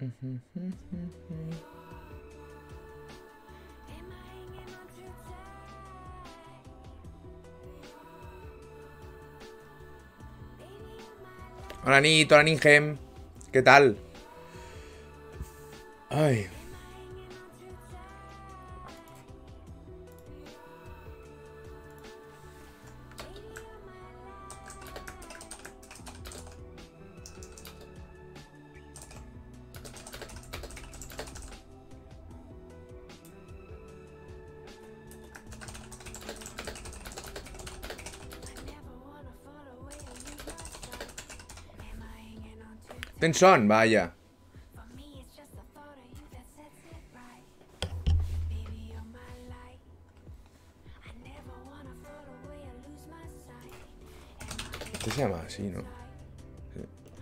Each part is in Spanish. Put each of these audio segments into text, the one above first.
Hola Nito, hola Ningen. ¿Qué tal? Ay. Tenson, vaya. Este se llama así, ¿no? Sí.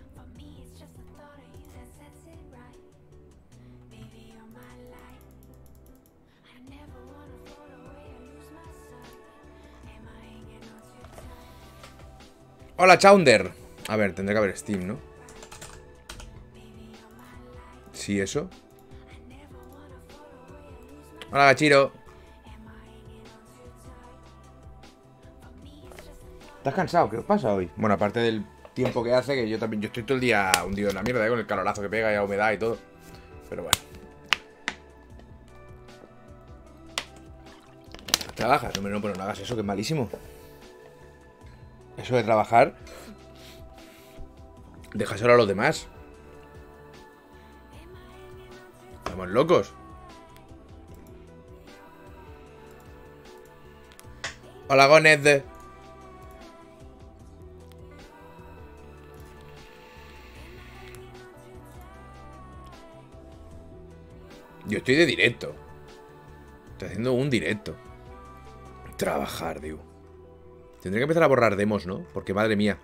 Hola, Chaunder. A ver, tendré que haber Steam, ¿no? Sí, eso. Hola, Gachiro. ¿Estás cansado? ¿Qué os pasa hoy? Bueno, aparte del tiempo que hace, que yo también... Yo estoy todo el día hundido en la mierda, con el calorazo que pega y la humedad y todo. Pero bueno. ¿Trabajas? No, pero no hagas eso, que es malísimo. Eso de trabajar... Déjaselo a los demás. Estamos locos. Hola, Goned. Yo estoy de directo. Estoy haciendo un directo. Trabajar, digo. Tendré que empezar a borrar demos, ¿no? Porque madre mía.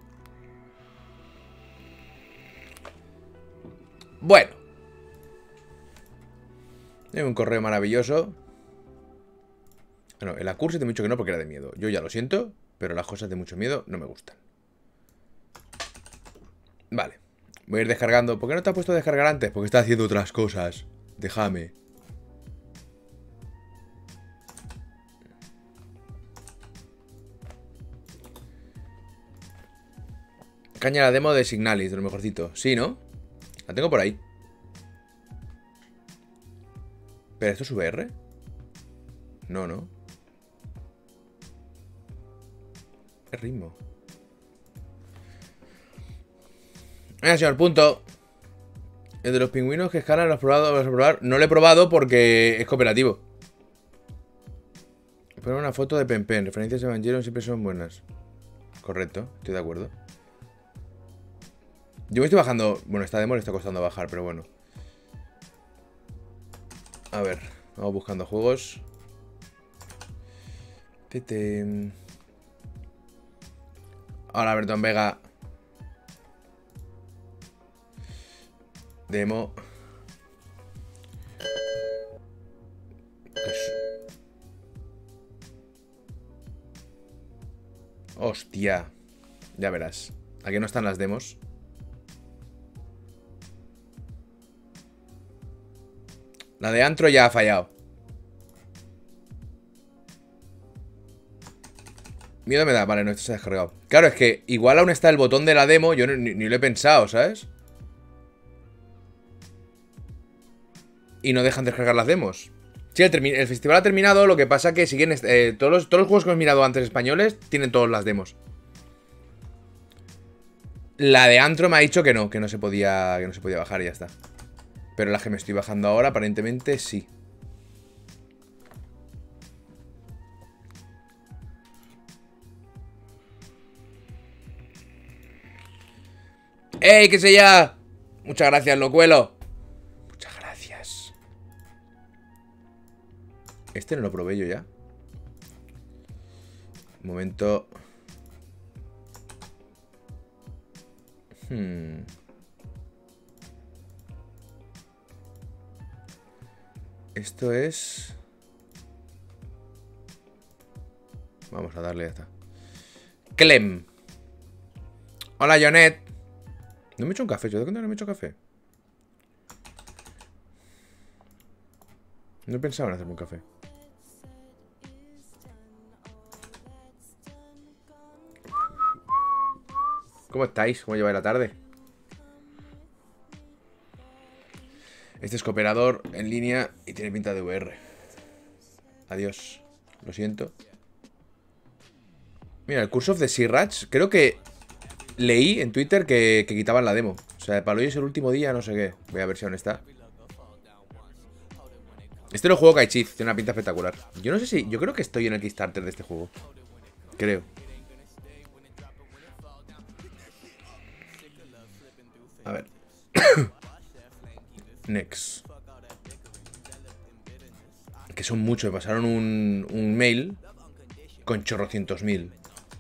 Bueno. Hay un correo maravilloso. Bueno, el Acurse te he dicho que no porque era de miedo. Yo ya lo siento, pero las cosas de mucho miedo no me gustan. Vale. Voy a ir descargando. ¿Por qué no te has puesto a descargar antes? Porque está haciendo otras cosas. Déjame. Caña la demo de Signalis, de lo mejorcito. Sí, ¿no? La tengo por ahí. ¿Pero esto es VR? No, ¿no? ¿Qué ritmo? Venga, señor, punto. El de los pingüinos que escalan, ¿lo has probado? ¿Vas a probar? No lo he probado porque es cooperativo. Poner una foto de Pen. Referencias a Evangelion siempre son buenas. Correcto, estoy de acuerdo. Yo me estoy bajando... Bueno, esta demo le está costando bajar, pero bueno. A ver, vamos buscando juegos. Hola, Bertón Vega. Demo. Hostia. Ya verás. Aquí no están las demos. La de Antro ya ha fallado. Miedo me da. Vale, no, esto se ha descargado. Claro, es que igual aún está el botón de la demo. Yo ni lo he pensado, ¿sabes? Y no dejan descargar las demos. Sí, el festival ha terminado. Lo que pasa que siguen... todos los juegos que hemos mirado antes españoles tienen todas las demos. La de Antro me ha dicho que no se podía bajar y ya está. Pero la que me estoy bajando ahora, aparentemente, sí. ¡Ey, qué sé ya! Muchas gracias, locuelo. Muchas gracias. Este no lo probé yo ya. Un momento. Esto es... Vamos a darle, ya está. Clem. Hola, Jonet. No me he hecho un café. ¿Yo de cuándo no me he hecho café? No pensaba en hacerme un café. ¿Cómo estáis? ¿Cómo lleváis la tarde? Este es cooperador en línea y tiene pinta de VR. Adiós. Lo siento. Mira, el Curse of the Sea Rats. Creo que leí en Twitter que quitaban la demo. O sea, para hoy es el último día, no sé qué. Voy a ver si aún está. Este lo juego Kaichif. Tiene una pinta espectacular. Yo no sé si... Yo creo que estoy en el Kickstarter de este juego. Creo. A ver. Next. Que son muchos. Me pasaron un mail con chorrocientos mil.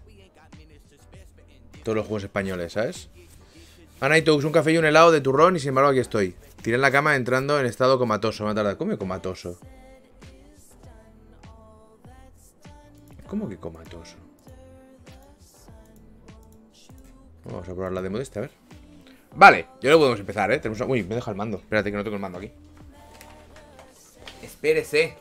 Todos los juegos españoles, ¿sabes? Anaitox, un café y un helado de turrón y sin embargo aquí estoy. Tiré en la cama entrando en estado comatoso. Me ha tardado. ¿Cómo que comatoso? ¿Cómo que comatoso? Vamos a probar la demo de este, a ver. Vale, ya lo podemos empezar, ¿eh? Uy, me deja el mando. Espérate que no tengo el mando aquí. Espérese.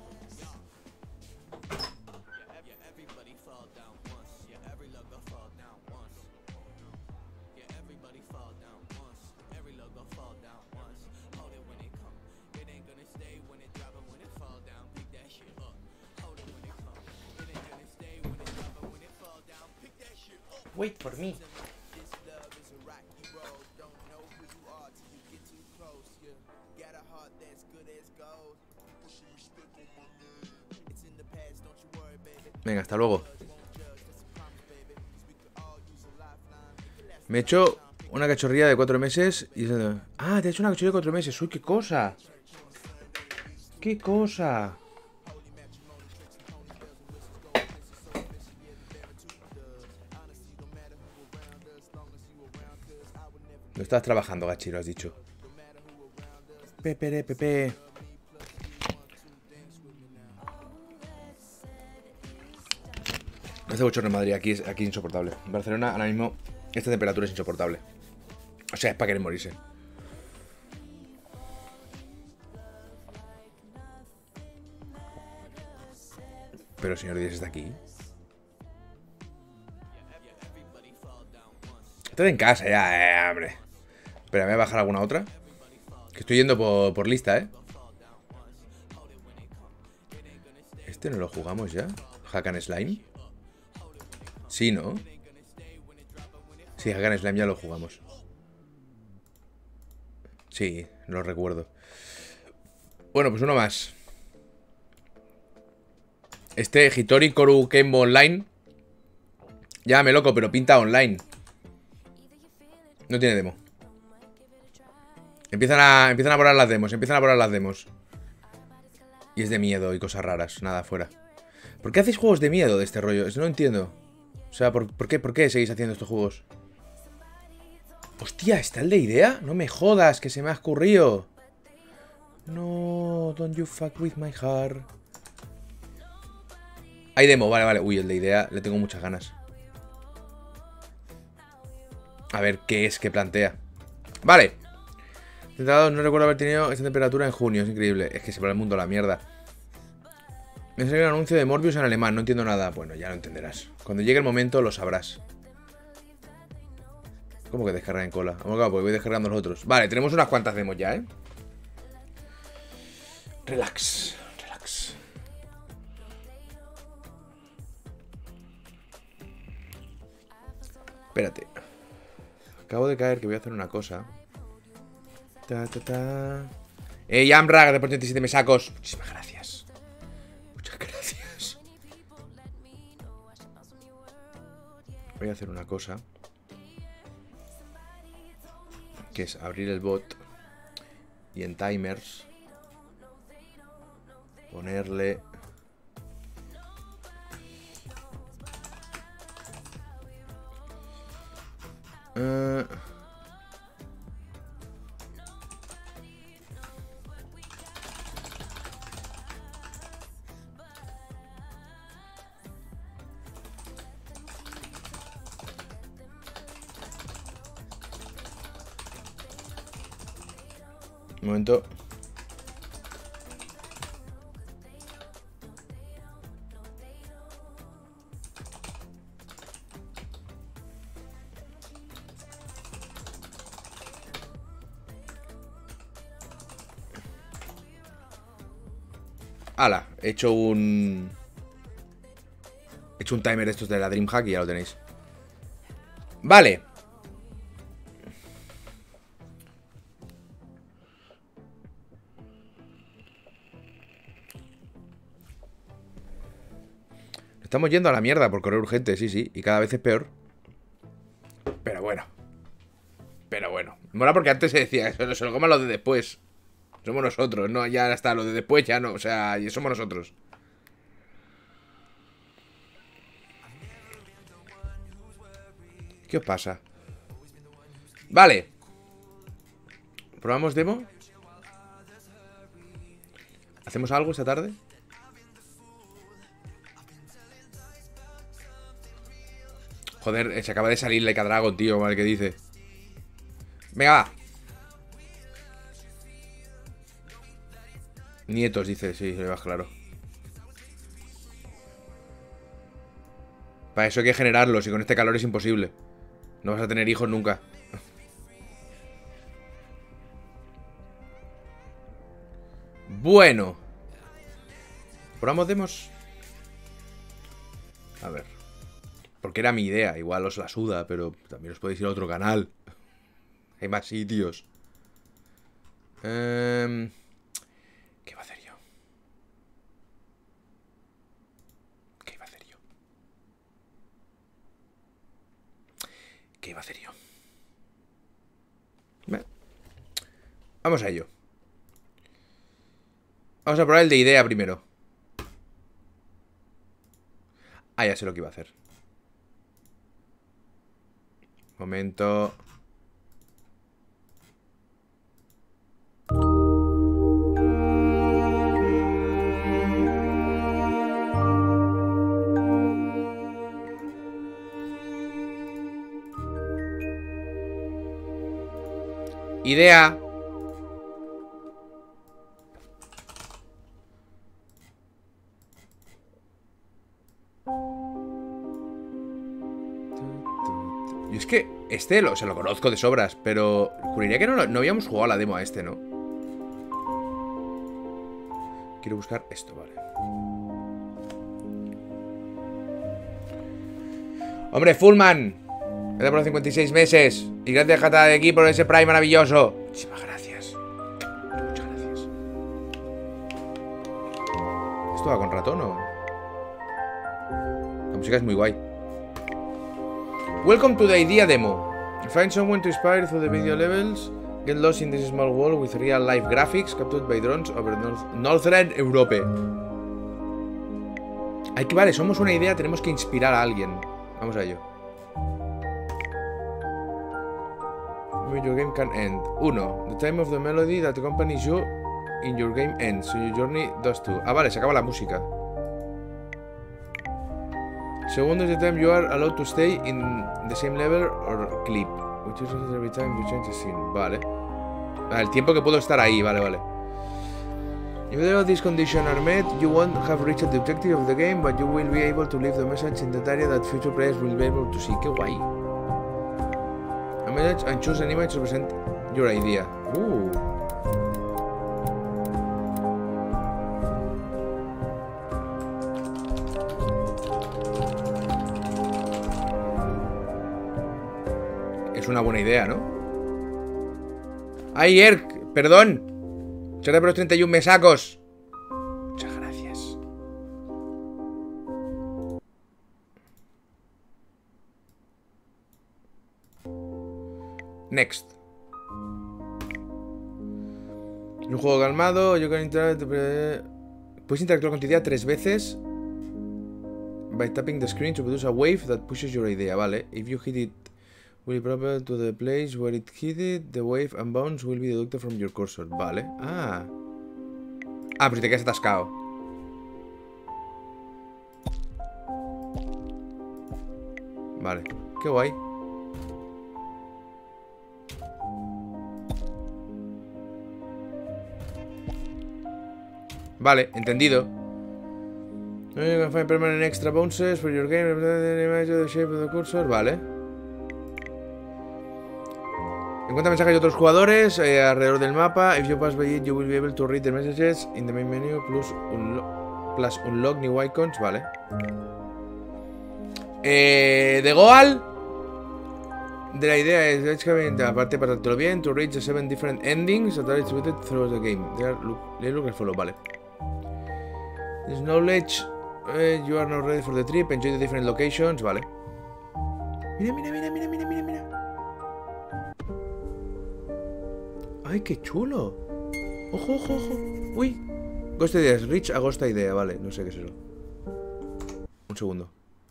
Wait for me. Venga, hasta luego. Me he hecho una cachorrilla de 4 meses y... Ah, te has hecho una cachorrilla de 4 meses. Uy, qué cosa. Qué cosa. No estás trabajando, Gachi, lo has dicho. Pepe, Pepe. Hace bochorno en Madrid, aquí es insoportable. En Barcelona ahora mismo esta temperatura es insoportable. O sea, es para querer morirse. Pero el señor Díaz está aquí. Estás en casa ya, hombre. Espera, me voy a bajar alguna otra. Que estoy yendo por lista, ¿eh? ¿Este no lo jugamos ya? ¿Hack and Slime? Sí, ¿no? Sí, Hack and Slime ya lo jugamos. Sí, lo recuerdo. Bueno, pues uno más. Este Hitori Koru Kenbo Online. Llámame loco, pero pinta online. No tiene demo. Empiezan a borrar las demos. Empiezan a borrar las demos. Y es de miedo y cosas raras. Nada, fuera. ¿Por qué hacéis juegos de miedo de este rollo? Eso no entiendo. O sea, ¿por qué seguís haciendo estos juegos? Hostia, ¿está el de idea? No me jodas, que se me ha escurrido. No, don't you fuck with my heart. Hay demo, vale. Uy, el de idea, le tengo muchas ganas. A ver qué es que plantea. Vale. No recuerdo haber tenido esta temperatura en junio, es increíble. Es que se va el mundo a la mierda. Me ha salido un anuncio de Morbius en alemán, no entiendo nada. Bueno, ya lo entenderás. Cuando llegue el momento lo sabrás. ¿Cómo que descarga en cola? Vamos, claro, pues voy descargando los otros. Vale, tenemos unas cuantas demos ya, ¿eh? Relax. Espérate. Acabo de caer que voy a hacer una cosa. Amrag, de por 37 me sacos. Muchísimas gracias. Muchas gracias. Voy a hacer una cosa. Que es abrir el bot. Y en timers ponerle... Un momento. Ala, he hecho un... He hecho un timer de estos de la DreamHack y ya lo tenéis. Vale. Estamos yendo a la mierda por correo urgente, sí, sí. Y cada vez es peor. Pero bueno. Pero bueno. Mola porque antes se decía, se lo coman los de después. Somos nosotros, no, ya está, lo de después ya no, o sea, somos nosotros. ¿Qué os pasa? Vale. ¿Probamos demo? ¿Hacemos algo esta tarde? Joder, se acaba de salir Like a Dragon, tío, mal que dice. Venga, va. Nietos, dice, sí, se ve más claro. Para eso hay que generarlos y con este calor es imposible. No vas a tener hijos nunca. Bueno. ¿Probamos demos? A ver. Porque era mi idea, igual os la suda, pero también os podéis ir a otro canal. Hay más sitios. ¿Qué va a hacer yo? ¿Qué iba a hacer yo? ¿Qué iba a hacer yo? Vamos a ello. Vamos a probar el de idea primero. Ah, ya sé lo que iba a hacer. Momento. Idea. Y es que este se lo conozco de sobras, pero juraría que no habíamos jugado la demo a este, ¿no? Quiero buscar esto, vale. Hombre, Fullman. Gracias por los 56 meses. Y gracias, Jata, de aquí por ese Prime maravilloso. Muchísimas gracias. Muchas gracias. ¿Esto va con ratón o...? La música es muy guay. Welcome to the idea demo. Find someone to inspire through the video levels. Get lost in this small world with real life graphics captured by drones over Northern Europe. Vale, somos una idea, tenemos que inspirar a alguien. Vamos a ello. Your game can end. 1. The time of the melody that accompanies you in your game ends, so your journey does too. Ah, vale, se acaba la música. Segundo is the time you are allowed to stay in the same level or clip, which is every time you change the scene. Vale. El tiempo que puedo estar ahí, vale, vale. If all these conditions are met, you won't have reached the objective of the game, but you will be able to leave the message in that area that future players will be able to see. ¡Qué guay! A message and choose an image to present your idea. Es una buena idea, ¿no? ¡Ay, Erk! ¡Perdón! Muchas gracias por los 31 mesacos. Muchas gracias. Next. Es un juego calmado. Yo can puedes interactuar con tu idea 3 veces. By tapping the screen to produce a wave that pushes your idea. Vale. If you hit it will be proper to the place where it hit it. The wave and bounce will be deducted from your cursor. Vale. Ah, pues te quedas atascado. Vale. Qué guay. Vale, entendido. You can find permanent extra bounces for your game. The image of the shape of the cursor. Vale. 50 mensajes de otros jugadores alrededor del mapa. If you pass by it, you will be able to read the messages in the main menu plus unlock new icons. Vale. De Goal. De la idea es aparte pasártelo bien, to reach the 7 different endings that are distributed through the game. They look as follow, vale. This knowledge, you are now ready for the trip, enjoy the different locations, vale. Mira, mira, mira, mira, mira, mira, mira. Ay, qué chulo. Ojo, ojo, ojo. Uy. Ghost Ideas, Reach a Ghost Idea, vale, no sé qué es eso. Un segundo.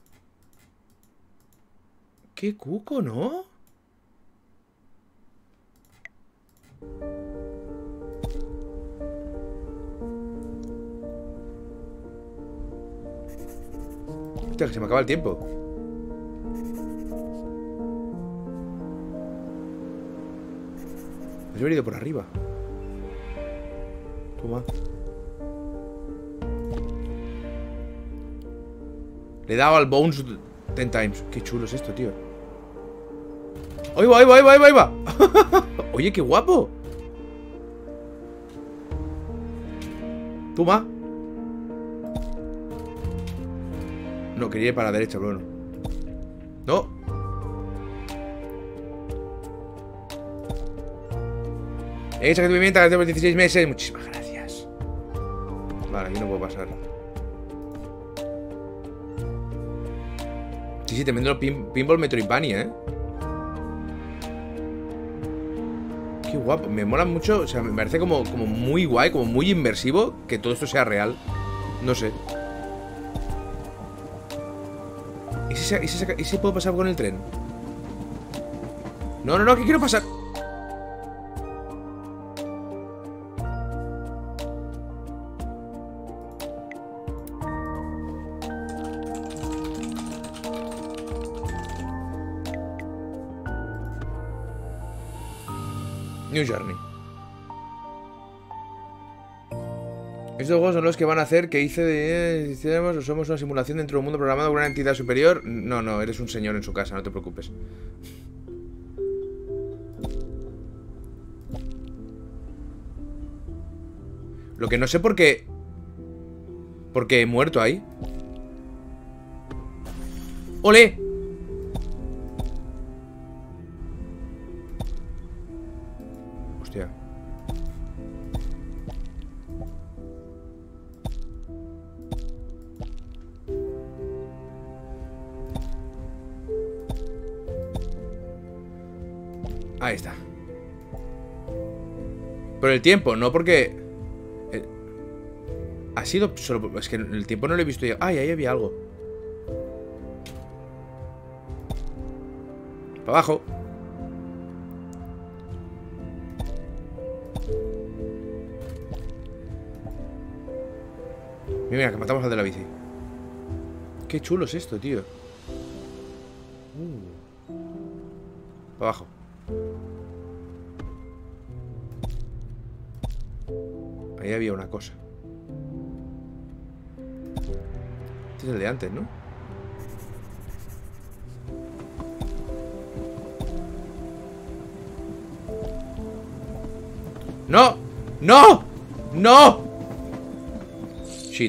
Qué cuco, ¿no? Hostia, que se me acaba el tiempo. Has venido por arriba. Toma. Le he dado al Bones 10 times. Qué chulo es esto, tío. ¡Ahí va, ahí va, ahí va, ahí va, ahí va! Oye, qué guapo. Toma. No, quería ir para la derecha, pero no. No. Esa que movimiento hace 16 meses. Muchísimas gracias. Vale, aquí no puedo pasar. Sí, sí, te vendo Pinball Metroidvania, ¿eh? Qué guapo. Me mola mucho. O sea, me parece como muy guay, como muy inmersivo que todo esto sea real. No sé. ¿Y si puedo pasar con el tren? No, no, no, que quiero pasar. New Journey. Estos juegos son los que van a hacer que hiciéramos o somos una simulación dentro de un mundo programado por una entidad superior. No, no, eres un señor en su casa, no te preocupes. Lo que no sé por qué... Porque he muerto ahí. ¡Ole! Hostia. Ahí está. Por el tiempo, no porque... Ha sido solo... Es que el tiempo no lo he visto yo. Ay, ahí había algo. Para abajo. Mira, que matamos al de la bici. Qué chulo es esto, tío. Para abajo. Ahí había una cosa. Este es el de antes, ¿no? ¡No! ¡No! ¡No! Shit.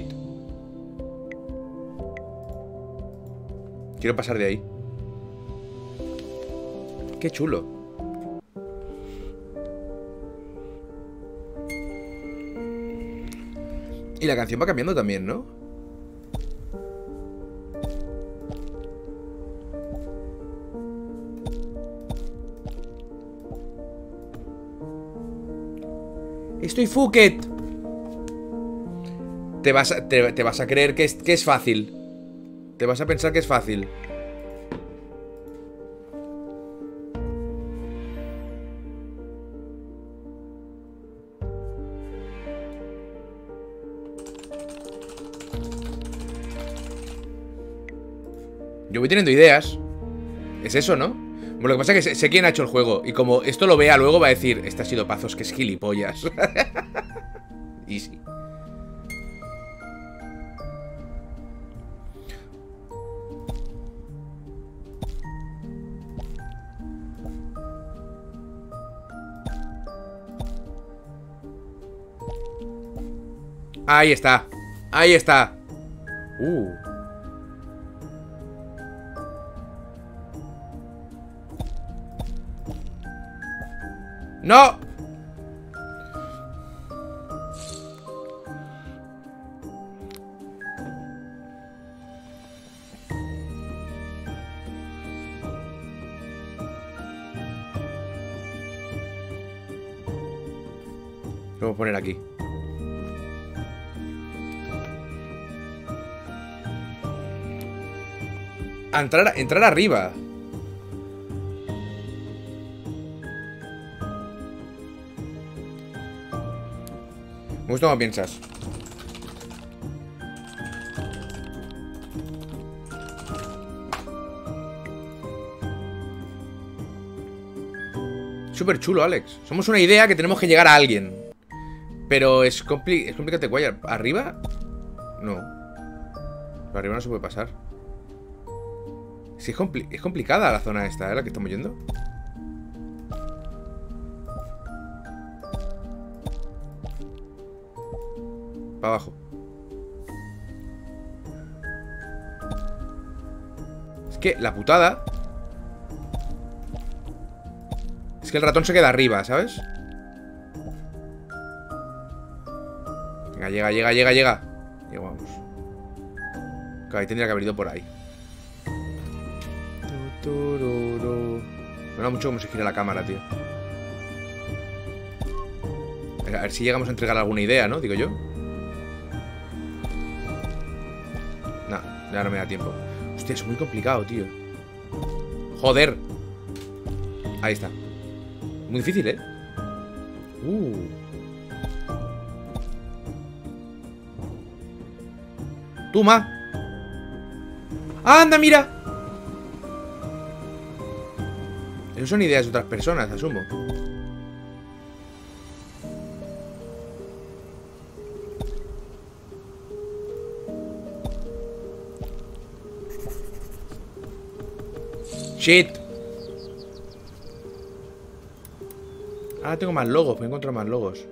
Quiero pasar de ahí. Qué chulo. Y la canción va cambiando también, ¿no? Estoy fucket. Te vas a creer que es fácil. Te vas a pensar que es fácil. Yo voy teniendo ideas. Es eso, ¿no? Bueno, lo que pasa es que sé quién ha hecho el juego. Y como esto lo vea luego va a decir: este ha sido Pazos, que es gilipollas. Easy. Ahí está. Ahí está. ¡No! Lo voy a poner aquí. A entrar arriba. Me gusta cómo piensas. Súper chulo, Alex. Somos una idea que tenemos que llegar a alguien. Pero es complicado, Guayar. ¿Arriba? No. Pero arriba no se puede pasar. Sí, es complicada la zona esta, ¿eh? La que estamos yendo. Para abajo. Es que la putada es que el ratón se queda arriba, ¿sabes? Venga, llega. Llegamos. Claro, ahí tendría que haber ido por ahí. Me da mucho cómo se gira la cámara, tío. Venga, a ver si llegamos a entregar alguna idea, ¿no? Digo yo. No, ya no me da tiempo. Hostia, es muy complicado, tío. Joder. Ahí está. Muy difícil, ¿eh? Toma. ¡Anda, mira! Esas son ideas de otras personas, asumo. Shit. Ahora tengo más logos, voy a encontrar más logos.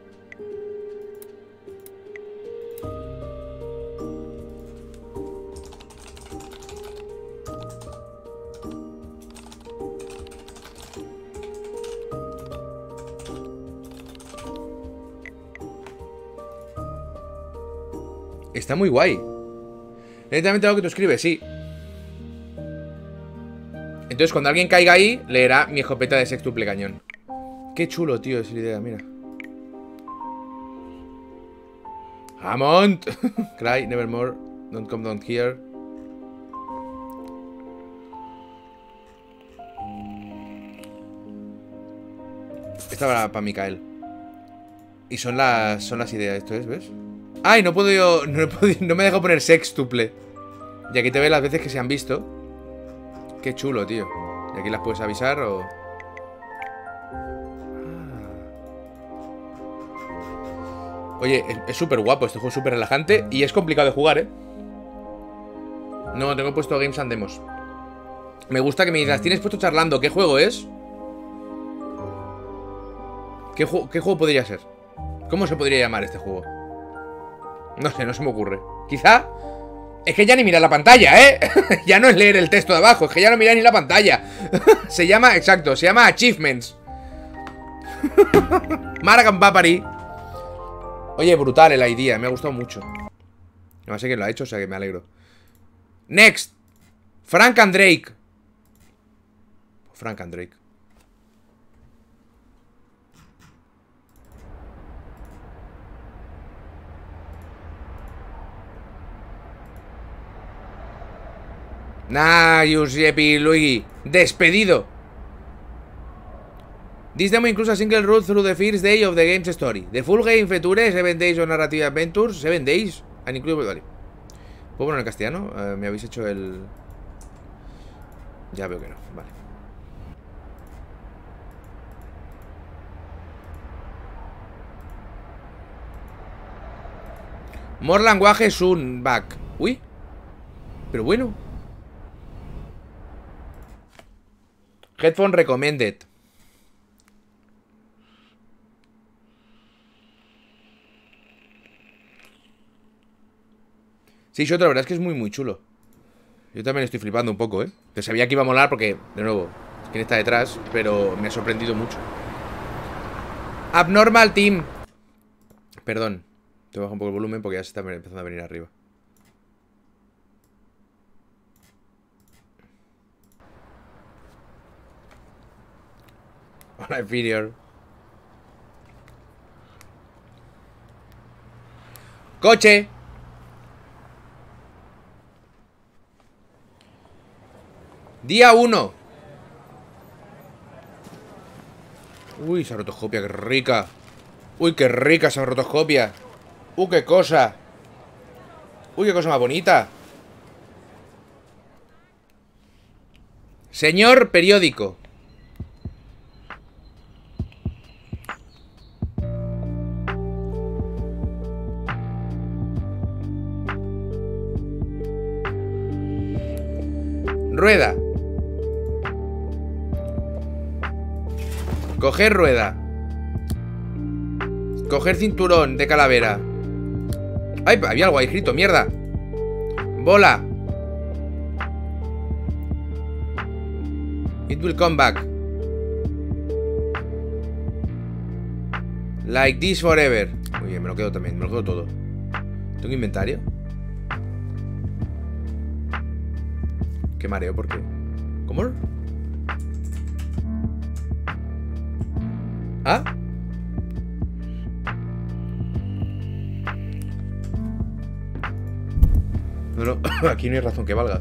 Está muy guay. Lentamente algo que tú escribes, sí. Entonces cuando alguien caiga ahí, leerá mi escopeta de sextuple cañón. Qué chulo, tío, esa idea, mira. Hammond. Cry, nevermore. Don't come down here. Esta va para Mikael. Y son las ideas, esto es, ¿ves? ¡Ay! No puedo yo. No me dejo poner sextuple. Y aquí te ve las veces que se han visto. Qué chulo, tío. Y aquí las puedes avisar o... Oye, es súper guapo. Este juego es súper relajante. Y es complicado de jugar, ¿eh? No, tengo puesto Games and Demos. Me gusta que me digas, tienes puesto charlando. ¿Qué juego es? ¿Qué juego podría ser? ¿Cómo se podría llamar este juego? No sé, no se me ocurre. Quizá... Es que ya ni mira la pantalla, ¿eh? Ya no es leer el texto de abajo. Es que ya no mira ni la pantalla. Se llama, exacto, se llama Achievements. Maracan Papari. Oye, brutal el idea, me ha gustado mucho. No sé quién lo ha hecho, o sea que me alegro. Next. Frank and Drake. Frank and Drake. Nah, Giuseppe Luigi. Despedido. This demo includes a single route through the first day of the game's story. The full game feature 7 days of narrative adventures. 7 days. And include... Vale. ¿Puedo poner en castellano? Me habéis hecho el... Ya veo que no. Vale. More language soon back. Uy. Pero bueno. Headphone recommended. Sí, Shoto, la verdad es que es muy, muy chulo. Yo también estoy flipando un poco, ¿eh? Te sabía que iba a molar porque, de nuevo, quién está detrás, pero me ha sorprendido mucho. Abnormal Team. Perdón, te bajo un poco el volumen porque ya se está empezando a venir arriba. Hola, Inferior. ¡Coche! Día 1. Uy, esa rotoscopia, qué rica. Uy, qué rica esa rotoscopia. Qué cosa. Uy, qué cosa más bonita. Señor periódico. Rueda. Coger rueda. Coger cinturón de calavera. Ay, había algo ahí escrito, mierda. Bola. It will come back. Like this forever. Muy bien, me lo quedo también, me lo quedo todo. ¿Tengo inventario? Qué mareo, ¿por qué? ¿Cómo? ¿Ah? No, no, aquí no hay razón que valga.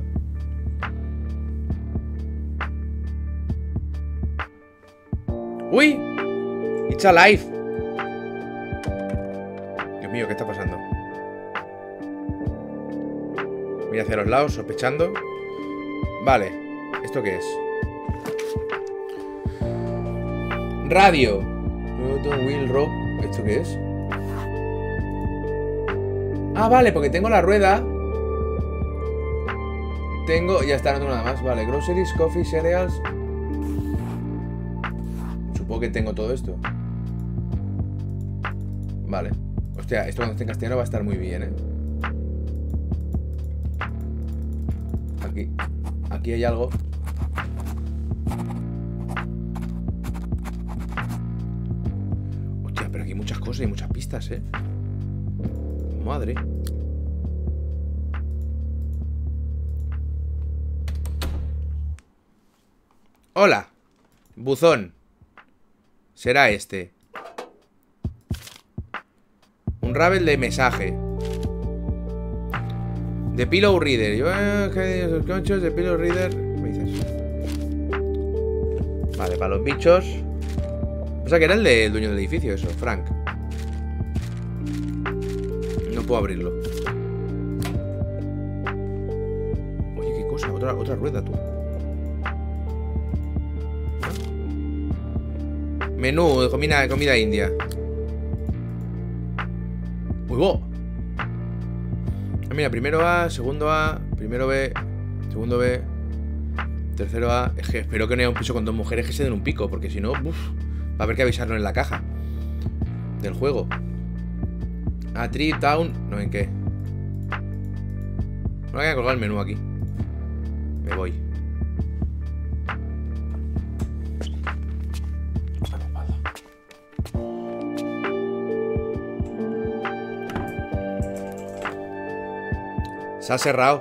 ¡Uy! It's alive. Dios mío, ¿qué está pasando? Mira hacia los lados, sospechando. Vale, ¿esto qué es? Radio. Wheel rope. ¿Esto qué es? Ah, vale, porque tengo la rueda. Tengo... Ya está, no tengo nada más. Vale, groceries, coffee, cereals. Supongo que tengo todo esto. Vale. Hostia, esto cuando esté en castellano va a estar muy bien, ¿eh? Aquí hay algo. Hostia, pero aquí hay muchas cosas y muchas pistas, ¿eh? Madre. Hola. Buzón. Será este. Un rabel de mensaje. De Pillow Reader. Yo, sus conchos de Pillow Reader. Me dices. Vale, para los bichos. O sea que era el del dueño del edificio, eso, Frank. No puedo abrirlo. Oye, qué cosa, otra rueda, tú. Menú de comida india. Uy, wow. Mira, primero A, segundo A, primero B, segundo B, tercero A. Es que espero que no haya un piso con dos mujeres que se den un pico, porque si no, va a haber que avisarlo en la caja del juego. A Tree Town. No, ¿en qué? No voy a colgar el menú aquí. Me voy. Se ha cerrado.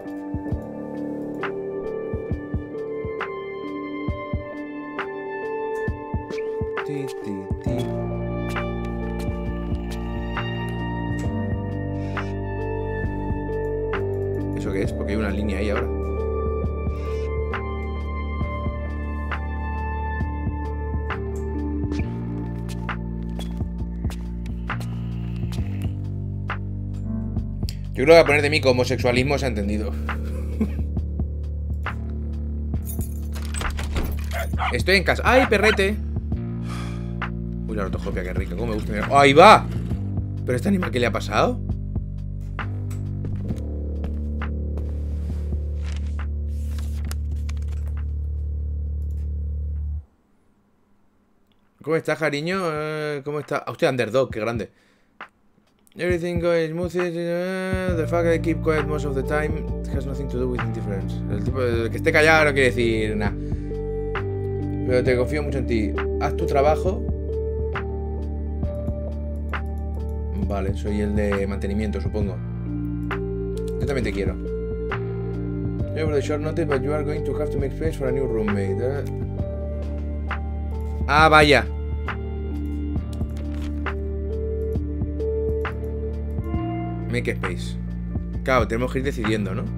¿Eso qué es? Porque hay una línea ahí ahora. Yo creo que a poner de mí como homosexualismo se ha entendido. Estoy en casa. ¡Ay, perrete! Uy, la rotoscopia, qué rica. ¿Cómo me gusta? ¡Ahí va! ¿Pero este animal qué le ha pasado? ¿Cómo estás, cariño? ¿Cómo está? Hostia, Underdog, qué grande. Everything goes smoothly. The fact that I keep quiet most of the time has nothing to do with indifference. El tipo de que esté callado no quiere decir nada. Pero te confío mucho en ti. Haz tu trabajo. Vale, soy el de mantenimiento, supongo. Yo también te quiero. For the short notice, but you are going to have to make space for a new roommate. Ah, vaya. Make space. Claro, tenemos que ir decidiendo, ¿no?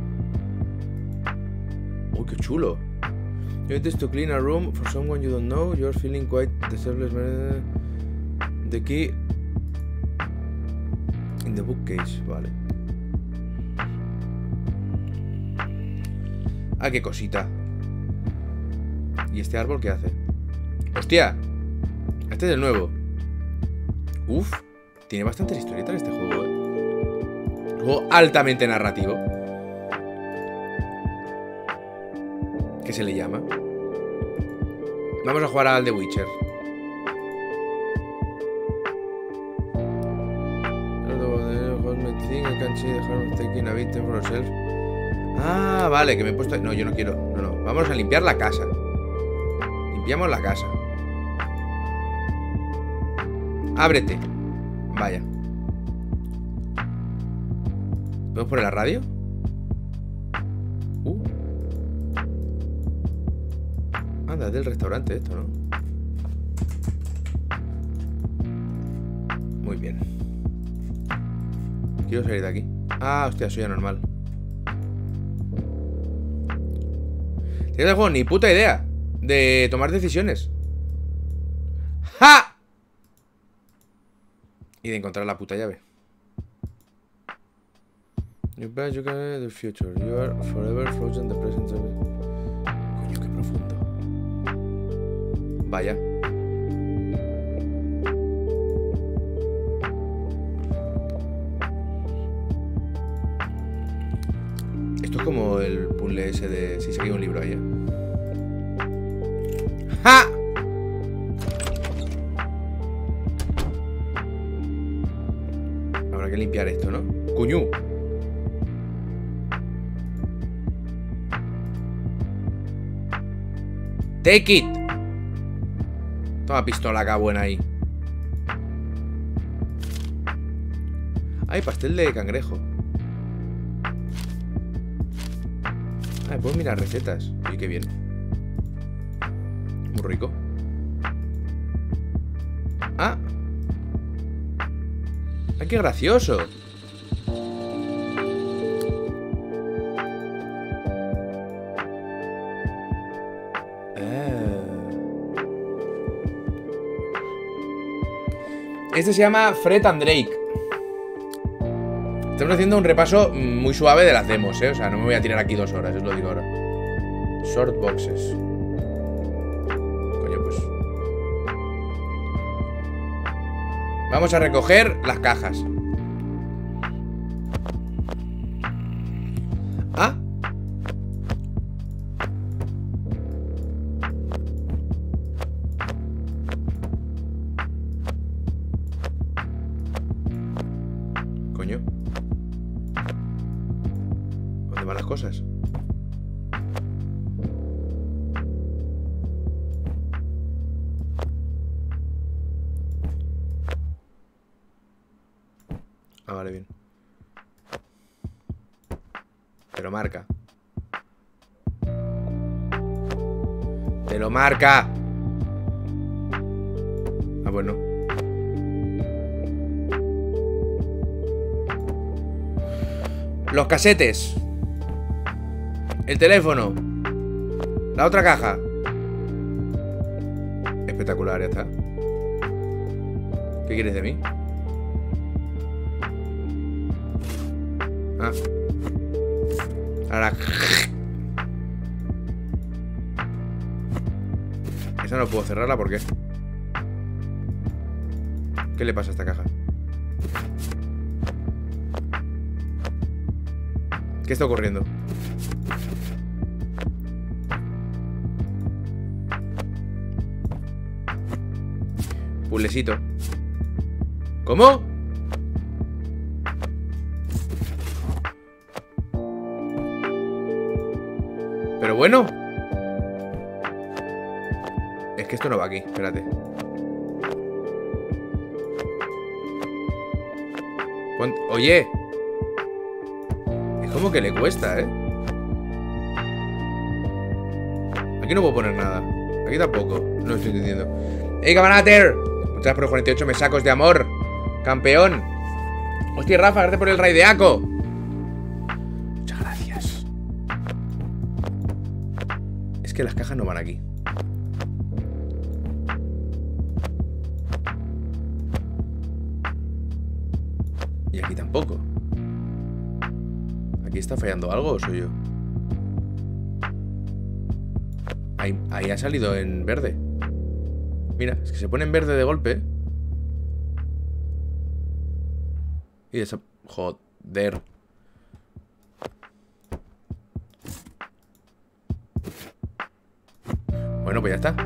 Uy, qué chulo. You need to clean a room for someone you don't know. You're feeling quite disturbed. The key in the bookcase. Vale. Ah, qué cosita. ¿Y este árbol qué hace? ¡Hostia! Este es el nuevo. Uf. Tiene bastantes historietas este juego, ¿eh? Juego altamente narrativo. ¿Qué se le llama? Vamos a jugar al The Witcher. Ah, vale, que me he puesto... No, yo no quiero. No, no. Vamos a limpiar la casa. Limpiamos la casa. Ábrete. Vaya. ¿Podemos poner la radio? Anda, es del restaurante esto, ¿no? Muy bien. Quiero salir de aquí. Ah, hostia, soy anormal. Tienes el juego ni puta idea de tomar decisiones. ¡Ja! Y de encontrar la puta llave. You bet you can the future. You are forever frozen in the present. Coño, qué profundo. Vaya. Esto es como el puzzle ese de... Sí, seguí un libro ahí, ¿eh? ¡Ja! Habrá que limpiar esto, ¿no? ¡Cuñú! ¡Take it! Toma pistola acá buena ahí. Ay, pastel de cangrejo. Ah, puedo mirar recetas. Uy, qué bien. Muy rico. Ah. Ay, qué gracioso. Este se llama Fred and Drake. Estamos haciendo un repaso muy suave de las demos, ¿eh? O sea, no me voy a tirar aquí 2 horas, os lo digo ahora. Sort boxes. Coño, pues. Vamos a recoger las cajas. Ah. Coño. ¿Dónde van las cosas? Ah, vale, bien. Te lo marca. Te lo marca. Ah, bueno. Los casetes. El teléfono. La otra caja. Espectacular, ya está. ¿Qué quieres de mí? Ah. Ahora. Esa no puedo cerrarla, ¿por qué? ¿Qué le pasa a esta caja? ¿Qué está ocurriendo? Puzzlecito. ¿Cómo? Pero bueno. Es que esto no va aquí, espérate. Oye. Es como que le cuesta, ¿eh? Aquí no puedo poner nada. Aquí tampoco. No estoy entendiendo. ¡Hey, Cabanater! Muchas gracias por los 48 mesacos de amor. Campeón. Hostia, Rafa, gracias por el raid de Ako. Muchas gracias. Es que las cajas no van aquí. Y aquí tampoco. ¿Aquí está fallando algo o soy yo? Ahí ha salido en verde. Mira, es que se pone en verde de golpe. Y esa... Joder. Bueno, pues ya está.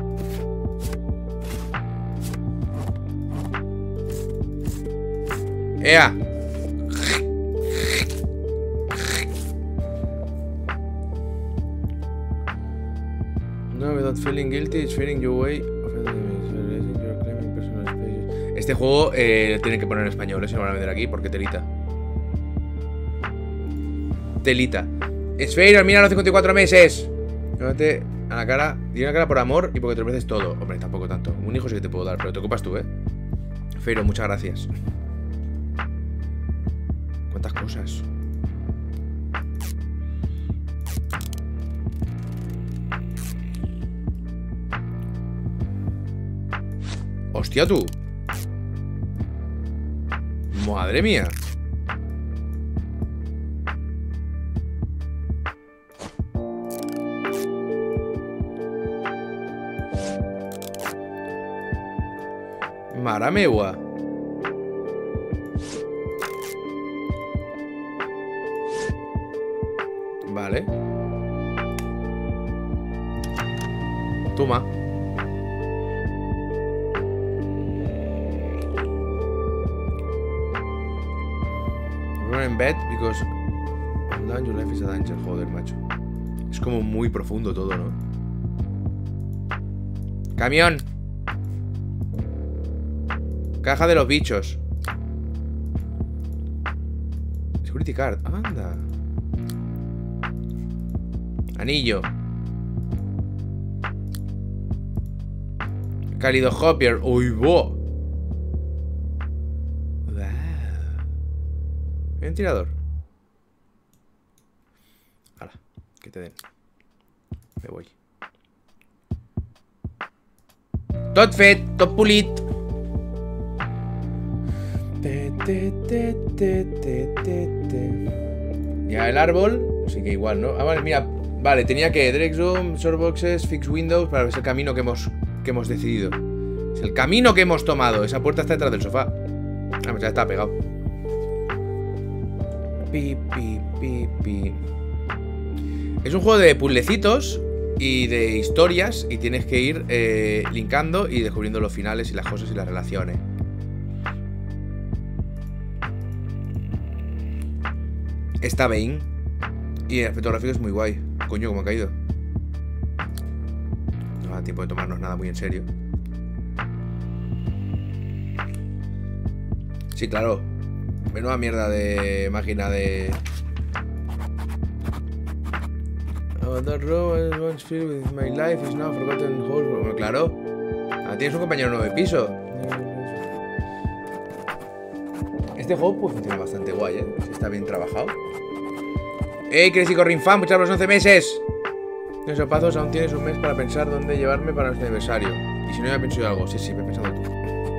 ¡Ea! No, without feeling guilty, it's feeling your way. Este juego tienen que poner en español, si no lo van a vender aquí, porque telita. Telita. Esfero, mira los 54 meses. Llévate a la cara. Dile a la cara por amor y porque te lo mereces todo. Hombre, tampoco tanto. Un hijo sí que te puedo dar, pero te ocupas tú, ¿eh? Feiro, muchas gracias. ¿Cuántas cosas? ¡Hostia, tú! ¡Madre mía! Maramewa. Vale. Toma. Run in bed because down your life is a danger. Joder, macho. Es como muy profundo todo, ¿no? Camión. Caja de los bichos. Security card. Anda. Anillo. Cálido Hopper. Uy, bo. Ventilador. Hala, que te den. Me voy. Tot fet, tot pulit. Ya el árbol. Así que igual, ¿no? Ah, vale, mira. Vale, tenía que Drake Zoom, Shortboxes, Fix Windows. Para ver el camino que hemos decidido. Es el camino que hemos tomado. Esa puerta está detrás del sofá. Ah, pues ya está pegado. Pi, pi, pi, pi. Es un juego de puzzlecitos y de historias. Y tienes que ir linkando y descubriendo los finales y las cosas y las relaciones. Está Bane. Y el efecto gráfico es muy guay. Coño, cómo ha caído. No da tiempo de tomarnos nada muy en serio. Sí, claro. Menuda mierda de máquina de... Oh, that room I once filled with my life is now forgotten whole... Bueno, claro. Ah, tienes un compañero nuevo de piso. Este juego pues funciona bastante guay, ¿eh? Está bien trabajado. ¡Hey, Crazy Corrin Fan! ¡Muchas gracias por los 11 meses! En Sopazos aún tienes un mes para pensar dónde llevarme para nuestro aniversario. Y si no, ya pienso yo algo. Sí, sí, me he pensado tú.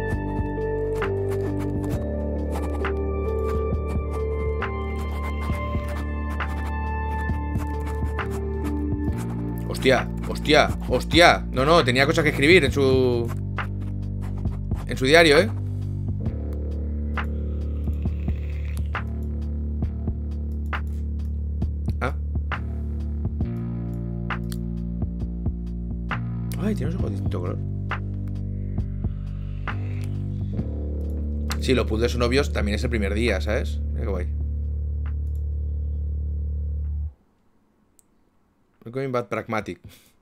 Hostia, hostia, hostia. No, no, tenía cosas que escribir en su diario, ¿eh? Ah. Ay, tiene unos ojos de distinto color. Sí, los puzzles son obvios. También es el primer día, ¿sabes? Mira qué guay. Going Bad Pragmatic.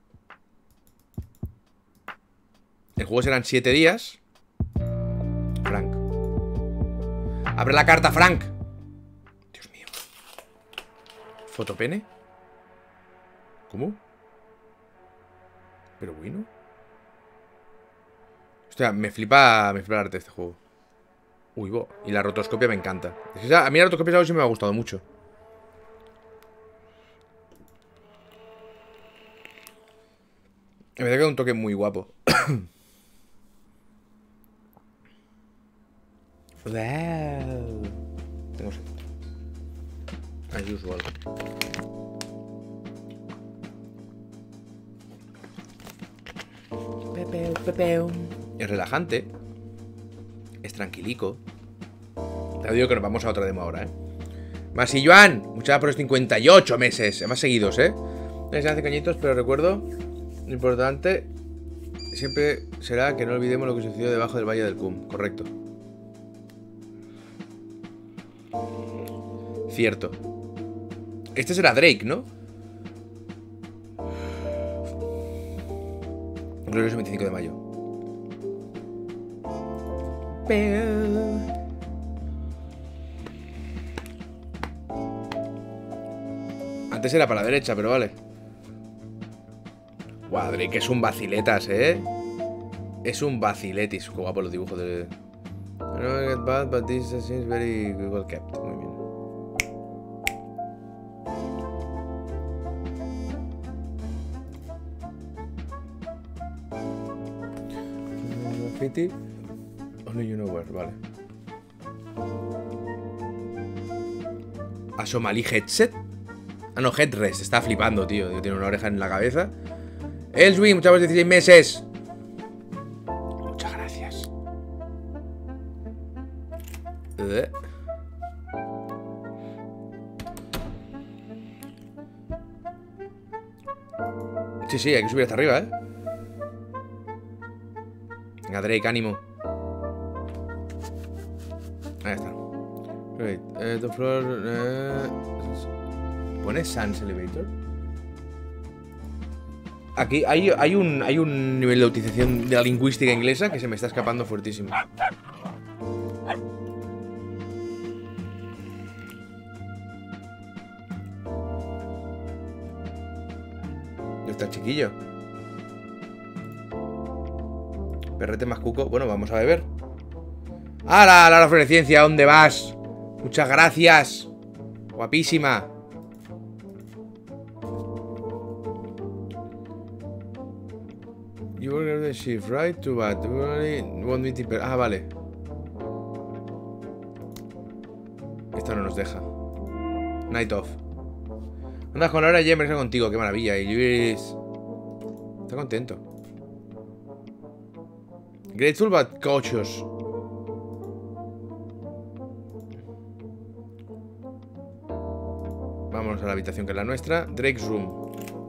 El juego serán 7 días. Frank. Abre la carta, Frank. Dios mío. ¿Fotopene? ¿Cómo? ¿Pero bueno? Hostia, me flipa el arte de este juego. Uy, bo. Y la rotoscopia me encanta. Es que a mí la rotoscopia algo sí me ha gustado mucho. Me da que un toque muy guapo. Tengo sed. As usual. Pepeu. Es relajante. Es tranquilico. Te digo que nos vamos a otra demo ahora, Masi Joan, muchas gracias por los 58 meses. Más seguidos, Se hace cañitos, pero recuerdo. Lo importante siempre será que no olvidemos lo que sucedió debajo del Valle del Cum. Correcto. Cierto. Este será Drake, ¿no? Glorioso 25 de mayo. Antes era para la derecha, pero vale. Guau, Drake es un vaciletas, Es un vaciletis. Qué guapo los dibujos de... I don't get bad, but this seems very well kept. Muy bien. Graffiti. Only you know where, vale. A Somali headset. Ah, no, headrest. Está flipando, tío. Tiene una oreja en la cabeza. Elswin, muchas gracias, 16 meses. Muchas gracias. Sí, hay que subir hasta arriba, Venga, Drake, ánimo. Ahí está. Great. The floor. ¿Pone Sans Elevator? Aquí hay un nivel de utilización de la lingüística inglesa que se me está escapando fuertísimo. ¿Dónde está el chiquillo? Perrete más cuco. Bueno, vamos a beber. ¡Hala, la Florescencia! ¿Dónde vas? Muchas gracias. Guapísima. You work the shift, right? Too bad. One meeting per... Ah, vale. Esto no nos deja. Night off. Andas con Laura y Emerson contigo. Qué maravilla. Y Luis... Está contento. Grateful but cautious. Vámonos a la habitación que es la nuestra. Drake's room.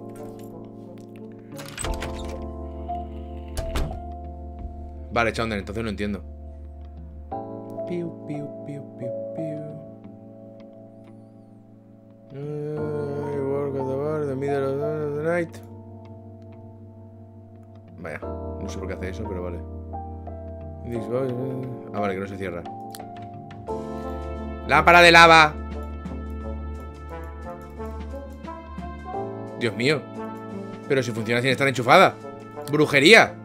Vale, Chandler, entonces no entiendo. Piu, piu, piu, piu, piu. Work at the bar in the middle of the night. Vaya, no sé por qué hace eso, pero vale. Ah, vale, que no se cierra. ¡Lámpara de lava! Dios mío. Pero si funciona sin estar enchufada. ¡Brujería!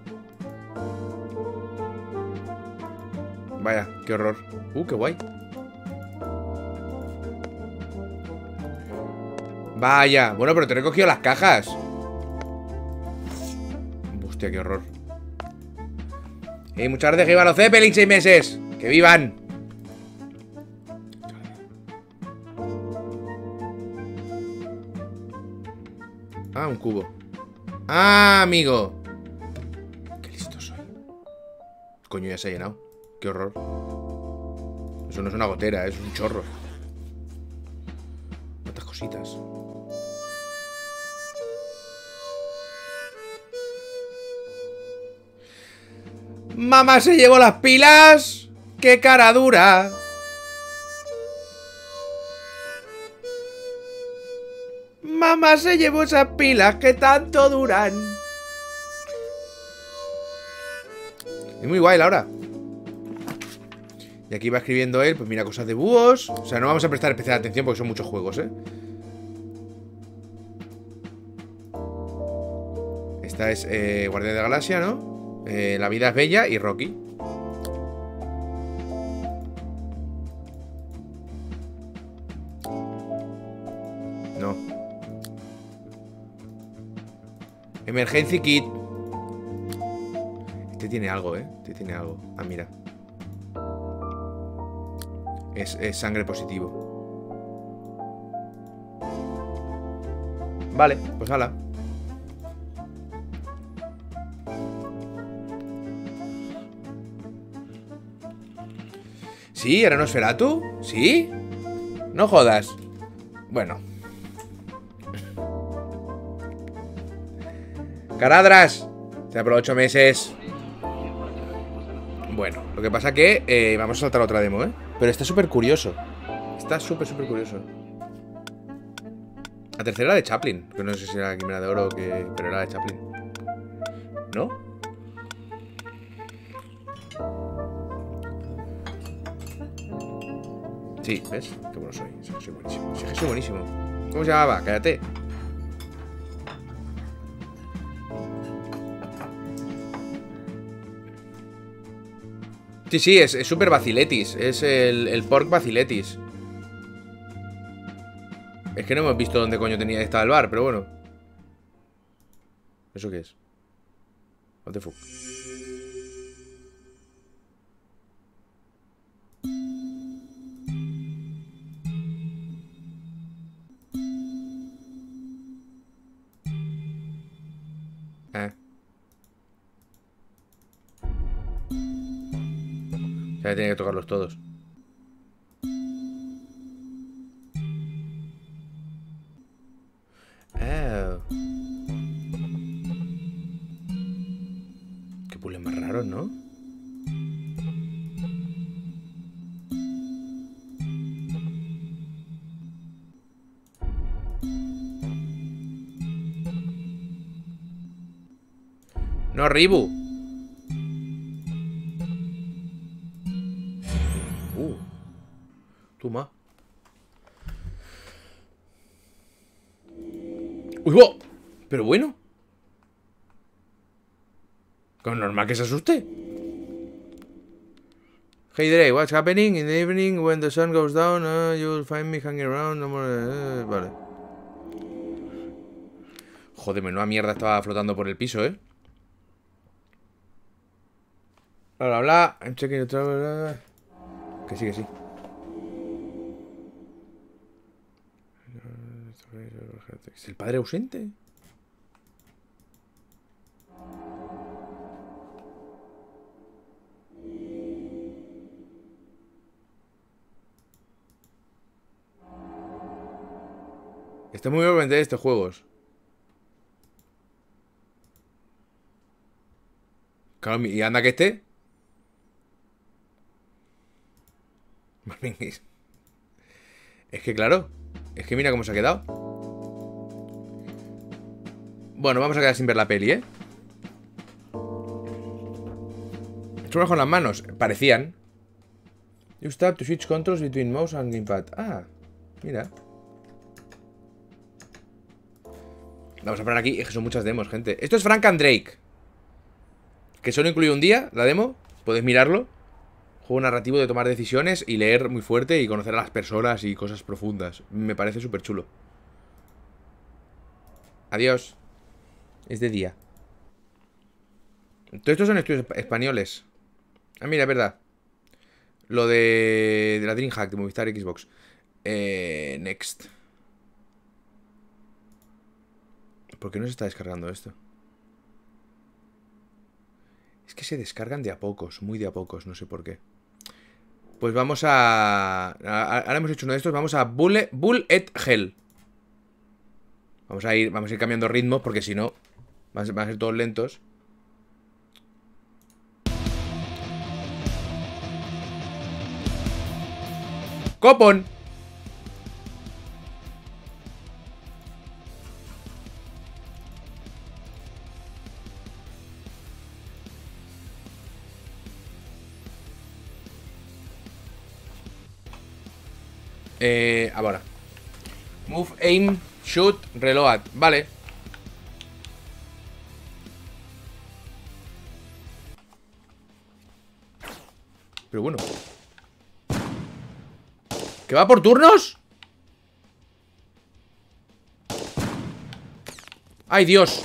Vaya, qué horror. Qué guay. Vaya, bueno, pero te he recogido las cajas. Hostia, qué horror. Muchas gracias, que vivan los Zeppelin, 6 meses. ¡Que vivan! Ah, un cubo. Ah, amigo. Qué listo soy. Coño, ya se ha llenado. Qué horror. Eso no es una gotera, es un chorro. ¿Cuántas cositas? Mamá se llevó las pilas. ¡Qué cara dura! Mamá se llevó esas pilas que tanto duran. Es muy guay, Laura. Y aquí va escribiendo él, pues mira, cosas de búhos. O sea, no vamos a prestar especial atención porque son muchos juegos, ¿eh? Esta es Guardián de la Galaxia, ¿no? La vida es bella y Rocky. No. Emergency Kit. Este tiene algo, ¿eh? Este tiene algo. Ah, mira. Es sangre positivo. Vale, pues hala. ¿Sí? ¿Era Nosferatu? ¿Sí? No jodas. Bueno. Caradras. Se por 8 meses. Bueno, lo que pasa que vamos a saltar otra demo, ¿eh? Pero está súper curioso. Está súper curioso. La tercera era de Chaplin. Que no sé si era la Quimera de Oro o qué, pero era de Chaplin. ¿No? Sí, ¿ves? Qué bueno soy. Soy buenísimo. Sí, soy buenísimo. ¿Cómo se llamaba? Cállate. Sí, sí, es súper vaciletis. Es el pork vaciletis. Es que no hemos visto dónde coño estaba el bar, pero bueno. ¿Eso qué es? What the fuck. O sea, tiene que tocarlos todos. Qué puzzles más raros, ¿no? No, Ribu. Toma. ¡Uy, wow! Pero bueno. ¿Con normal que se asuste? Hey Drake, what's happening? In the evening, when the sun goes down, you'll find me hanging around. No more, vale. Joder, menuda mierda estaba flotando por el piso, ¿eh? Bla, bla, bla. I'm checking your travel. Que sí, que sí. ¿Es el padre ausente? Está muy bien vender estos juegos. Claro, y anda que esté. Es que claro. Es que mira cómo se ha quedado. Bueno, vamos a quedar sin ver la peli, ¿eh? Suena con las manos. Parecían. Use tab to switch controls between mouse and gamepad. Ah, mira. Vamos a poner aquí. Es que son muchas demos, gente. Esto es Frank and Drake. Que solo incluye un día, la demo. Podéis mirarlo. Juego narrativo de tomar decisiones y leer muy fuerte y conocer a las personas y cosas profundas. Me parece súper chulo. Adiós. Es de día. Todo esto son estudios españoles. Ah, mira, es verdad. Lo de la DreamHack de Movistar Xbox. Next. ¿Por qué no se está descargando esto? Es que se descargan de a pocos, muy de a pocos, no sé por qué. Pues vamos a... Ahora hemos hecho uno de estos, vamos a Bullet Hell. Vamos a ir cambiando ritmos porque si no van a ser todos lentos. ¡Copón! Ahora. Move, aim, shoot, reload. Vale. Pero bueno. ¿Que va por turnos? ¡Ay, Dios!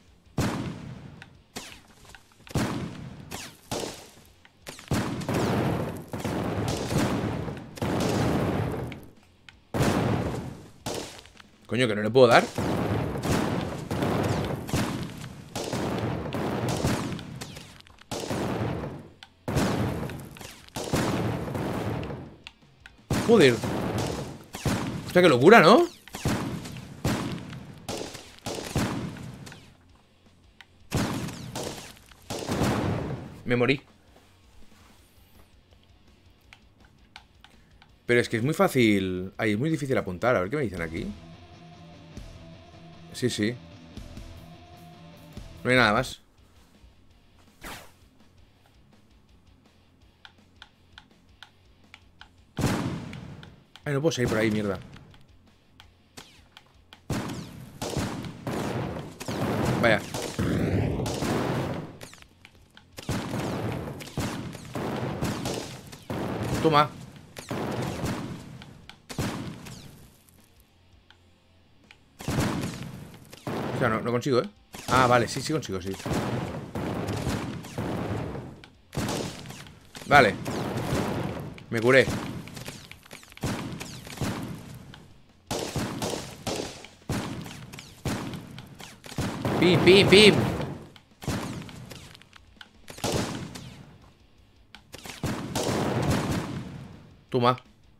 Coño, que no le puedo dar. Joder. Hostia, qué locura, ¿no? Me morí. Pero es que es muy fácil. Ay, es muy difícil apuntar. A ver qué me dicen aquí. Sí, sí. No hay nada más. Ay, no puedo salir por ahí, mierda. Vaya. Toma. O sea, no consigo, ¿eh? Ah, vale, sí, sí consigo, sí. Vale. Me curé. Pim, pim, pim. Toma.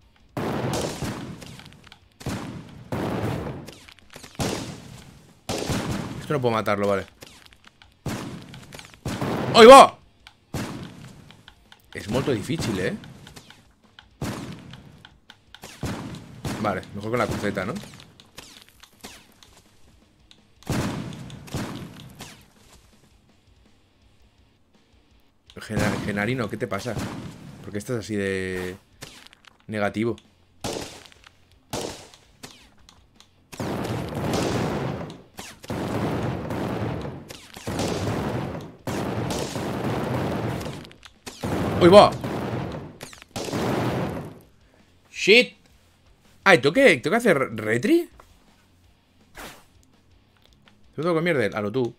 Esto no puedo matarlo, vale. ¡Ahí va! Es muy difícil, ¿eh? Vale, mejor con la cruceta, ¿no? Genarino, ¿qué te pasa? ¿Por qué estás así de negativo? ¡Uy, va! ¡Shit! Ay, ¿tengo que hacer retri? ¿Tú tengo que mierda? A lo tú.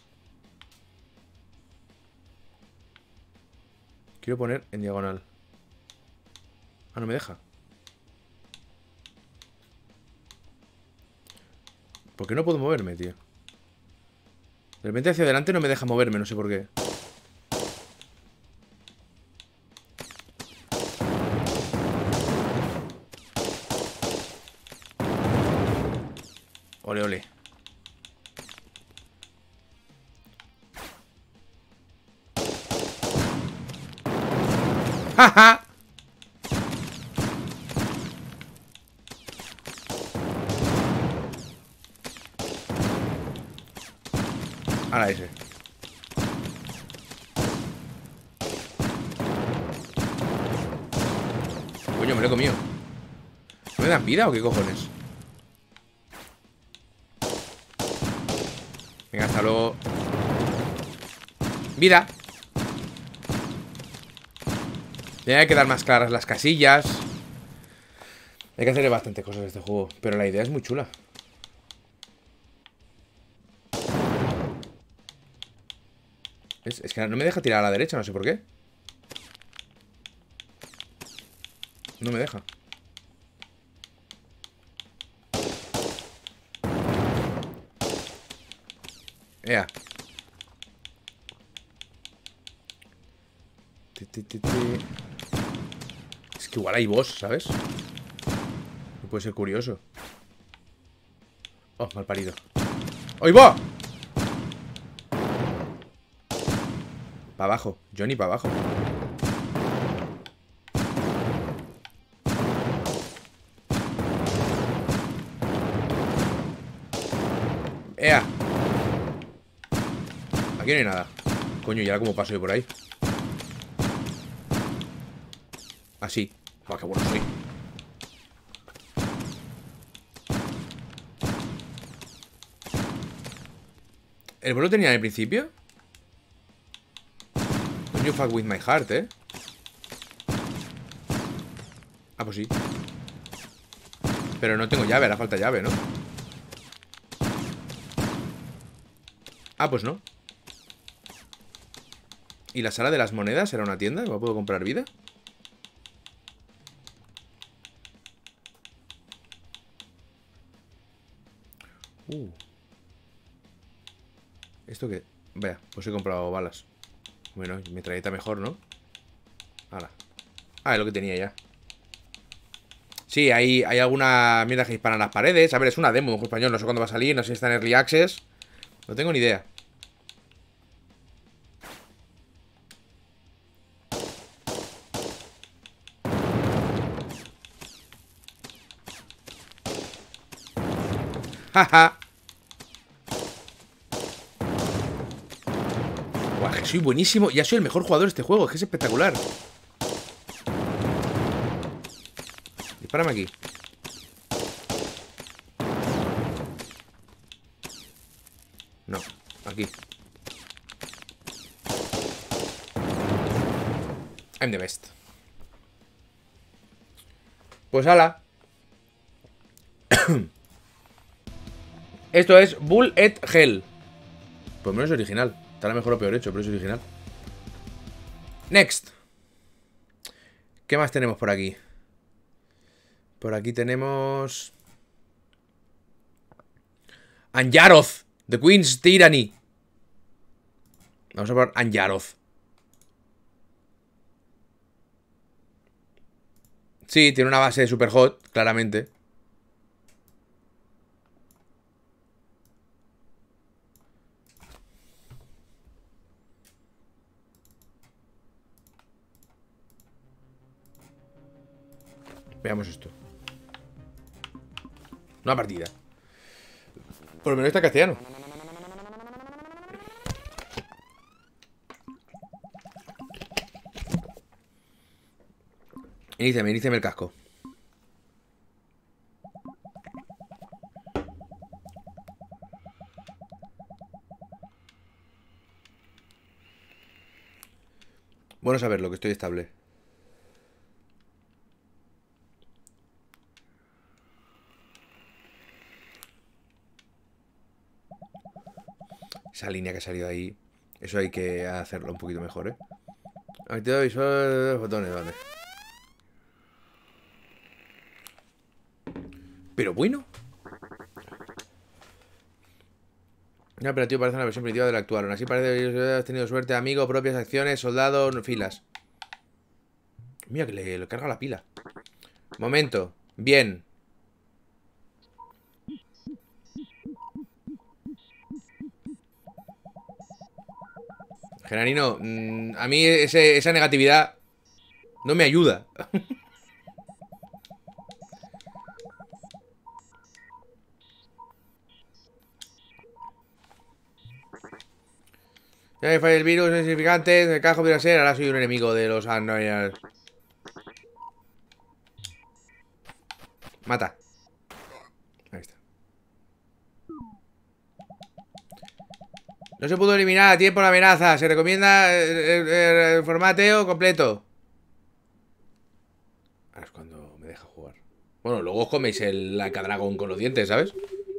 Quiero poner en diagonal. Ah, no me deja. ¿Por qué no puedo moverme, tío? De repente hacia adelante no me deja moverme, no sé por qué. Ole, ole. ¡Ja, ja! Ahora ese. Coño, me lo he comido. ¿No me dan vida o qué cojones? Venga, hasta luego. Vida. Hay que dar más claras las casillas. Hay que hacer bastante cosas en este juego. Pero la idea es muy chula. Es que no me deja tirar a la derecha, no sé por qué. No me deja. Ea. Es que igual hay boss, ¿sabes? No puede ser curioso. Oh, mal parido. ¡Ahí va! Para abajo, Johnny, para abajo. ¡Ea! Aquí no hay nada. Coño, ¿y ahora cómo paso yo por ahí? Así. ¡Oh, qué bueno soy! ¿El bolo tenía en el principio? Don't you fuck with my heart, Ah, pues sí. Pero no tengo llave, hará falta llave, ¿no? Ah, pues no. ¿Y la sala de las monedas era una tienda? ¿No puedo comprar vida? ¿Esto qué? Vea, pues he comprado balas. Bueno, metralleta mejor, ¿no? Hala. Ah, es lo que tenía ya. Sí, hay alguna mierda que disparan las paredes. A ver, es una demo en español, no sé cuándo va a salir. No sé si está en Early Access. No tengo ni idea. Jaja. Buah, que soy buenísimo. Ya soy el mejor jugador de este juego. Es que es espectacular. Dispárame aquí. No, aquí. I'm the best. Pues ala. Esto es Bull et Hell. Pues menos es original. Estará mejor o peor hecho, pero es original. Next. ¿Qué más tenemos por aquí? Por aquí tenemos... Anjaroth, The Queen's Tyranny. Vamos a por Anjaroth. Sí, tiene una base de super hot, claramente. Veamos esto. Una partida. Por lo menos está en castellano. Iníciame el casco. Bueno saberlo, que estoy estable. Esa línea que ha salido ahí. Eso hay que hacerlo un poquito mejor, Activado visual de los botones, vale. Pero bueno. Un operativo parece una versión primitiva del actual. Aún así parece que has tenido suerte, amigo, propias acciones, soldados, filas. Mira que le carga la pila. Momento. Bien. Genarino, a mí esa negatividad no me ayuda. Ya me falla el virus, es insignificante, me cajo podría ser, ahora soy un enemigo de los Anoyas. Mata. Ahí está. No se pudo eliminar a tiempo la amenaza. Se recomienda el formateo completo. Ahora es cuando me deja jugar. Bueno, luego os coméis el Like Dragon con los dientes, ¿sabes?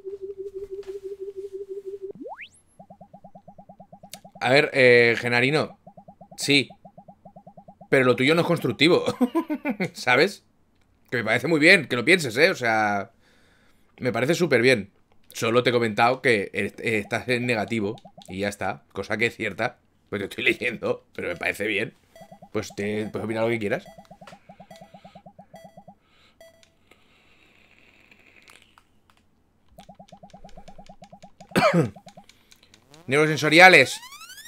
A ver, Genarino. Sí. Pero lo tuyo no es constructivo. ¿Sabes? Que me parece muy bien, que lo pienses, O sea... Me parece súper bien. Solo te he comentado que estás en negativo. Y ya está. Cosa que es cierta. Pues te estoy leyendo. Pero me parece bien. Pues te puedes opinar lo que quieras. Neurosensoriales.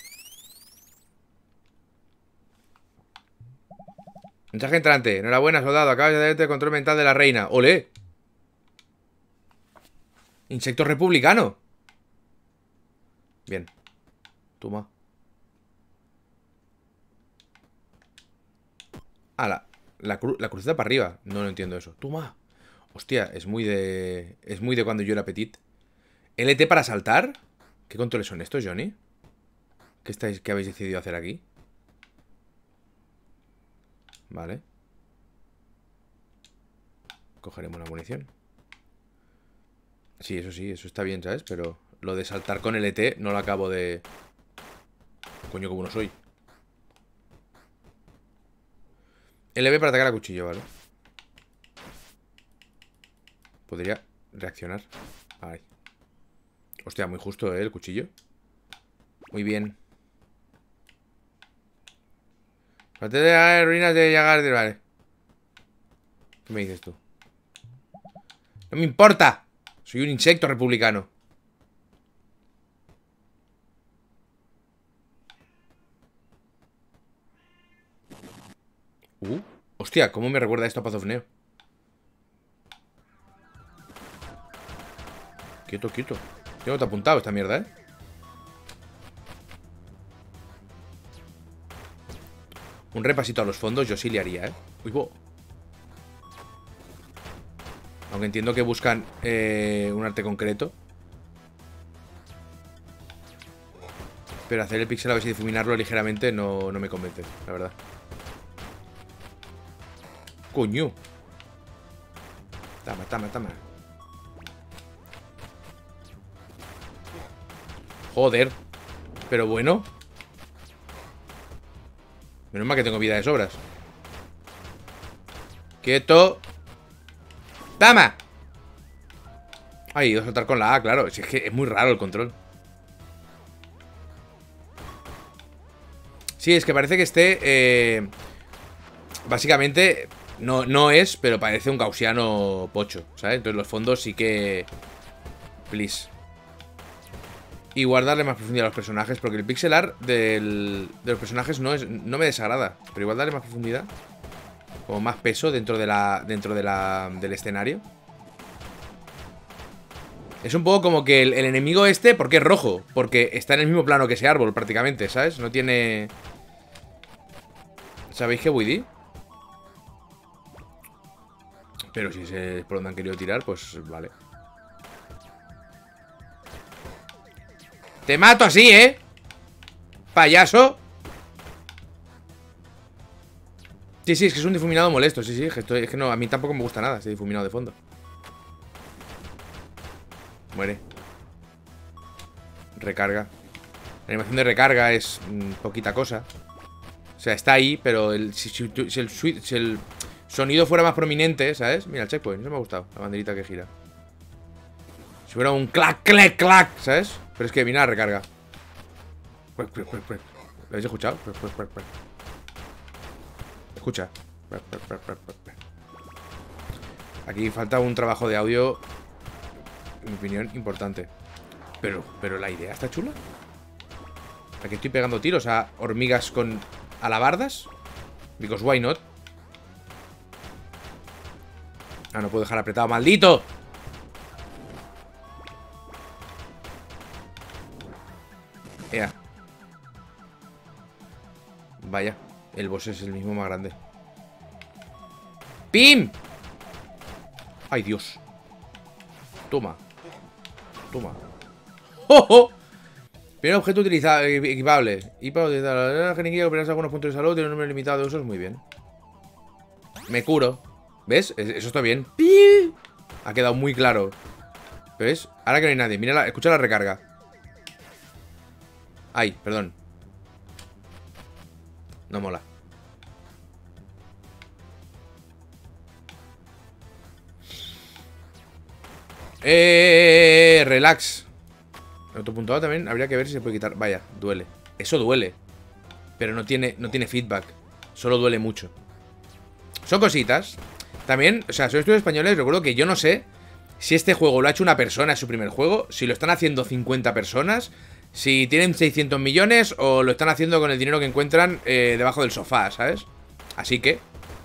Mensaje entrante. Enhorabuena, soldado. Acabas de darte el control mental de la reina. ¡Olé! Insecto republicano. Bien. Toma. Ah, la cruceta para arriba. No lo entiendo eso. Toma. Hostia, es muy de... Es muy de cuando yo era petit. ¿LT para saltar? ¿Qué controles son estos, Johnny? ¿Qué habéis decidido hacer aquí? Vale. Cogeremos la munición. Sí, eso está bien, ¿sabes? Pero lo de saltar con el ET no lo acabo de... Coño, como no soy. LB para atacar a cuchillo, ¿vale? Podría reaccionar. Ay. Hostia, muy justo, ¿eh? El cuchillo. Muy bien. Parte de las ruinas de Yagar, vale. ¿Qué me dices tú? ¡No me importa! Soy un insecto republicano. Hostia, ¿cómo me recuerda esto a Path of Neo? Quieto, quieto. Tengo te apuntado esta mierda, ¿eh? Un repasito a los fondos yo sí le haría, ¿eh? Uy, bo. Aunque entiendo que buscan un arte concreto. Pero hacer el pixel a ver si difuminarlo ligeramente no me convence, la verdad. Coño. Tama, tama, tama. Joder. Pero bueno. Menos mal que tengo vida de sobras. ¡Quieto! ¡Tama! Ay, he ido a saltar con la A, claro. Si es que es muy raro el control. Sí, es que parece que esté... básicamente... No es, pero parece un gaussiano pocho, ¿sabes? Entonces los fondos sí que... Please. Y guardarle más profundidad a los personajes, porque el pixel art de los personajes no me desagrada. Pero igual darle más profundidad. Como más peso dentro del escenario. Es un poco como que el enemigo este, ¿por qué es rojo? Porque está en el mismo plano que ese árbol prácticamente, ¿sabes? No tiene... ¿Sabéis qué voy a decir? Pero si es por donde han querido tirar, pues vale. Te mato así, ¿eh? Payaso. Sí, es que es un difuminado molesto. Sí, es que no, a mí tampoco me gusta nada ese difuminado de fondo. Muere. Recarga. La animación de recarga es poquita cosa. O sea, está ahí, pero si el sonido fuera más prominente, ¿sabes? Mira, el checkpoint, eso me ha gustado. La banderita que gira. Si fuera un clac, clac, clac, ¿sabes? Pero es que mira la recarga. ¿Lo habéis escuchado? Escucha. Aquí falta un trabajo de audio, en mi opinión, importante. Pero la idea está chula. Aquí estoy pegando tiros a hormigas con alabardas. Because why not? Ah, no puedo dejar apretado, ¡maldito! Ea. Vaya, el boss es el mismo más grande. ¡Pim! ¡Ay, Dios! Toma. Toma. ¡Oh, oh! Primer objeto equipable. Y para utilizar la jeringuilla, operar algunos puntos de salud, tiene un número limitado de usos, muy bien. Me curo. ¿Ves? Eso está bien. ¡Pi! Ha quedado muy claro. ¿Ves? Ahora que no hay nadie. Mira, escucha la recarga. Ay, perdón. No mola. Relax. En otro punto también habría que ver si se puede quitar. Vaya, duele. Eso duele. Pero no tiene feedback. Solo duele mucho. Son cositas. También, o sea, soy estudios españoles. Recuerdo que yo no sé si este juego lo ha hecho una persona en su primer juego, si lo están haciendo 50 personas, si tienen 600 millones o lo están haciendo con el dinero que encuentran debajo del sofá, ¿sabes? Así que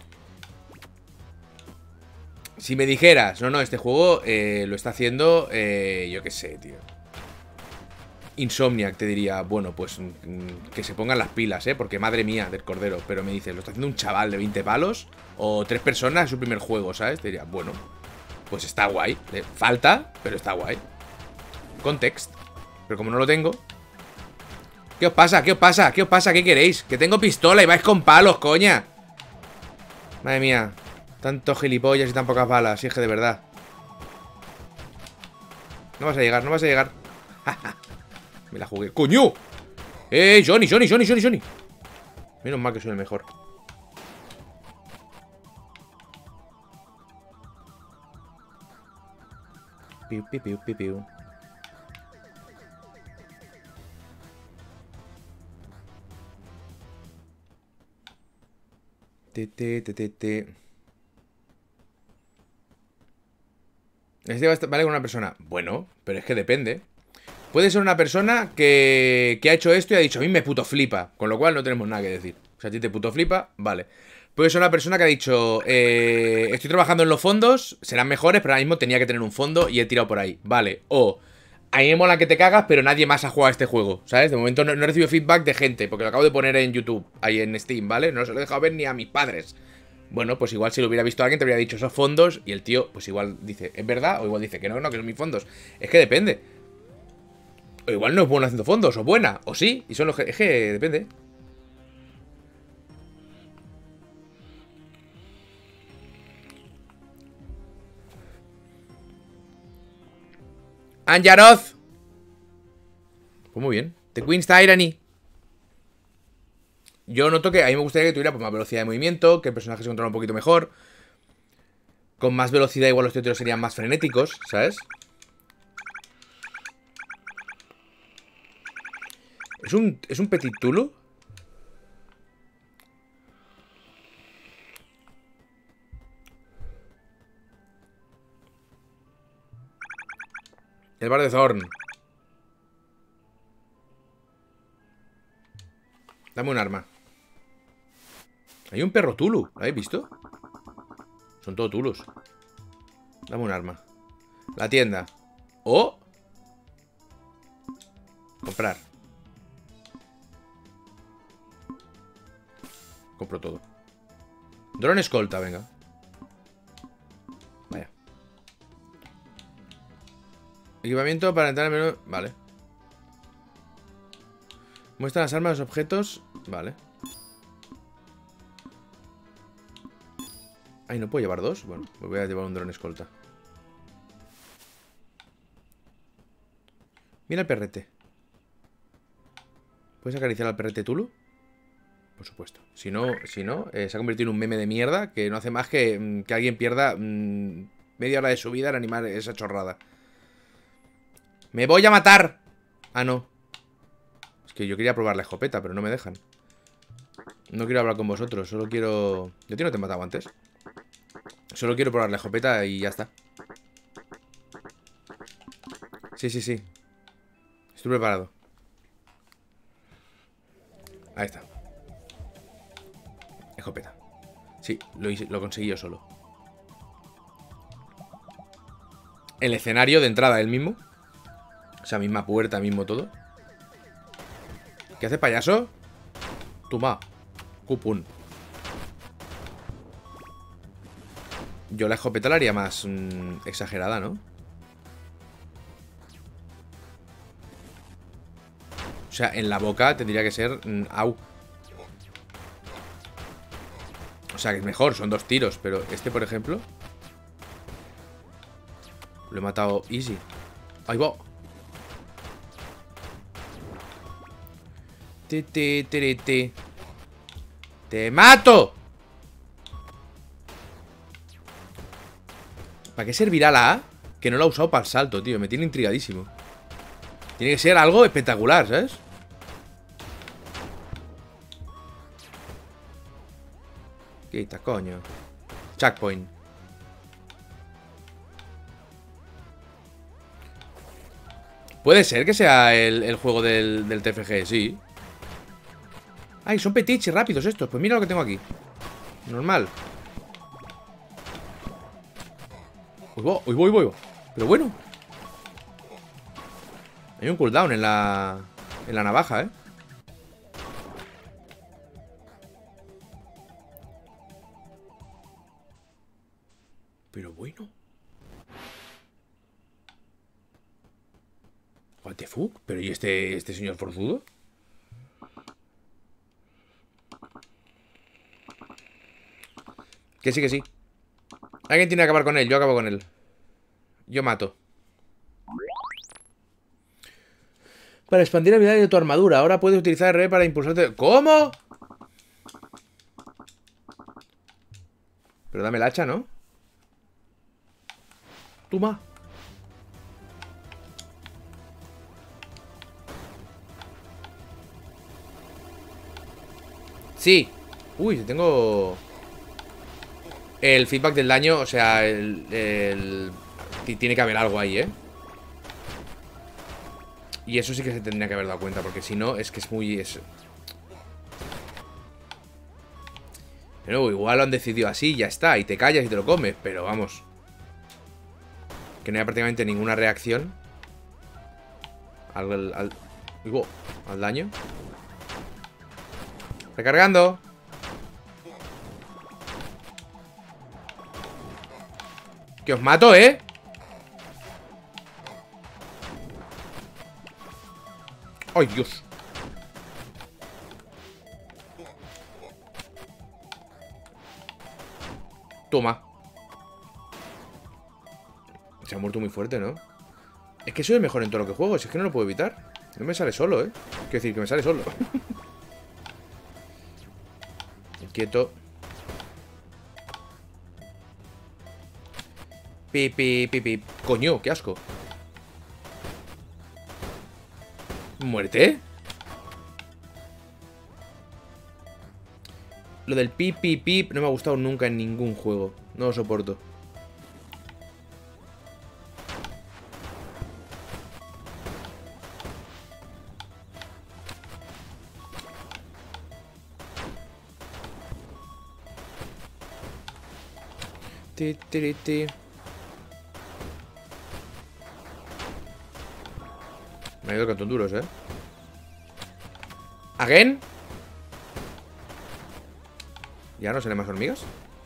si me dijeras, no, este juego lo está haciendo, yo qué sé, tío, Insomniac, te diría, bueno, pues que se pongan las pilas, porque madre mía del cordero. Pero me dices, ¿lo está haciendo un chaval de 20 palos? O 3 personas en su primer juego, ¿sabes? Te diría, bueno, pues está guay. Falta, pero está guay. Context. Pero como no lo tengo... ¿Qué os pasa? ¿Qué os pasa? ¿Qué os pasa? ¿Qué queréis? Que tengo pistola y vais con palos, coña. Madre mía. Tantos gilipollas y tan pocas balas. Si es que de verdad. No vas a llegar, no vas a llegar. Me la jugué. ¡Coño! Johnny! Menos mal que soy el mejor. Piu, piu, piu, piu, piu. Este vale con una persona. Bueno, pero es que depende. Puede ser una persona que ha hecho esto y ha dicho, a mí me puto flipa. Con lo cual no tenemos nada que decir. O sea, a ti te puto flipa, vale. Puede ser una persona que ha dicho, estoy trabajando en los fondos, serán mejores, pero ahora mismo tenía que tener un fondo y he tirado por ahí. Vale. O, a mí me mola que te cagas, pero nadie más ha jugado a este juego, ¿sabes? De momento no he recibido feedback de gente, porque lo acabo de poner en YouTube, ahí en Steam, ¿vale? No se lo he dejado ver ni a mis padres. Bueno, pues igual si lo hubiera visto alguien te habría dicho esos fondos y el tío, pues igual dice, ¿es verdad? O igual dice que no, que son mis fondos. Es que depende. O igual no es bueno haciendo fondos, o buena, o sí, y son los que... Es que depende. Anjaroth. Pues muy bien. The Queen's Tyranny. Yo noto que a mí me gustaría que tuviera pues, más velocidad de movimiento, que el personaje se controla un poquito mejor. Con más velocidad igual los títulos serían más frenéticos, ¿sabes? ¿Es un Petit Tulu? El bar de Thorn. Dame un arma. Hay un perro Tulu, ¿lo habéis visto? Son todos Tulus. Dame un arma. La tienda. O comprar. Compro todo. Drone escolta, venga. Vaya. Equipamiento para entrar en el menú. Vale. Muestra las armas, los objetos. Vale. Ay, ¿no puedo llevar dos? Bueno, me voy a llevar un dron escolta. Mira el perrete. ¿Puedes acariciar al perrete Tulu? Por supuesto. Si no, se ha convertido en un meme de mierda que no hace más que alguien pierda media hora de su vida en animar esa chorrada. ¡Me voy a matar! Ah, no. Es que yo quería probar la escopeta, pero no me dejan. No quiero hablar con vosotros, solo quiero... ¿Yo a ti no te he matado antes? Solo quiero probar la escopeta y ya está. Sí. Estoy preparado. Ahí está. Escopeta. Sí, lo conseguí yo solo. El escenario de entrada, el mismo. O sea, misma puerta, mismo todo. ¿Qué hace, payaso? Toma. Cupun. Yo la escopeta la haría más exagerada, ¿no? O sea, en la boca tendría que ser... au. O sea, que es mejor, son 2 tiros. Pero este, por ejemplo... Lo he matado easy. ¡Ahí va! ¡Te mato! ¿Para qué servirá la A? Que no la he usado para el salto, tío. Me tiene intrigadísimo. Tiene que ser algo espectacular, ¿sabes? Quita, coño. Checkpoint. Puede ser que sea el juego del TFG, sí. Ay, son petits y rápidos estos. Pues mira lo que tengo aquí. Normal. Uy, voy. Pero bueno. Hay un cooldown en la navaja, ¿eh? Pero bueno. What the fuck? ¿Pero y este señor forzudo? Que sí, que sí. Alguien tiene que acabar con él, yo acabo con él. Yo mato. Para expandir habilidades de tu armadura. Ahora puedes utilizar R para impulsarte. ¿Cómo? Pero dame el hacha, ¿no? Toma. Sí. Uy, tengo... El feedback del daño, o sea, tiene que haber algo ahí, ¿eh? Y eso sí que se tendría que haber dado cuenta, porque si no, es que es muy... Pero igual lo han decidido así, ya está, y te callas y te lo comes, pero vamos. Que no haya prácticamente ninguna reacción al daño. Recargando. Que os mato, ¿eh? ¡Ay, Dios! Toma. Se ha muerto muy fuerte, ¿no? Es que soy el mejor en todo lo que juego. Si es que no lo puedo evitar. No me sale solo, ¿eh? Quiero decir, que me sale solo. Quieto. Pi. Coño, qué asco. ¿Muerte? Lo del pip no me ha gustado nunca en ningún juego. No lo soporto. Ti. Me ha ido cantón duros, ¿eh? ¿Again? ¿Ya no salen más hormigas?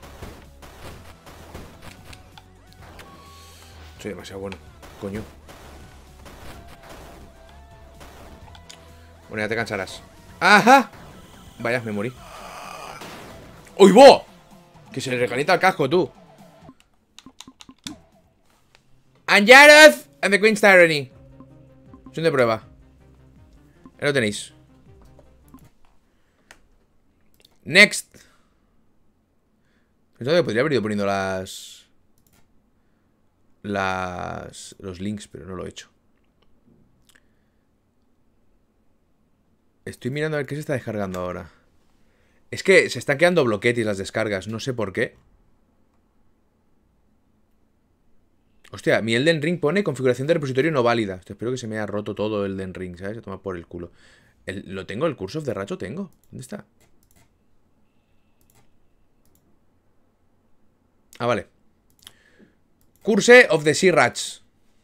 Soy demasiado bueno. Coño. Bueno, ya te cansarás. ¡Ajá! Vaya, me morí. ¡Uy, bo! Que se le recalienta el casco, tú. And Jareth and the Queen's Tyranny. Son de prueba. Ahí lo tenéis. Next. Pensaba que podría haber ido poniendo los links, pero no lo he hecho. Estoy mirando a ver qué se está descargando ahora. Es que se están quedando bloquetis las descargas, no sé por qué. Hostia, mi Elden Ring pone configuración de repositorio no válida. Espero que se me haya roto todo el Elden Ring, ¿sabes? A tomar por el culo. ¿Lo tengo? ¿El Curse of the Ratch lo tengo? ¿Dónde está? Ah, vale. Curse of the Sea Ratch.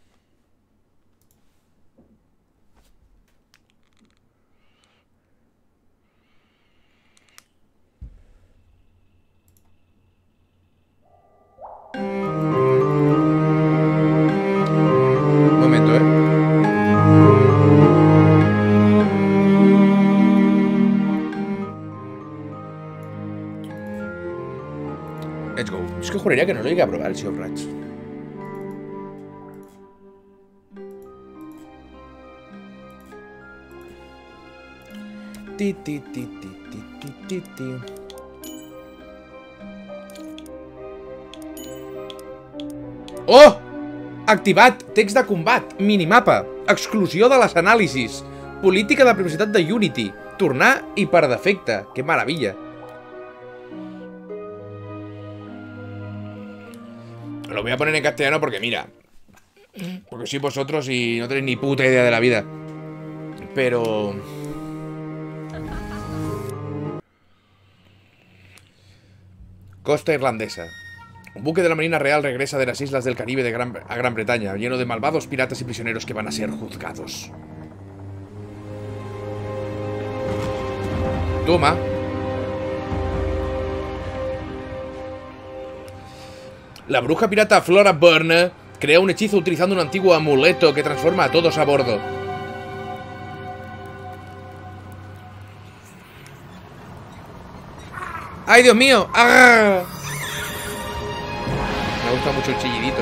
Un momento, Let's go. Es que juraría que no lo llegué a probar el Sea of Ratch. Oh! Activat text de combat, minimapa, exclusió de les anàlisis, política de privacitat de Unity, tornar i per defecte. Que maravilla. Lo voy a poner en castellano porque mira, porque sois vosotros y no tenéis ni puta idea de la vida. Pero... Costa irlandesa. Un buque de la Marina Real regresa de las islas del Caribe a Gran Bretaña, lleno de malvados piratas y prisioneros que van a ser juzgados. Toma. La bruja pirata Flora Byrne crea un hechizo utilizando un antiguo amuleto que transforma a todos a bordo. ¡Ay, Dios mío! ¡Ah! Me gusta mucho el chillidito,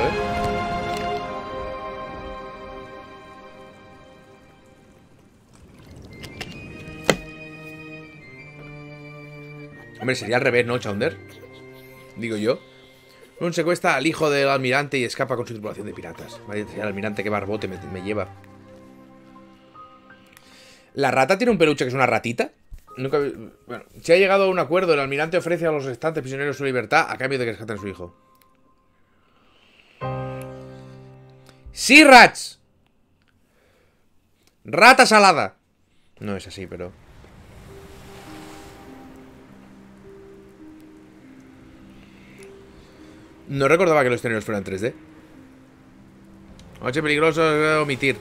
Hombre, sería al revés, ¿no, Chaunder? Digo yo. Un secuestra al hijo del almirante y escapa con su tripulación de piratas. Vaya, el almirante, qué barbote me lleva. ¿La rata tiene un peluche que es una ratita? Nunca... Bueno, si ha llegado a un acuerdo, el almirante ofrece a los restantes prisioneros su libertad a cambio de que rescaten a su hijo. ¡Sí, Rats! ¡Rata salada! No es así, pero... No recordaba que los escenarios fueran 3D. Noche peligroso, omitir.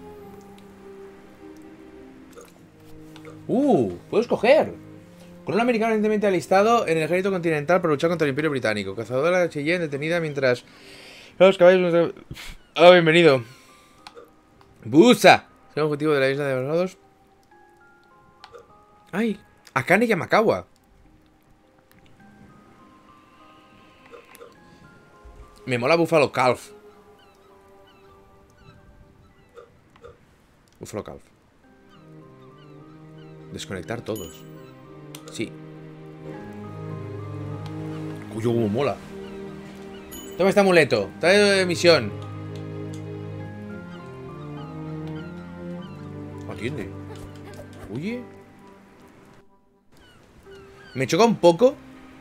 Puedo escoger. Con un americano recientemente alistado en el ejército continental para luchar contra el Imperio Británico. Cazadora de Cheyenne detenida mientras los caballos... Oh, bienvenido. Busa. Es el objetivo de la isla de Barbados. Ay, Akane Yamakawa. Me mola Buffalo Calf. Buffalo Calf. Desconectar todos. Sí. Cuyo como mola. Toma este amuleto. Trae de misión. Atiende. Oye. Me choca un poco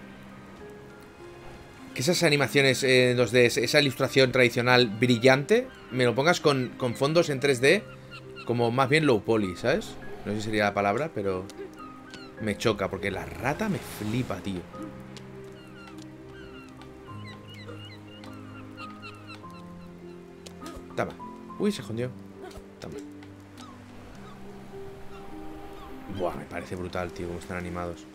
que esas animaciones en 2D, esa ilustración tradicional brillante, me lo pongas con fondos en 3D, como más bien low poly, ¿sabes? No sé si sería la palabra, pero me choca, porque la rata me flipa, tío. Toma. Uy, se escondió. Toma. Buah, me parece brutal, tío, cómo están animados.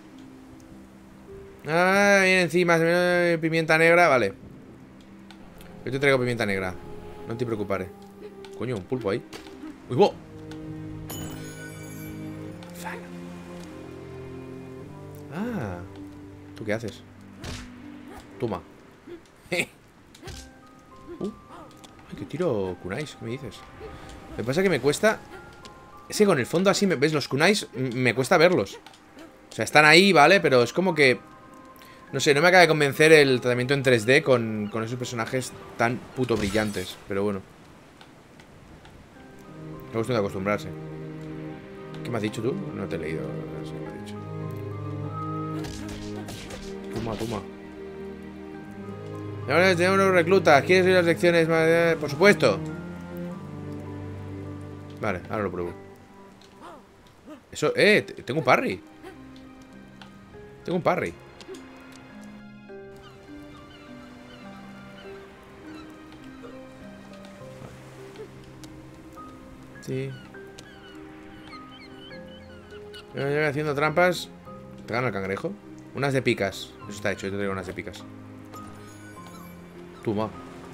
Ah, viene encima, pimienta negra, vale. Yo te traigo pimienta negra. No te preocupes. Coño, un pulpo ahí. ¡Uy, bo! Ah, ¿tú qué haces? Toma. Ay, que tiro kunais, ¿qué me dices? Lo que pasa es que me cuesta... Es que con el fondo así, ¿ves? Los kunais me cuesta verlos. O sea, están ahí, ¿vale? Pero es como que... No sé, no me acaba de convencer el tratamiento en 3D con esos personajes tan puto brillantes. Pero bueno. Es cuestión de acostumbrarse. ¿Qué me has dicho tú? No te he leído. No sé qué me has dicho. Toma, toma. Ahora tenemos reclutas. ¿Quieres oír las lecciones? Por supuesto. Vale, ahora lo pruebo. Eso, tengo un parry. Tengo un parry. Sí. Haciendo trampas. ¿Te gana el cangrejo? Unas de picas. Eso está hecho, yo te traigo unas de picas. Toma.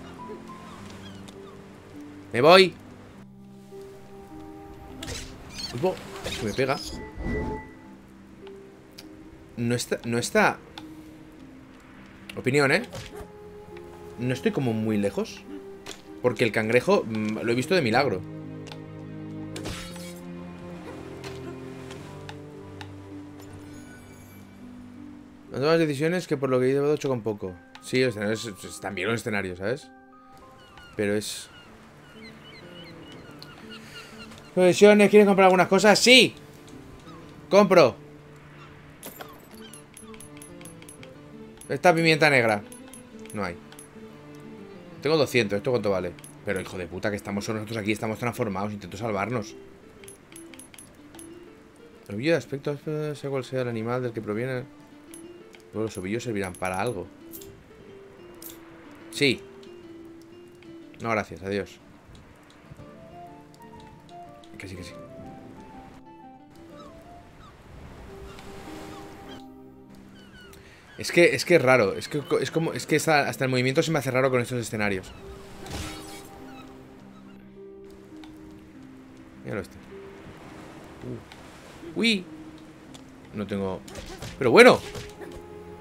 Me voy. Es que me pega. No está. Opinión, no estoy como muy lejos. Porque el cangrejo lo he visto de milagro. No tomas decisiones que por lo que he llevado choca un poco. Sí, los escenarios están bien los escenarios, ¿sabes? Pero es... Provisiones, ¿quieres comprar algunas cosas? ¡Sí! ¡Compro! Esta pimienta negra. No hay. Tengo 200, ¿esto cuánto vale? Pero hijo de puta, que estamos nosotros aquí, estamos transformados. Intento salvarnos. Ovillo de aspecto, sea cual sea el animal del que proviene. Luego los ovillos servirán para algo. Sí. No, gracias, adiós. Que sí, que sí. Es que es raro. Es que hasta el movimiento se me hace raro con estos escenarios. Míralo este. Uy. No tengo... Pero bueno.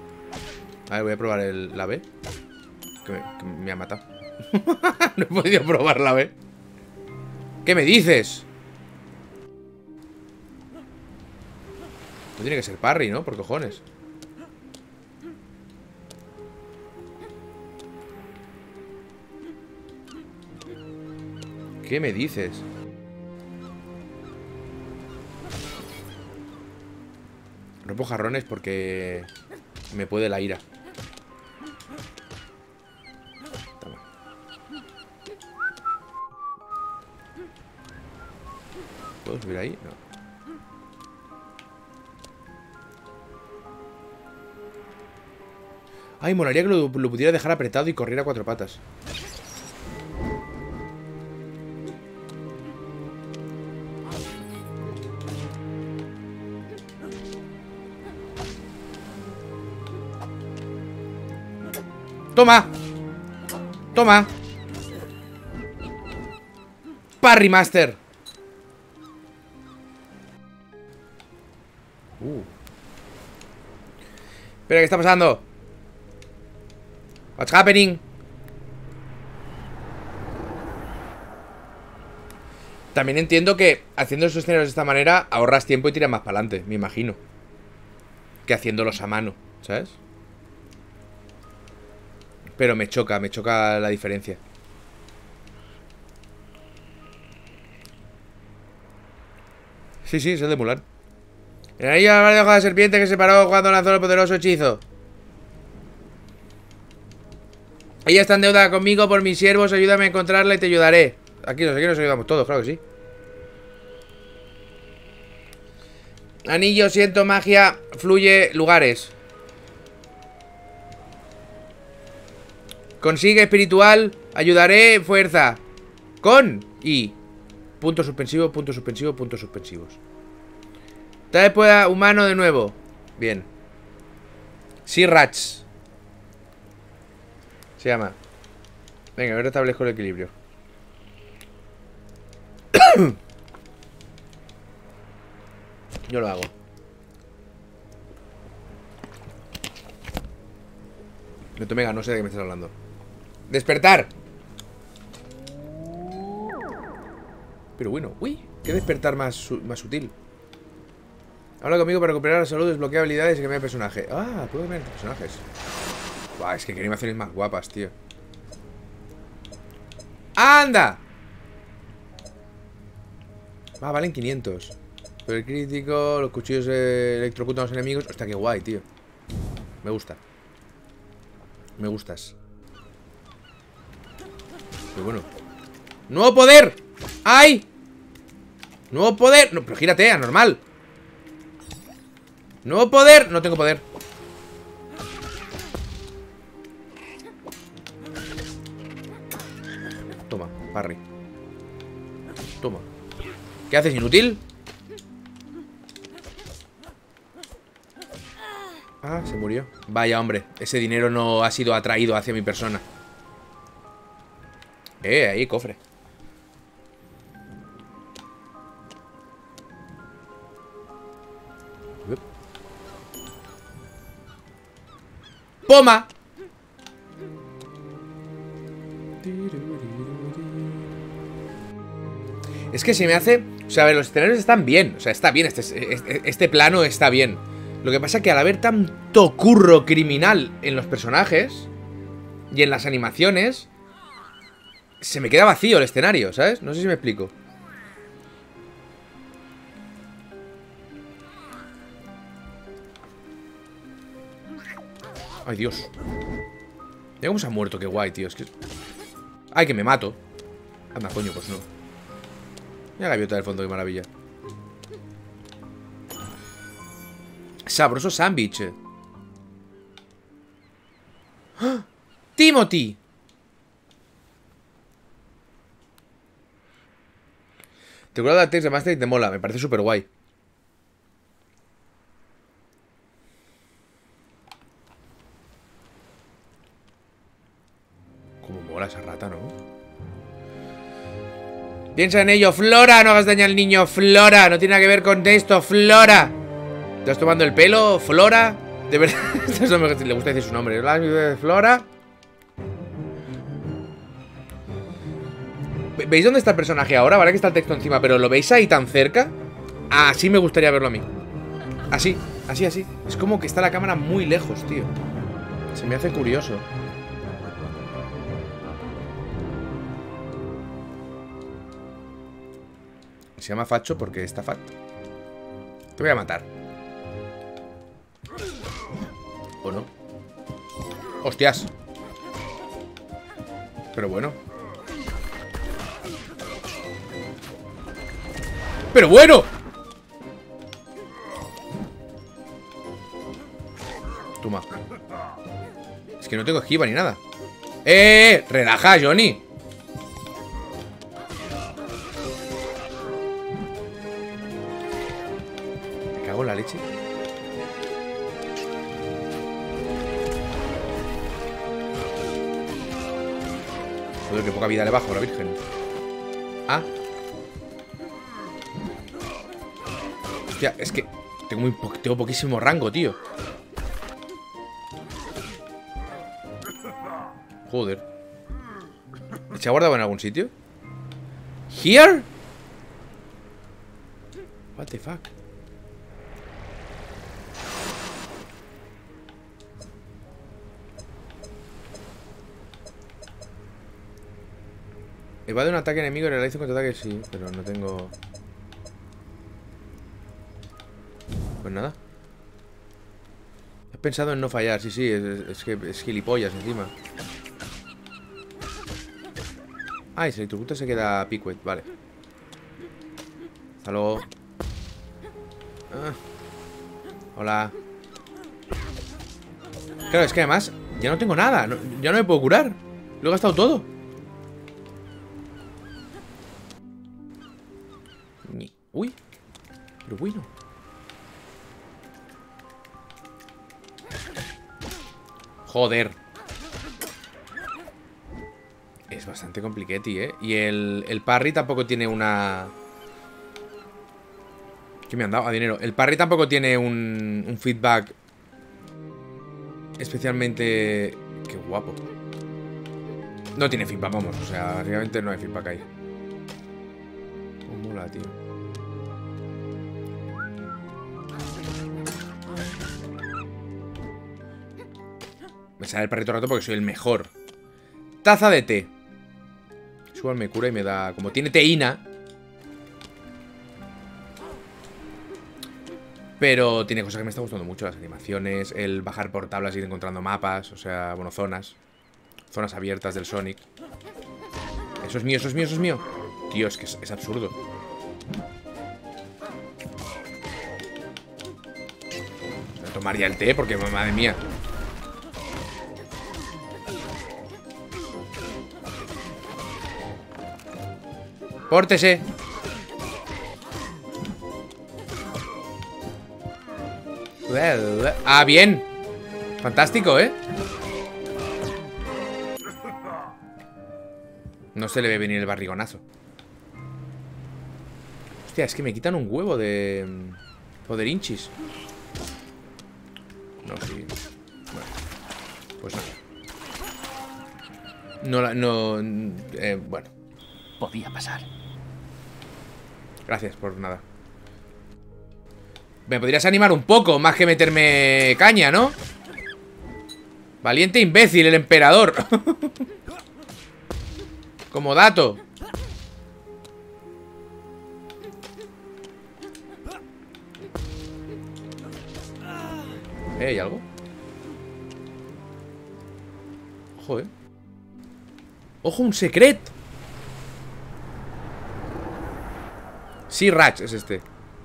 A ver, voy a probar la B. Que me ha matado. No he podido probar la B. ¿Qué me dices? Esto tiene que ser parry, ¿no? Por cojones. ¿Qué me dices? Rompo jarrones porque me puede la ira. Toma. ¿Puedo subir ahí? No. Ay, molaría que lo pudiera dejar apretado y corriera a 4 patas. ¡Toma! ¡Toma! ¡Parry Master! Espera, ¿qué está pasando? What's happening? También entiendo que haciendo esos escenarios de esta manera ahorras tiempo y tiras más para adelante, me imagino, que haciéndolos a mano, ¿sabes? Pero me choca la diferencia. Sí, es el de Mulan. En ahí habrá de hoja de serpiente que se paró cuando lanzó el poderoso hechizo. Ella está en deuda conmigo por mis siervos, ayúdame a encontrarla y te ayudaré. Aquí nos ayudamos todos, claro que sí. Anillo, siento magia, fluye lugares. Consigue espiritual, ayudaré, fuerza. Con y punto suspensivo, puntos suspensivos. Trae pueda humano de nuevo. Bien. Sirrats se llama. Venga, ahora restablezco el equilibrio. Yo lo hago. Omega, no sé de qué me estás hablando. ¡Despertar! Pero bueno, uy, qué despertar más sutil. Habla conmigo para recuperar la salud, desbloquea habilidades y cambiar de personaje. Ah, puedo cambiar de personajes. Buah, es que qué animaciones más guapas, tío. ¡Anda! Ah, valen 500. Pero el crítico, los cuchillos electrocutan a los enemigos. Hostia, qué guay, tío. Me gusta. Me gustas. Pero bueno. ¡Nuevo poder! ¡Ay! ¡Nuevo poder! No, pero gírate, anormal. ¡Nuevo poder! No tengo poder. Toma, parry. Toma. ¿Qué haces, inútil? Ah, se murió. Vaya, hombre. Ese dinero no ha sido atraído hacia mi persona. Ahí, cofre. ¡Poma! Es que se me hace... O sea, a ver, los escenarios están bien. O sea, está bien, este plano está bien. Lo que pasa es que al haber tanto curro criminal en los personajes y en las animaciones, se me queda vacío el escenario, ¿sabes? No sé si me explico. Ay, Dios. Mira cómo se ha muerto, qué guay, tío. Es que... Ay, que me mato. Anda, coño, pues no. Mira la gaviota del fondo, qué maravilla. Sabroso sándwich. ¡Ah! ¡Timothy! Te acuerdas de la text de Master y te mola. Me parece súper guay. Cómo mola esa rata, ¿no? Piensa en ello, Flora. No hagas daño al niño, Flora. No tiene nada que ver con esto, Flora. ¿Te estás tomando el pelo, Flora? De verdad, esto es lo mejor que le gusta decir su nombre. La de Flora. ¿Veis dónde está el personaje ahora? Vale que está el texto encima, pero ¿lo veis ahí tan cerca? Así me gustaría verlo a mí. Así, así, así. Es como que está la cámara muy lejos, tío. Se me hace curioso. Se llama Facho porque está fat. Te voy a matar. ¿O no? ¡Hostias! Pero bueno. ¡Pero bueno! Toma. Es que no tengo esquiva ni nada. Relaja, Johnny. Me cago en la leche. Joder, qué poca vida le bajo a la virgen. Ah. Hostia, es que tengo poquísimo rango, tío. Joder. ¿Se ha guardado en algún sitio? ¿Here? What the fuck. Evade un ataque enemigo y realiza un contraataque, sí, pero no tengo... Pues nada. He pensado en no fallar, sí, sí, es que es gilipollas encima. Ah, y si electrocuta se queda Piquet, vale. Hasta luego. Hola. Claro, es que además ya no tengo nada, ya no me puedo curar. Lo he gastado todo. Uy, pero bueno. Joder. Es bastante compliquetti, ¿eh? Y el parry tampoco tiene una... ¿Qué me han dado? A dinero. El parry tampoco tiene un feedback especialmente... Qué guapo. No tiene feedback, vamos. O sea, realmente no hay feedback ahí. Oh, mola, tío. Me sale el parry todo el rato porque soy el mejor. Taza de té. Igual me cura y me da... Como tiene teína. Pero tiene cosas que me están gustando mucho. Las animaciones, el bajar por tablas y ir encontrando mapas. O sea, bueno, zonas. Zonas abiertas del Sonic. Eso es mío, eso es mío, eso es mío. Tío, es que es absurdo. Voy a tomar ya el té porque, madre mía. Pórtese. Ah, bien. Fantástico, ¿eh? No se le ve venir el barrigonazo. Hostia, es que me quitan un huevo de... Joder, hinchis. No, sí. Bueno, pues nada. Bueno. Podía pasar. Gracias por nada. Me podrías animar un poco, más que meterme caña, ¿no? Valiente imbécil, el emperador. Como dato. ¿Hay algo? Ojo, ¡Ojo, un secret! Sí, Ratch es este.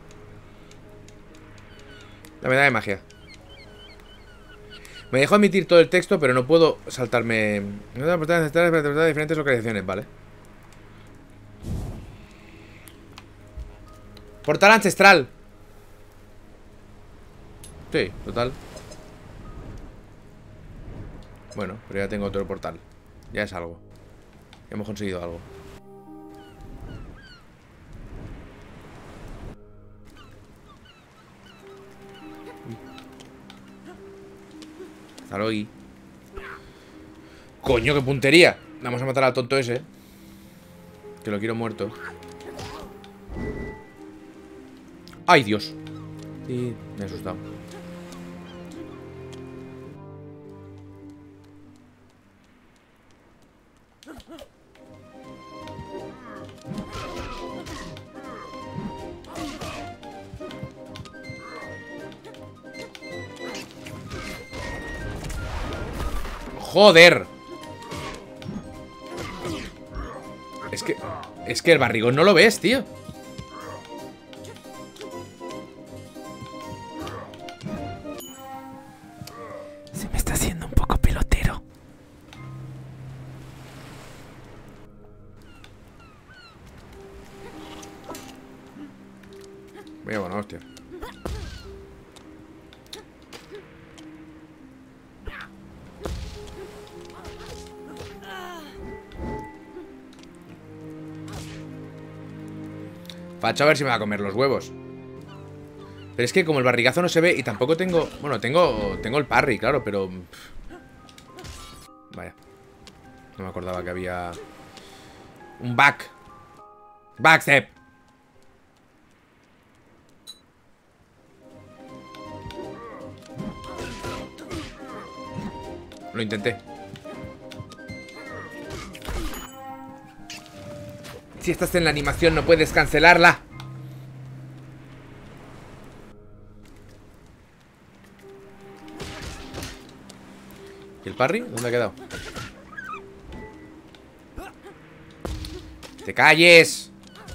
La medalla de magia. Me dejo admitir todo el texto, pero no puedo saltarme. No tengo oportunidades necesarias para interpretar diferentes localizaciones, ¿vale? Portal ancestral. Sí, total. Bueno, pero ya tengo otro portal. Ya es algo. Ya hemos conseguido algo. Aloy. Coño, qué puntería. Vamos a matar al tonto ese. Que lo quiero muerto. ¡Ay, Dios! Sí, me he asustado. ¡Joder! Es que el barrigón no lo ves, tío. Se me está haciendo un poco pelotero. Mira, bueno, hostia. Facho, a ver si me va a comer los huevos. Pero es que como el barrigazo no se ve y tampoco tengo... Bueno, tengo el parry, claro, pero... Vaya. No me acordaba que había... Un back. Backstep. Lo intenté. Si estás en la animación no puedes cancelarla. ¿Y el parry? ¿Dónde ha quedado? ¡Te calles!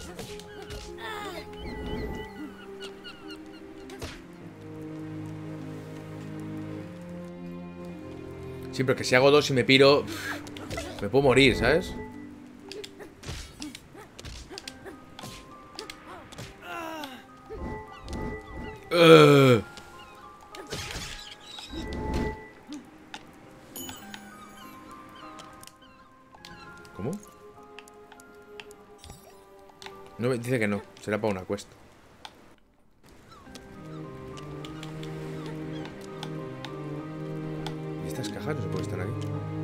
Sí, pero que si hago dos y me piro... Me puedo morir, ¿sabes? ¿Cómo? No, dice que no. Será para una quest. ¿Y estas cajas no se pueden estar aquí?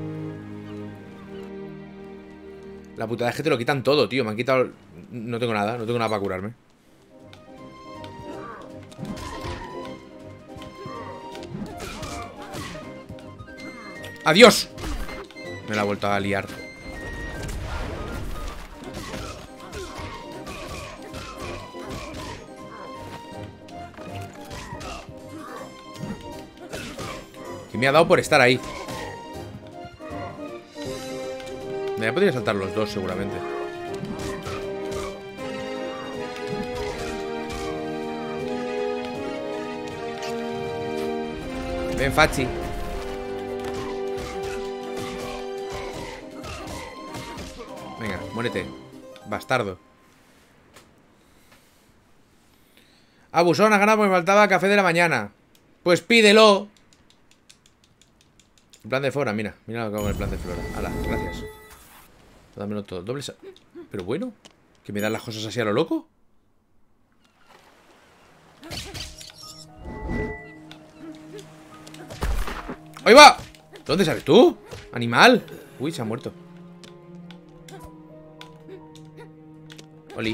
La putada es que te lo quitan todo, tío. Me han quitado... No tengo nada. No tengo nada para curarme. ¡Adiós! Me la he vuelto a liar. Que me ha dado por estar ahí. Me podría saltar los dos seguramente. Ven, Fachi. Venga, muérete. Bastardo. Abusón, has ganado porque me faltaba café de la mañana. Pues pídelo. El plan de Flora, mira. Mira lo que hago con el plan de Flora. Hala, gracias. Dámelo todo. Doble Pero bueno, ¿que me dan las cosas así a lo loco? ¡Ahí va! ¿Dónde sales tú? Animal. Uy, se ha muerto. Oli.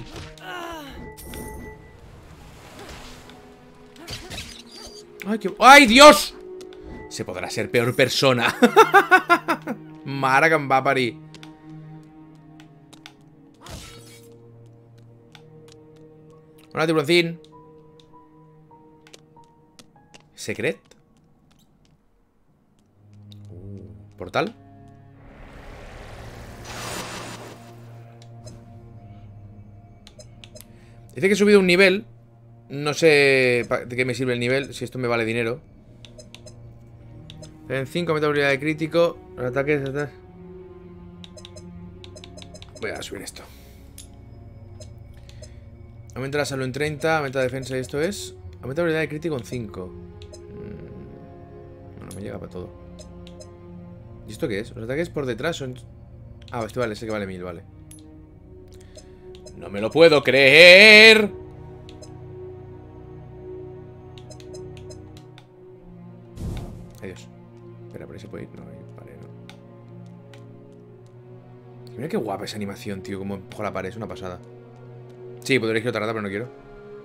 ¡Ay, qué... ¡Ay, Dios! Se podrá ser peor persona. Mare que em va parir. Hola, tiburoncín. Secret. ¿Portal? Dice que he subido un nivel. No sé de qué me sirve el nivel. Si esto me vale dinero. En 5 aumenta la habilidad de crítico. Los ataques. Voy a subir esto. Aumenta la salud en 30. Aumenta la defensa y esto es. Aumenta la habilidad de crítico en 5. Bueno, me llega para todo. ¿Y esto qué es? Los ataques por detrás son... Ah, este vale, ese que vale 1000, vale. ¡No me lo puedo creer! Adiós. Vale, se puede ir. No, vale, no. Mira qué guapa esa animación, tío. Como empujo la pared, es una pasada. Sí, podría elegir otra rata, pero no quiero.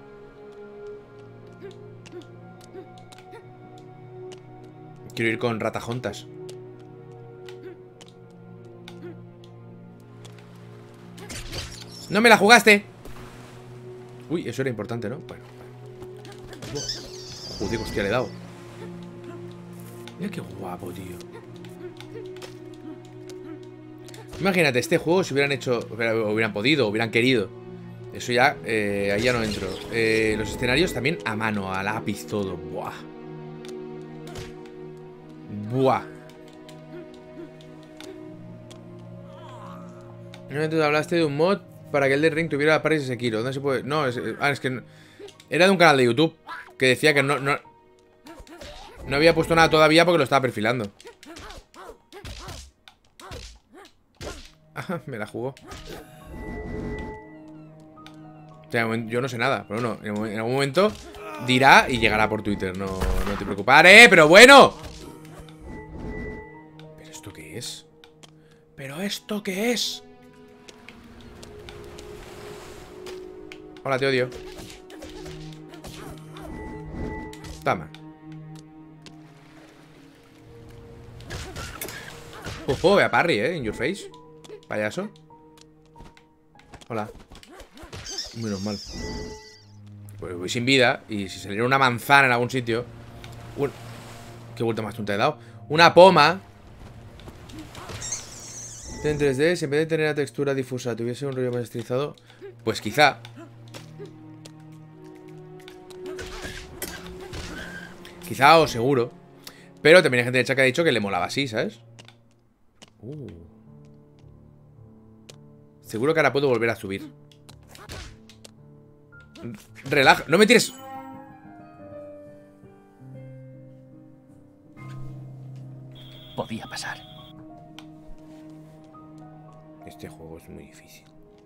Quiero ir con ratajontas. ¡No me la jugaste! Uy, eso era importante, ¿no? Bueno, vale. Joder, hostia, le he dado. Mira qué guapo, tío. Imagínate, este juego si hubieran hecho... Hubieran podido, hubieran querido. Eso ya, ahí ya no entro. Los escenarios también a mano, a lápiz, todo. Buah. Buah. Tú hablaste de un mod para que el Elden Ring tuviera la Paris de Sekiro. ¿Dónde se puede? No, es que no. Era de un canal de YouTube que decía que no había puesto nada todavía porque lo estaba perfilando. Ah, me la jugó. O sea, yo no sé nada, pero bueno, en algún momento dirá y llegará por Twitter. No te preocupes, pero bueno. ¿Pero esto qué es? ¿Pero esto qué es? Hola, te odio. Toma. Ojo, ve a parry, in your face. Payaso. Hola. Menos mal. Pues voy sin vida. Y si saliera una manzana en algún sitio. Qué vuelta más tonta he dado. Una poma. En 3D, si en vez de tener la textura difusa tuviese un rollo más estilizado, pues quizá. Quizá o seguro. Pero también hay gente de chat que ha dicho que le molaba así, ¿sabes? Seguro que ahora puedo volver a subir. Relaja, no me tires. Podía pasar. Este juego es muy difícil.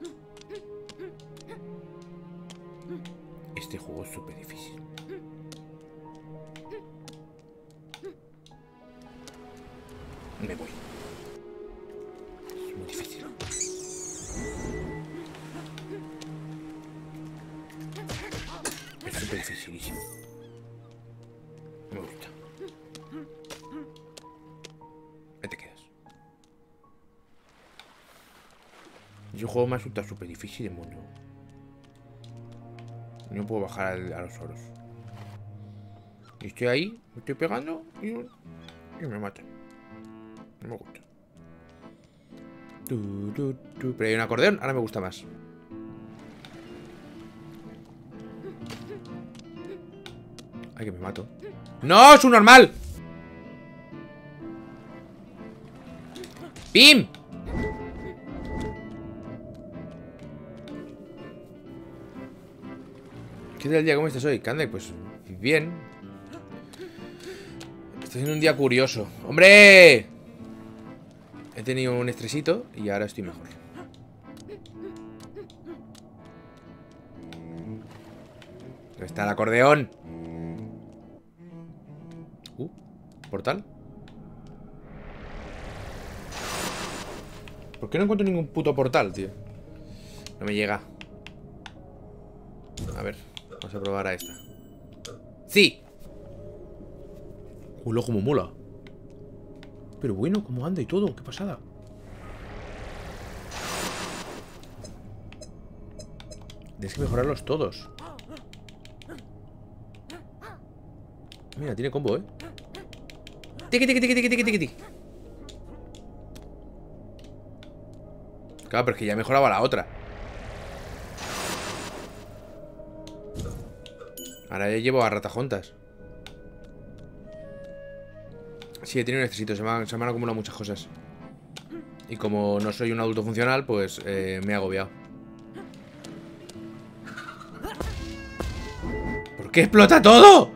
Este juego es súper difícil. Me voy. Es muy difícil. Es súper dificilísimo. Me gusta. Ahí te quedas. Es un juego más súper difícil del mundo. No puedo bajar a los oros. Y estoy ahí, me estoy pegando y me matan. No me gusta. Pero hay un acordeón, ahora me gusta más. Ay, que me mato. ¡No! ¡Es un normal! ¡Pim! ¿Qué tal el día? ¿Cómo estás hoy? Cande, pues bien. Estoy en un día curioso. ¡Hombre! He tenido un estresito y ahora estoy mejor. ¿Dónde está el acordeón? ¿Portal? ¿Por qué no encuentro ningún puto portal, tío? No me llega. A ver, vamos a probar a esta. ¡Sí! ¡Hola, cómo mola! Pero bueno, ¿cómo anda y todo? ¡Qué pasada! Tienes que mejorarlos todos. Mira, tiene combo, Tiki, tiki, tiki, tiki, tiki, tiki. Claro, pero es que ya mejoraba la otra. Ahora ya llevo a ratajontas. Sí, he tenido un necesito. Se me han acumulado muchas cosas. Y como no soy un adulto funcional, pues me he agobiado. ¿Por qué explota todo?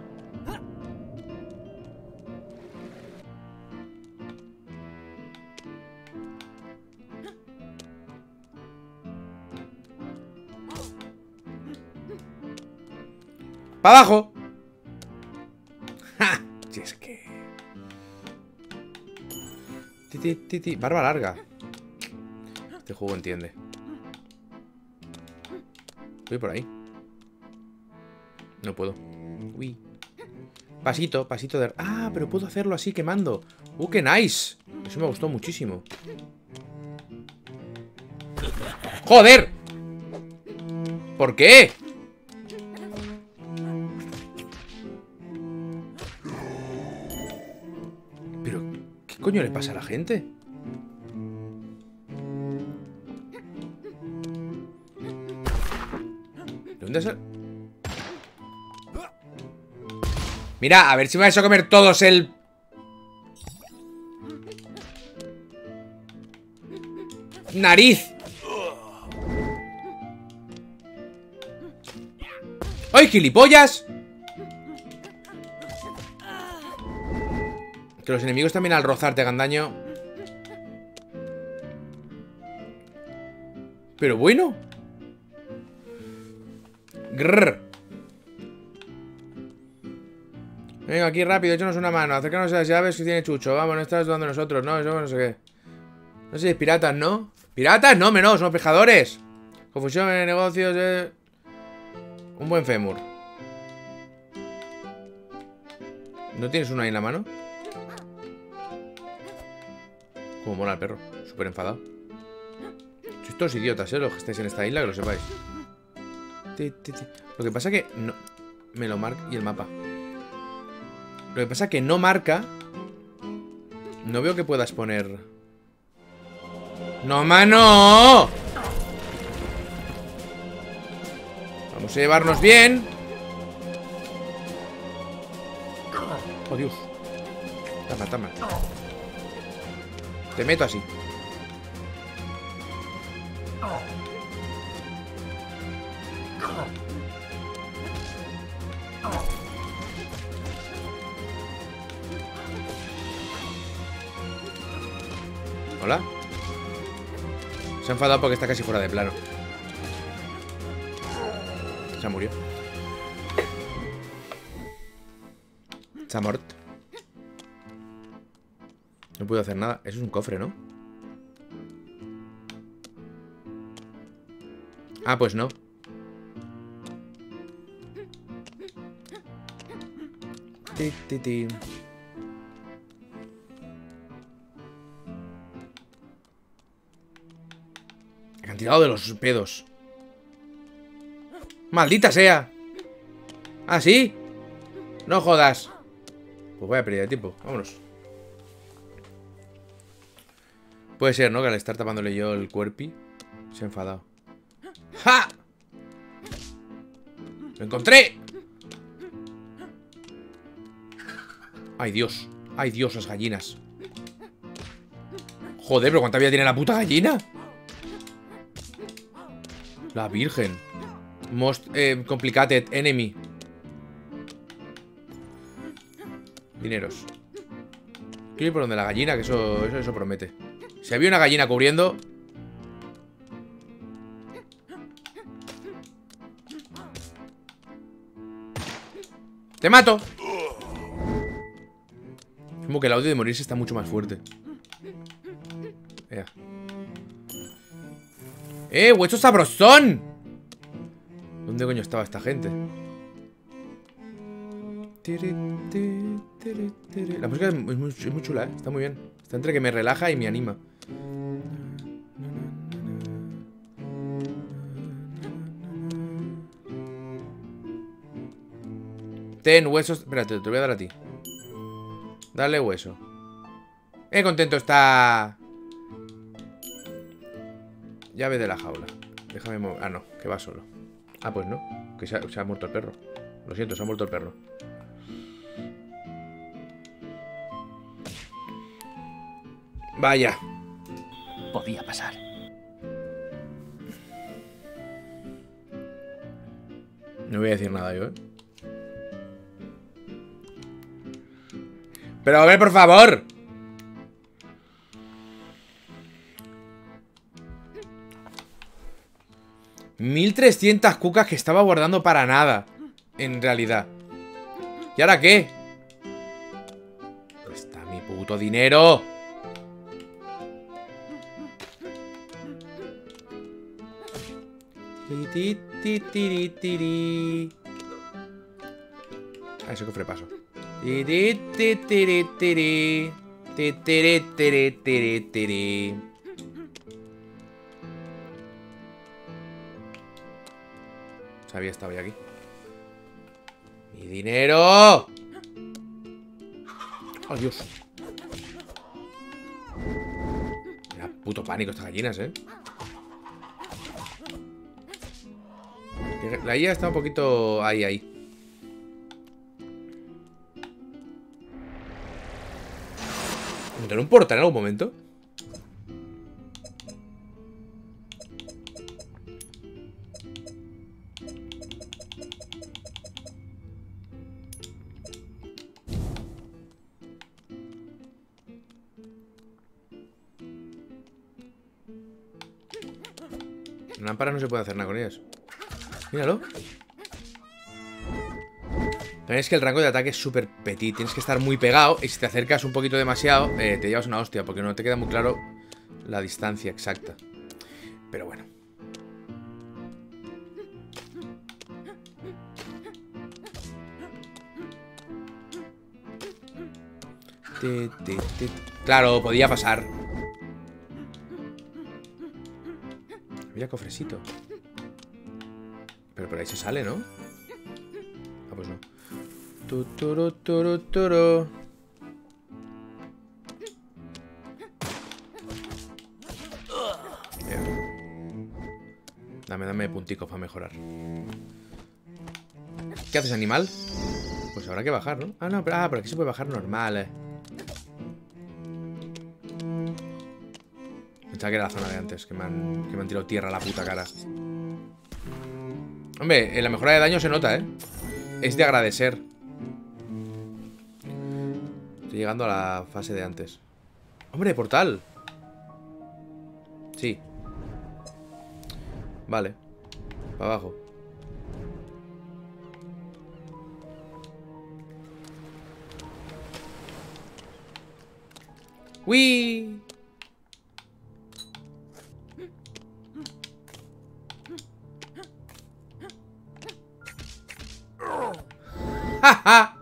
¡Para abajo! ¡Ja! Si es que... Barba larga. Este juego entiende. Voy por ahí. No puedo. Uy. Pasito, pasito de... Ah, pero puedo hacerlo así quemando. ¡Qué nice! Eso me gustó muchísimo. ¡Joder! ¿Por qué? ¿Pero qué coño le pasa a la gente? ¿De dónde sale? Mira, a ver si me vais a comer todos el... ¡Nariz! ¡Ay, gilipollas! Que los enemigos también al rozar te hagan daño. Pero bueno. Grrr. Venga, aquí rápido, échanos una mano. Acércanos a las llaves que tiene Chucho. Vamos, no estás dudando nosotros, ¿no? Eso no sé qué. No sé si es piratas, ¿no? ¿Piratas? No, menos, somos pescadores. Confusión en negocios, Un buen fémur. ¿No tienes uno ahí en la mano? Como mola el perro. Súper enfadado. Sois todos idiotas, los que estáis en esta isla, que lo sepáis. Lo que pasa es que no... Me lo marca... Y el mapa. Lo que pasa es que no marca... No veo que puedas poner... ¡No, mano! Vamos a llevarnos bien. Oh, Dios. Tama, tama. Te meto así. Hola. Se ha enfadado porque está casi fuera de plano. Se murió. Se ha muerto. No puedo hacer nada. Eso es un cofre, ¿no? Ah, pues no. Acantilado de los pedos. ¡Maldita sea! ¿Ah, sí? No jodas. Pues voy a perder tiempo. Vámonos. Puede ser, ¿no? Que al estar tapándole yo el cuerpi se ha enfadado. ¡Ja! ¡Lo encontré! ¡Ay, Dios! ¡Ay, Dios, las gallinas! Joder, pero ¿cuánta vida tiene la puta gallina? La virgen. Most complicated enemy. Dineros. Quiero ir por donde la gallina, que eso promete. Si había una gallina cubriendo... ¡Te mato! Como que el audio de morirse está mucho más fuerte. ¡Hueso sabrosón! ¿Dónde coño estaba esta gente? La música es muy chula, ¿eh? Está muy bien. Está entre que me relaja y me anima. Ten huesos. Espérate, te voy a dar a ti. Dale hueso. Contento está. Llave de la jaula. Déjame mover. Ah, no, que va solo. Ah, pues no. Que se ha muerto el perro. Lo siento, se ha muerto el perro. Vaya. Podía pasar. No voy a decir nada yo, ¿eh? Pero a ver, por favor. $1300 cucas que estaba guardando para nada. En realidad. ¿Y ahora qué? Está mi puto dinero. Ah, ese cofre paso. Tiri, tiri, tiri, tiri. Tiri, tiri, tiri, tiri. Sabía, estaba ya aquí. ¡Mi dinero! ¡Oh, Dios! Me da puto pánico estas gallinas, ¿eh? La IA está un poquito ahí. ¿Entrará un portal en algún momento? Lámparas no se puede hacer nada con ellas. Míralo. También es que el rango de ataque es súper petit. Tienes que estar muy pegado. Y si te acercas un poquito demasiado, te llevas una hostia. Porque no te queda muy claro la distancia exacta. Pero bueno. Claro, podía pasar. Había cofrecito. Pero por ahí se sale, ¿no? Ah, pues no. Tuturu. Dame punticos para mejorar. ¿Qué haces, animal? Pues habrá que bajar, ¿no? Ah, no, pero aquí se puede bajar normal, Pensaba que era la zona de antes, que me han tirado tierra a la puta cara. Hombre, en la mejora de daño se nota, Es de agradecer. Estoy llegando a la fase de antes. ¡Hombre, portal! Sí. Vale. Para abajo. ¡Uy! ¡Ja, ja!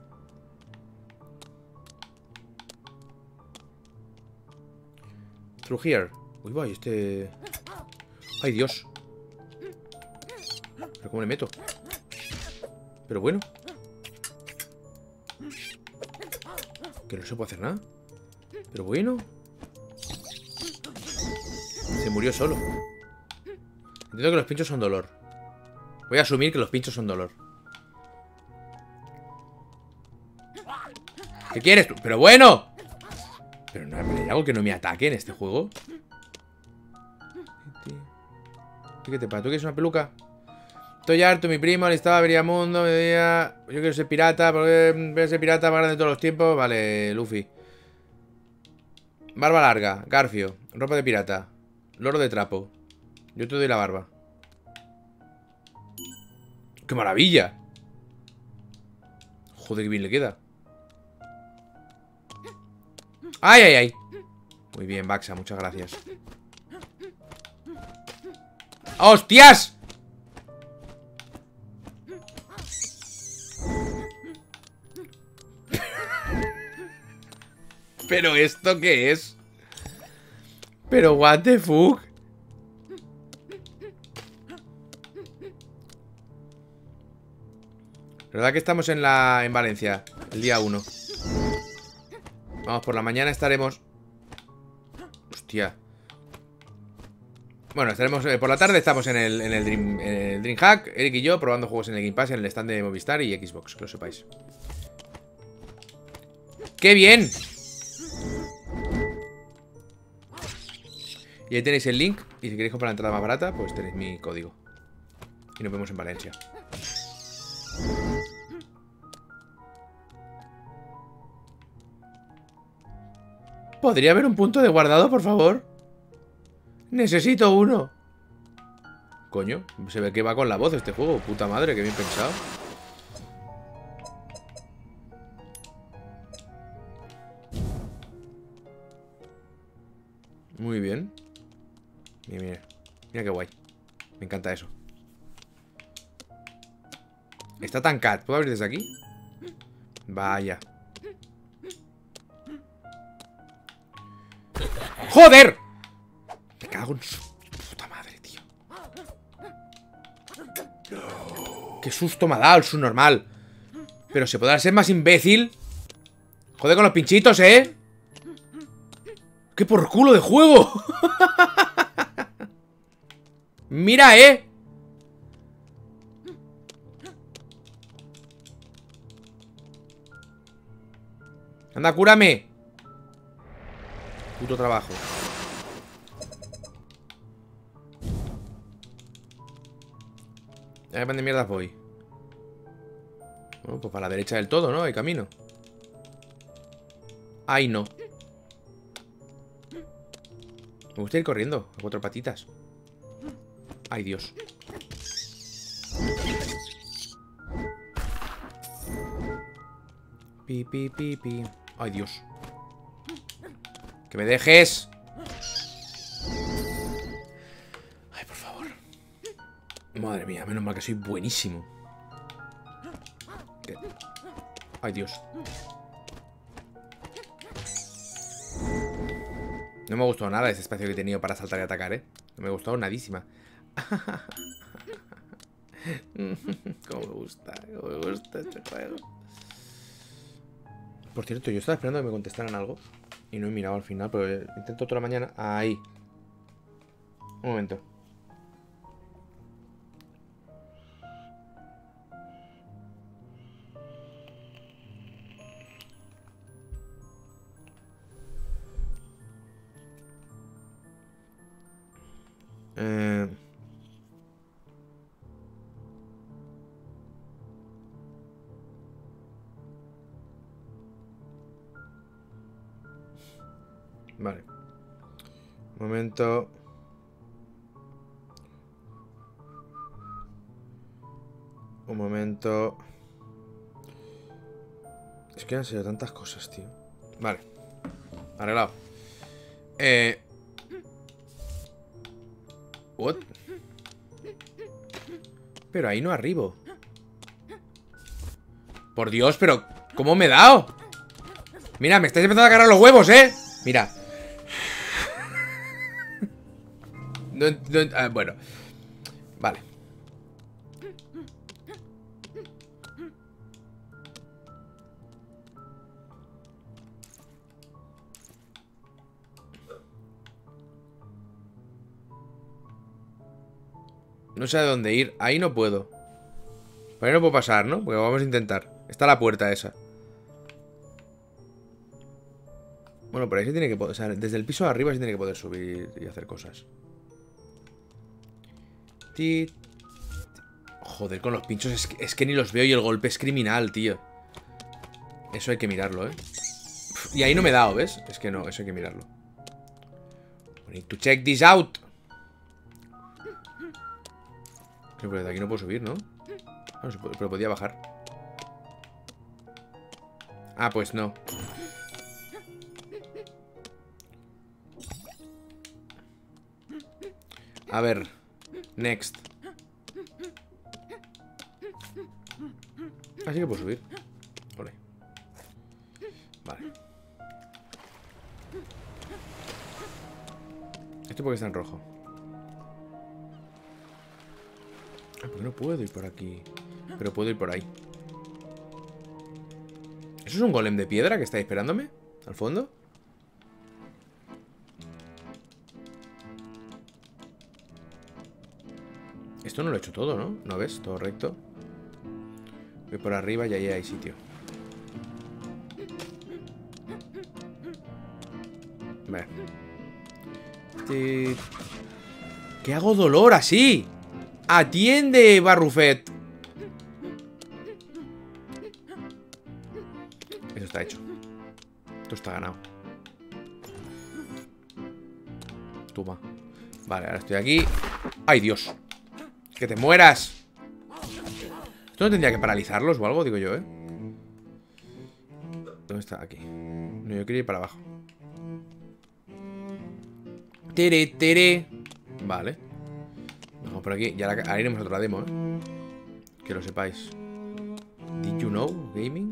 Through here. Uy, va, este... ¡Ay, Dios! ¿Pero cómo le meto? Pero bueno. Que no se puede hacer nada. Pero bueno. Se murió solo. Entiendo que los pinchos son dolor. Voy a asumir que los pinchos son dolor. ¿Qué quieres tú? ¡Pero bueno! Pero no hay algo que no me ataque en este juego. ¿Qué te pasa? ¿Tú quieres una peluca? Estoy harto, mi primo alistaba Veriamundo, me decía... Yo quiero ser pirata, porque voy a ser pirata más grande de todos los tiempos. Vale, Luffy. Barba larga, Garfio, ropa de pirata, loro de trapo. Yo te doy la barba. ¡Qué maravilla! Joder, qué bien le queda. ¡Ay, ay, ay! Muy bien, Baxa, muchas gracias. ¡Hostias! ¿Pero esto qué es? ¿Pero what the fuck? ¿Verdad que estamos en Valencia? El día 1. Vamos, por la mañana estaremos... Hostia. Bueno, estaremos... por la tarde estamos en el DreamHack, Eric y yo, probando juegos en el Game Pass, en el stand de Movistar y Xbox, que lo sepáis. ¡Qué bien! Y ahí tenéis el link. Y si queréis comprar la entrada más barata, pues tenéis mi código. Y nos vemos en Valencia. ¿Podría haber un punto de guardado, por favor? Necesito uno. Coño, se ve que va con la voz este juego. Puta madre, qué bien pensado. Muy bien. Mira, mira. Mira qué guay. Me encanta eso. Está tan cat. ¿Puedo abrir desde aquí? Vaya. ¡Joder! Me cago en su puta madre, tío. Qué susto me ha dado el subnormal. Pero se podrá ser más imbécil. Joder con los pinchitos, ¿eh? ¡Qué por culo de juego! Mira, ¿eh? Anda, cúrame. Puto trabajo. ¿A qué pan de mierda voy? Bueno, pues para la derecha del todo, ¿no? Hay camino. Ay, no. Me gusta ir corriendo a 4 patitas. Ay, Dios. Pi, pi, pi, pi. Ay, Dios. ¡Que me dejes! Ay, por favor. Madre mía, menos mal que soy buenísimo. ¿Qué? Ay, Dios. No me ha gustado nada ese espacio que he tenido para saltar y atacar, ¿eh? No me ha gustado nadísima. Cómo me gusta este juego. Por cierto, yo estaba esperando que me contestaran algo y no he mirado al final, pero intento toda la mañana. Ahí. Un momento. Vale. Un momento. Un momento. Es que han sido tantas cosas, tío. Vale. Arreglado. What? Pero ahí no arribo. Por Dios, pero ¿cómo me he dado? Mira, me estáis empezando a agarrar los huevos, ¿eh? Mira. Bueno. Vale. No sé a dónde ir. Ahí no puedo. Por ahí no puedo pasar, ¿no? Porque vamos a intentar. Está la puerta esa. Bueno, por ahí se tiene que poder... O sea, desde el piso de arriba se tiene que poder subir y hacer cosas. Joder, con los pinchos es que ni los veo y el golpe es criminal, tío. Eso hay que mirarlo, ¿eh? Y ahí no me he dado, ¿ves? Es que no, eso hay que mirarlo. We need to check this out. Pero de aquí no puedo subir, ¿no? No, pero podía bajar. Ah, pues no. A ver. Next. Así que puedo subir. Vale. Vale. Esto porque está en rojo. Ah, porque no puedo ir por aquí. Pero puedo ir por ahí. ¿Eso es un golem de piedra que está esperándome? ¿Al fondo? Esto no lo he hecho todo, ¿no? ¿No ves? Todo recto. Voy por arriba y ahí hay sitio. Vale. ¿Qué hago dolor así? ¡Atiende, Barrufet! Eso está hecho. Esto está ganado. Toma. Vale, ahora estoy aquí. ¡Ay, Dios! ¡Que te mueras! ¿Esto no tendría que paralizarlos o algo? Digo yo, ¿eh? ¿Dónde está? Aquí. No, yo quería ir para abajo. Tere, tere. Vale. Vamos por aquí. Y ahora iremos a otra demo, ¿eh? Que lo sepáis. Did you know gaming?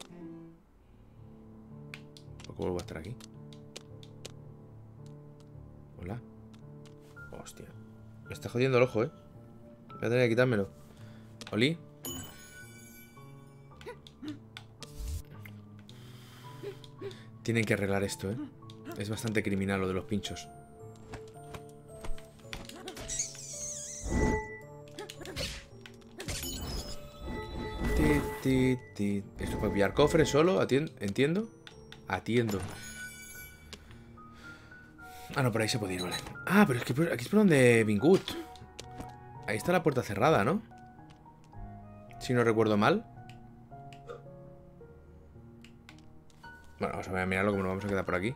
¿Por qué vuelvo a estar aquí? Hola. Hostia. Me está jodiendo el ojo, Voy a tener que quitármelo. ¿Oli? Tienen que arreglar esto, Es bastante criminal lo de los pinchos. ¿Esto para pillar cofres solo? ¿Entiendo? Atiendo. Ah, no, por ahí se puede ir, vale. Ah, pero es que aquí es por donde Vingut. Ahí está la puerta cerrada, ¿no? Si no recuerdo mal. Bueno, vamos a mirarlo como nos vamos a quedar por aquí.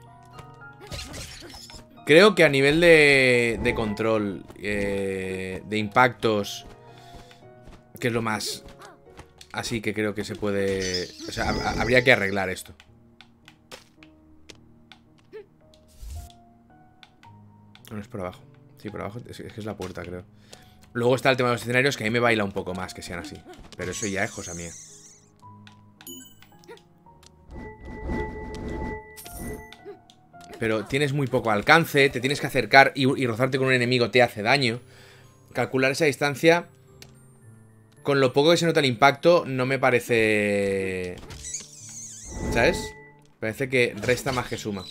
Creo que a nivel de control, de impactos, que es lo más... Así que creo que se puede... O sea, habría que arreglar esto. No, es por abajo. Sí, por abajo es que es la puerta, creo. Luego está el tema de los escenarios, que a mí me baila un poco más que sean así. Pero eso ya es cosa mía. Pero tienes muy poco alcance, te tienes que acercar y rozarte con un enemigo te hace daño. Calcular esa distancia, con lo poco que se nota el impacto, no me parece... ¿Sabes? Parece que resta más que suma.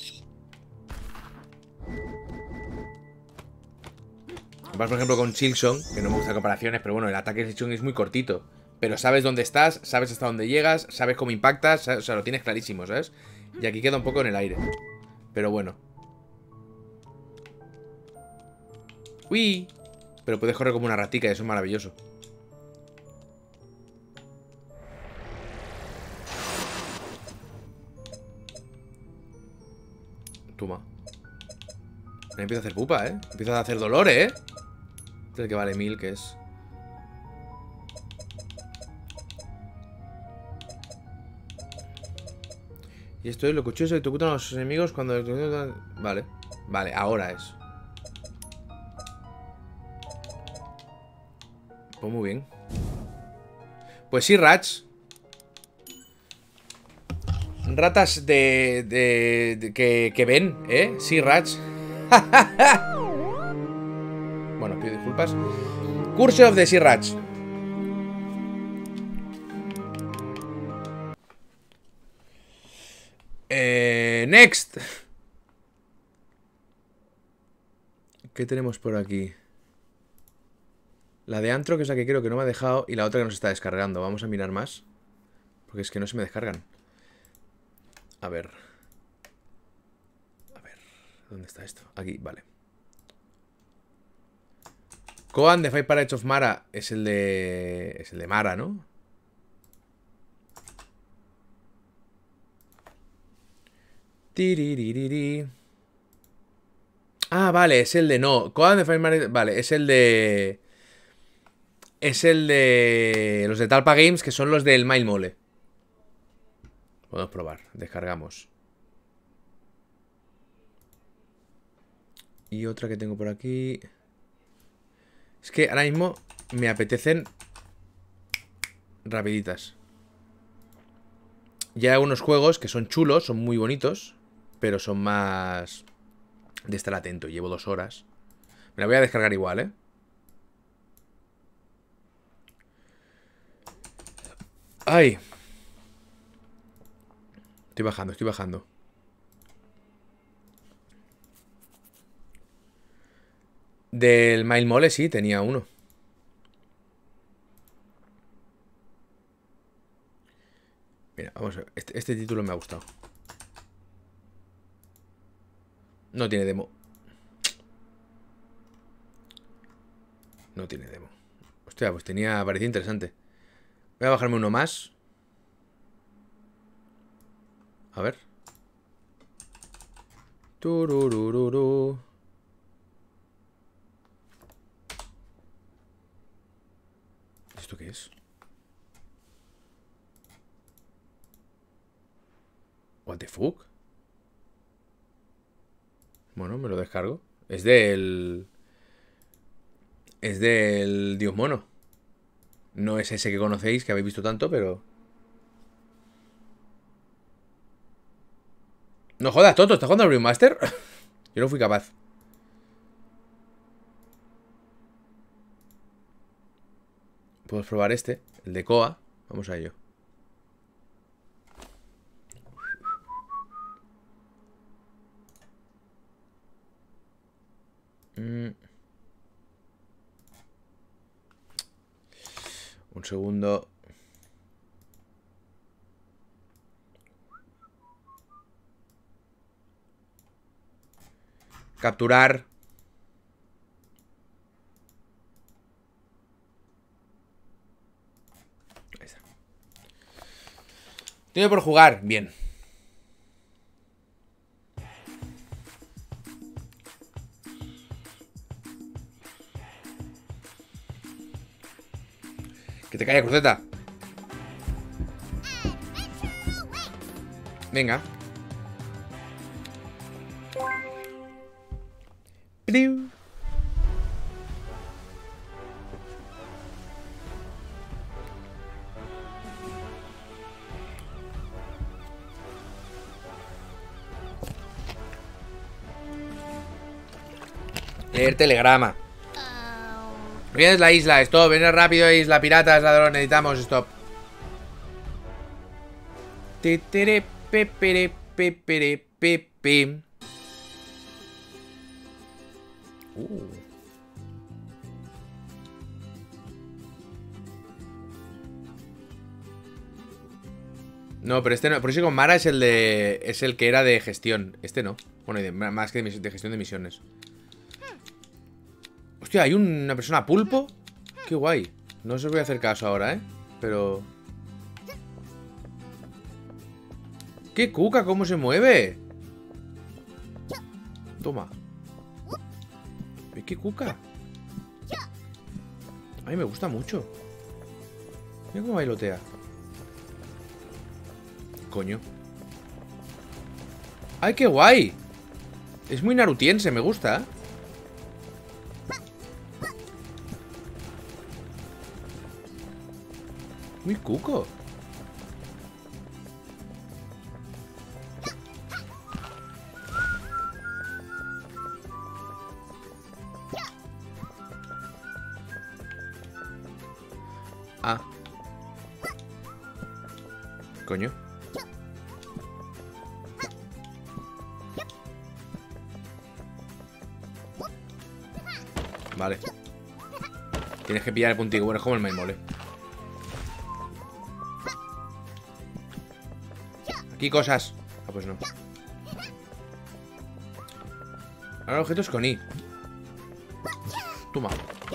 Vas, por ejemplo, con Silksong, que no me gustan comparaciones, pero bueno, el ataque de Silksong es muy cortito. Pero sabes dónde estás, sabes hasta dónde llegas, sabes cómo impactas, o sea, lo tienes clarísimo, ¿sabes? Y aquí queda un poco en el aire. Pero bueno. ¡Uy! Pero puedes correr como una ratica y eso es maravilloso. Toma. Me empieza a hacer pupa, Empieza a hacer dolor, Este es el que vale 1000, que es... Y esto es lo cuchillo que ejecutan a los enemigos cuando... Vale. Vale, ahora es. Pues muy bien. Pues sí, Rats. Ratas que ven, Sí, Rats. Bueno, pido disculpas. Curse of the Sea Rats. Next. ¿Qué tenemos por aquí? La de Antro, que es la que creo que no me ha dejado. Y la otra que nos está descargando. Vamos a mirar más. Porque es que no se me descargan. A ver. A ver. ¿Dónde está esto? Aquí, vale. Koan de Five Pirates of Mara es el de... Es el de Mara, ¿no? Tiriririri. Ah, vale, es el de no. Koan de Five Pirates... Vale, es el de... Es el de... Los de Talpa Games, que son los del Mile Mole. Podemos probar. Descargamos. Y otra que tengo por aquí... Es que ahora mismo me apetecen rapiditas. Ya hay algunos juegos que son chulos, son muy bonitos, pero son más de estar atento. Llevo 2 horas. Me la voy a descargar igual, ¡Ay! Estoy bajando, estoy bajando. Del Mile Mole sí, tenía uno. Mira, vamos a ver. Este título me ha gustado. No tiene demo. No tiene demo. Hostia, pues parecía interesante. Voy a bajarme uno más. A ver. Tururururu. ¿Esto qué es? What the fuck? Bueno, me lo descargo. Es del Dios Mono. No es ese que conocéis, que habéis visto tanto, pero... No jodas, Toto, ¿estás jugando al Brewmaster? Yo no fui capaz. Podemos probar este, el de Koa. Vamos a ello. Un segundo. Capturar. Ahí está. Tiene por jugar. Bien. Que te caiga, cruceta. Venga. Priu. Leer telegrama. Vienes la isla, stop, vienes rápido, isla, piratas, ladrón, necesitamos, stop. Tetere, pepere, pepere, pepe. No, pero este no. Por eso con Mara es el de. Es el que era de gestión. Este no. Bueno, más que de gestión de misiones. Hostia, hay una persona pulpo. Qué guay. No os voy a hacer caso ahora, ¿eh? Pero... ¡Qué cuca! ¿Cómo se mueve? Toma. ¡Qué cuca! A mí me gusta mucho. Mira cómo bailotea. Coño. ¡Ay, qué guay! Es muy narutiense, me gusta, ¿eh? Muy cuco. Ah. Coño. Vale. Tienes que pillar el puntico. Bueno, es como el Maimole. Aquí cosas. Ah, pues no. Ahora objetos con I. Toma.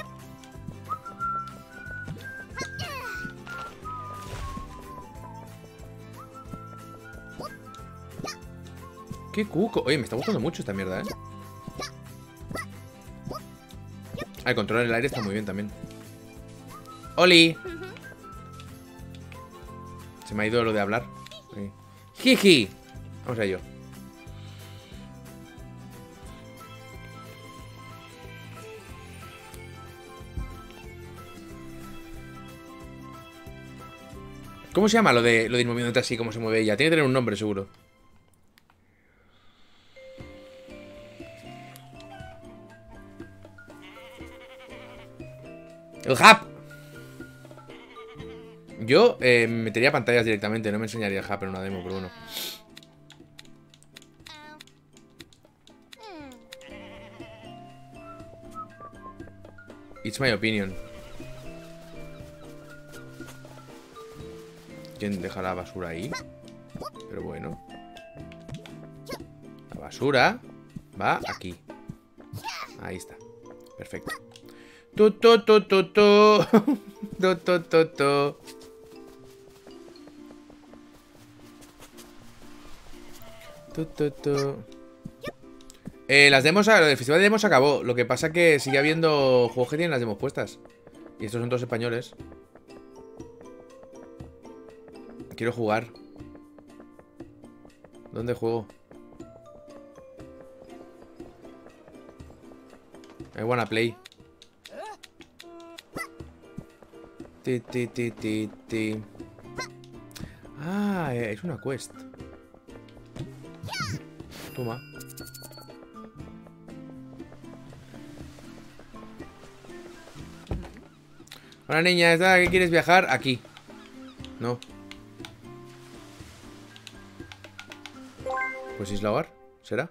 Qué cuco. Oye, me está gustando mucho esta mierda, ¿eh? Ah, el control del aire está muy bien también. ¡Oli! Se me ha ido lo de hablar. Ahí. ¡Jiji! Vamos a ello. ¿Cómo se llama lo de ir moviéndote así? ¿Cómo se mueve ella? Tiene que tener un nombre, seguro. El hub. Yo metería pantallas directamente. No me enseñaría el hub en una demo, pero bueno. It's my opinion. ¿Quién deja la basura ahí? Pero bueno. La basura va aquí. Ahí está. Perfecto. Tu. Las demos, el festival de demos acabó. Lo que pasa que sigue habiendo juegos que tienen las demos puestas. Y estos son todos españoles. Quiero jugar. ¿Dónde juego? I wanna play. Ti. Ah, es una quest. Toma. Hola niña, ¿qué quieres viajar? Aquí. No. Pues Isla Hogar, ¿será?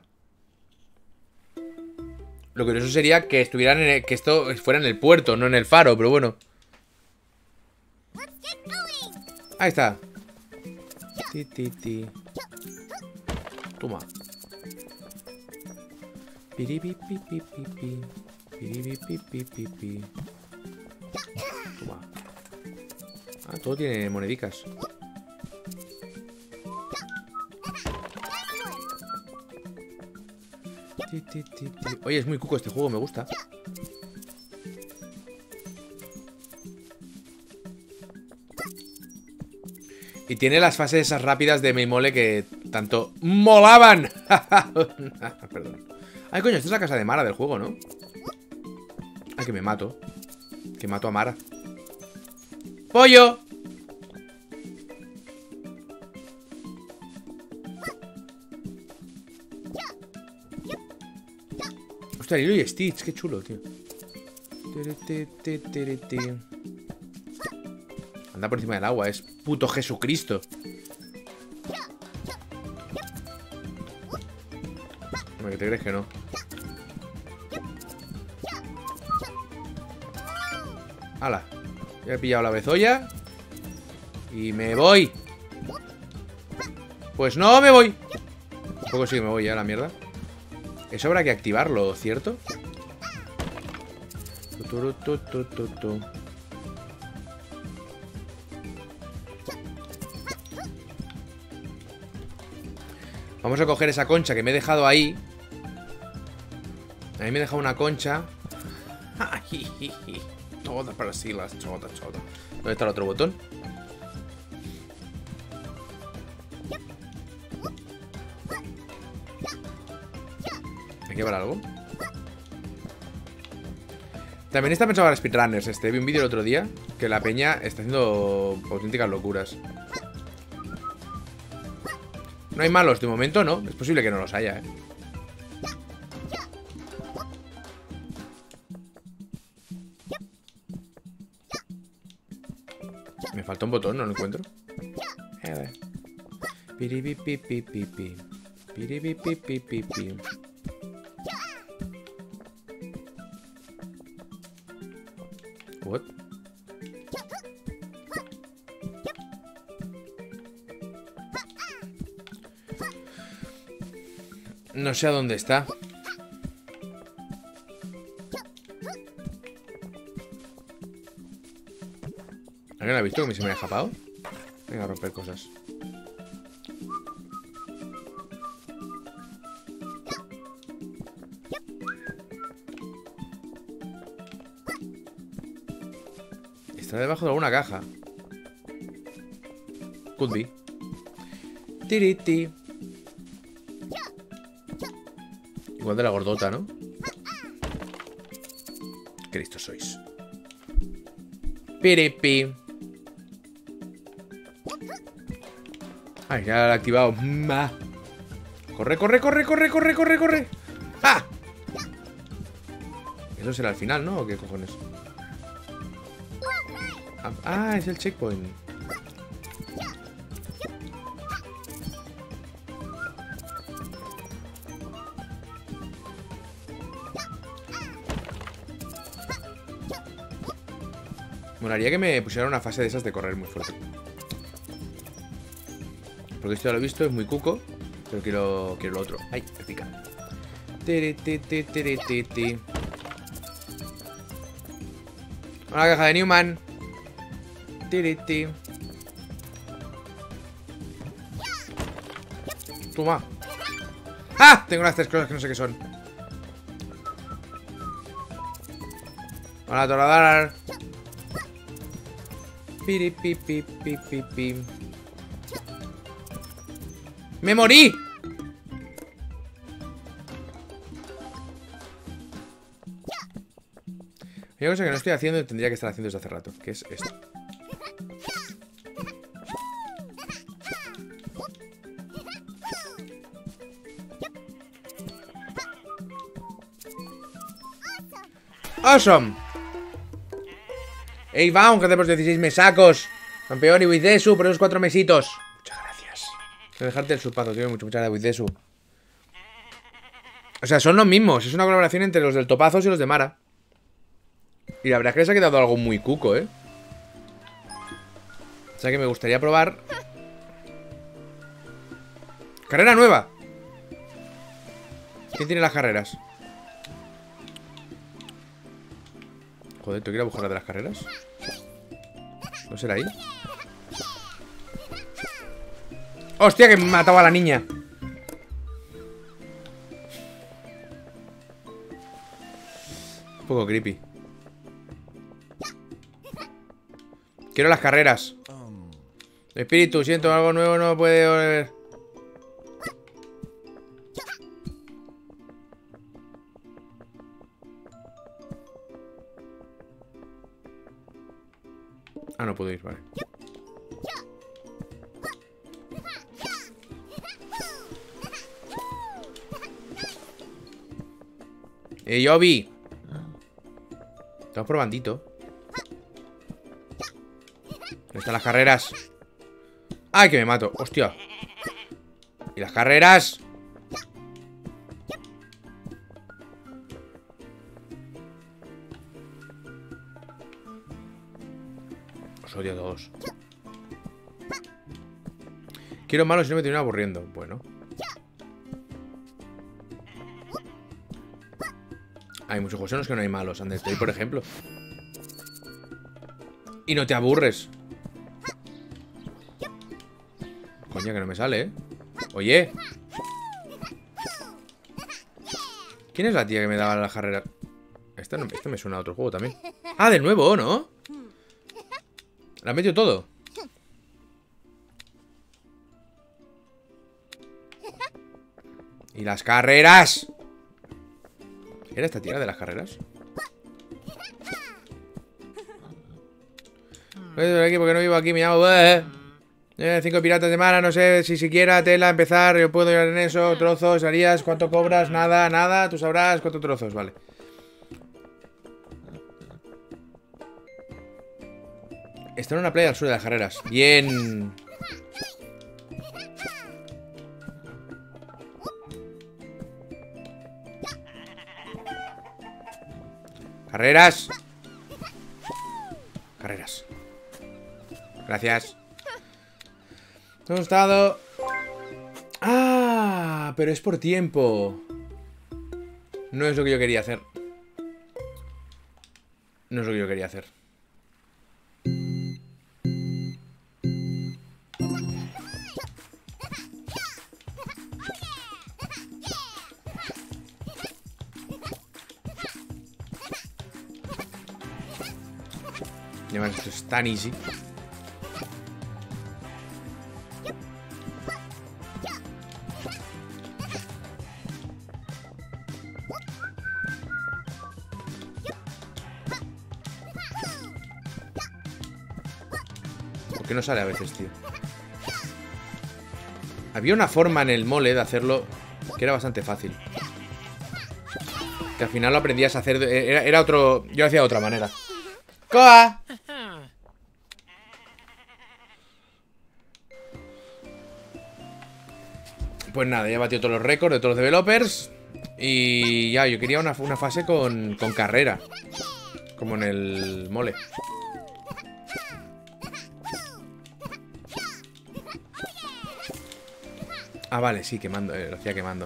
Lo curioso sería que estuvieran que esto fuera en el puerto, no en el faro, pero bueno. Ahí está. Ti. Toma. Piripipipipipi. Piripipipipipi. Toma. Ah, todo tiene monedicas. Oye, es muy cuco este juego, me gusta. Y tiene las fases esas rápidas de Me Mole que tanto molaban. Perdón. Ay, coño, esta es la casa de Mara del juego, ¿no? Ay, que me mato. Que mato a Mara. ¡Pollo! Hostia, Lilo y Stitch, qué chulo, tío. Anda por encima del agua, es puto Jesucristo. ¿Qué te crees que no? ¡Hala! Ya he pillado la bezoya. Y me voy. Pues no me voy. Un poco sí que me voy ya a la mierda. Eso habrá que activarlo, ¿cierto? Vamos a coger esa concha que me he dejado ahí. Ahí me he dejado una concha. Toda para sí, las toda. ¿Dónde está el otro botón? ¿Hay que llevar algo? También está pensado para speedrunners este. Vi un vídeo el otro día que la peña está haciendo auténticas locuras. No hay malos, de momento no. Es posible que no los haya, Me falta un botón, no lo encuentro. Piripipipipipi. Piripipipipipi. What? No sé a dónde está. ¿Alguien ha visto que se me ha escapado? Venga, a romper cosas. Está debajo de alguna caja. Could be. Tiriti. Igual de la gordota, ¿no? Qué listos sois. Piripi. Ay, ya lo he activado. Corre. ¡Ah! Eso será el final, ¿no? ¿O qué cojones? Ah, es el checkpoint. Molaría que me pusiera una fase de esas de correr muy fuerte. Porque esto ya lo he visto, es muy cuco. Pero quiero lo otro. Ay, me pica. Una caja de Newman. Toma. ¡Ah! Tengo unas tres cosas que no sé qué son. Hola, Toradar. Piripipipipipi. ¡Me morí! Hay una cosa que no estoy haciendo y tendría que estar haciendo desde hace rato, que es esto. Awesome. Ey, Baum, gracias por 16 mesacos. Campeón y Wizesu por esos 4 mesitos. Muchas gracias. Quiero dejarte el supazo, tío. Muchas gracias, Wizesu. O sea, son los mismos. Es una colaboración entre los del Topazos y los de Mara. Y la verdad es que les ha quedado algo muy cuco, ¿eh? O sea que me gustaría probar. Carrera nueva. ¿Quién tiene las carreras? Joder, ¿tengo que ir a buscar la de las carreras? ¿No será ahí? ¡Hostia, que me mataba a la niña! Un poco creepy. Quiero las carreras. Espíritu, siento algo nuevo, no puede oler. Ah, no puedo ir, vale. Yobi. Estamos probandito. ¿Dónde están las carreras? ¡Ay, que me mato! ¡Hostia! ¿Y las carreras? Os odio a todos. Quiero malos y no me termino aburriendo. Bueno. Hay muchos juegos en los que no hay malos. Undertale, por ejemplo. Y no te aburres. Coño, que no me sale, ¿eh? Oye. ¿Quién es la tía que me daba la carrera? Esto me suena a otro juego también. Ah, de nuevo, ¿no? ¿La has metido todo? ¿Y las carreras? ¿Era esta tía de las carreras? Aquí porque no vivo aquí, me llamo... 5 piratas de Mara, no sé si siquiera tela empezar, yo puedo ir en eso, trozos, harías, ¿cuánto cobras? Nada, nada, tú sabrás cuántos trozos, vale. Está en una playa al sur de las carreras. Bien. Carreras. Carreras. Gracias. ¿Dónde he estado? Ah, pero es por tiempo. No es lo que yo quería hacer. No es lo que yo quería hacer. Y además esto es tan easy. ¿Por qué no sale a veces, tío? Había una forma en el mole de hacerlo que era bastante fácil. Que al final lo aprendías a hacer... Era otro... Yo lo hacía de otra manera. ¡Coa! Pues nada, ya he batido todos los récords de todos los developers. Y ya, yo quería una fase con carrera. Como en el mole. Ah, vale, sí, quemando, lo hacía quemando.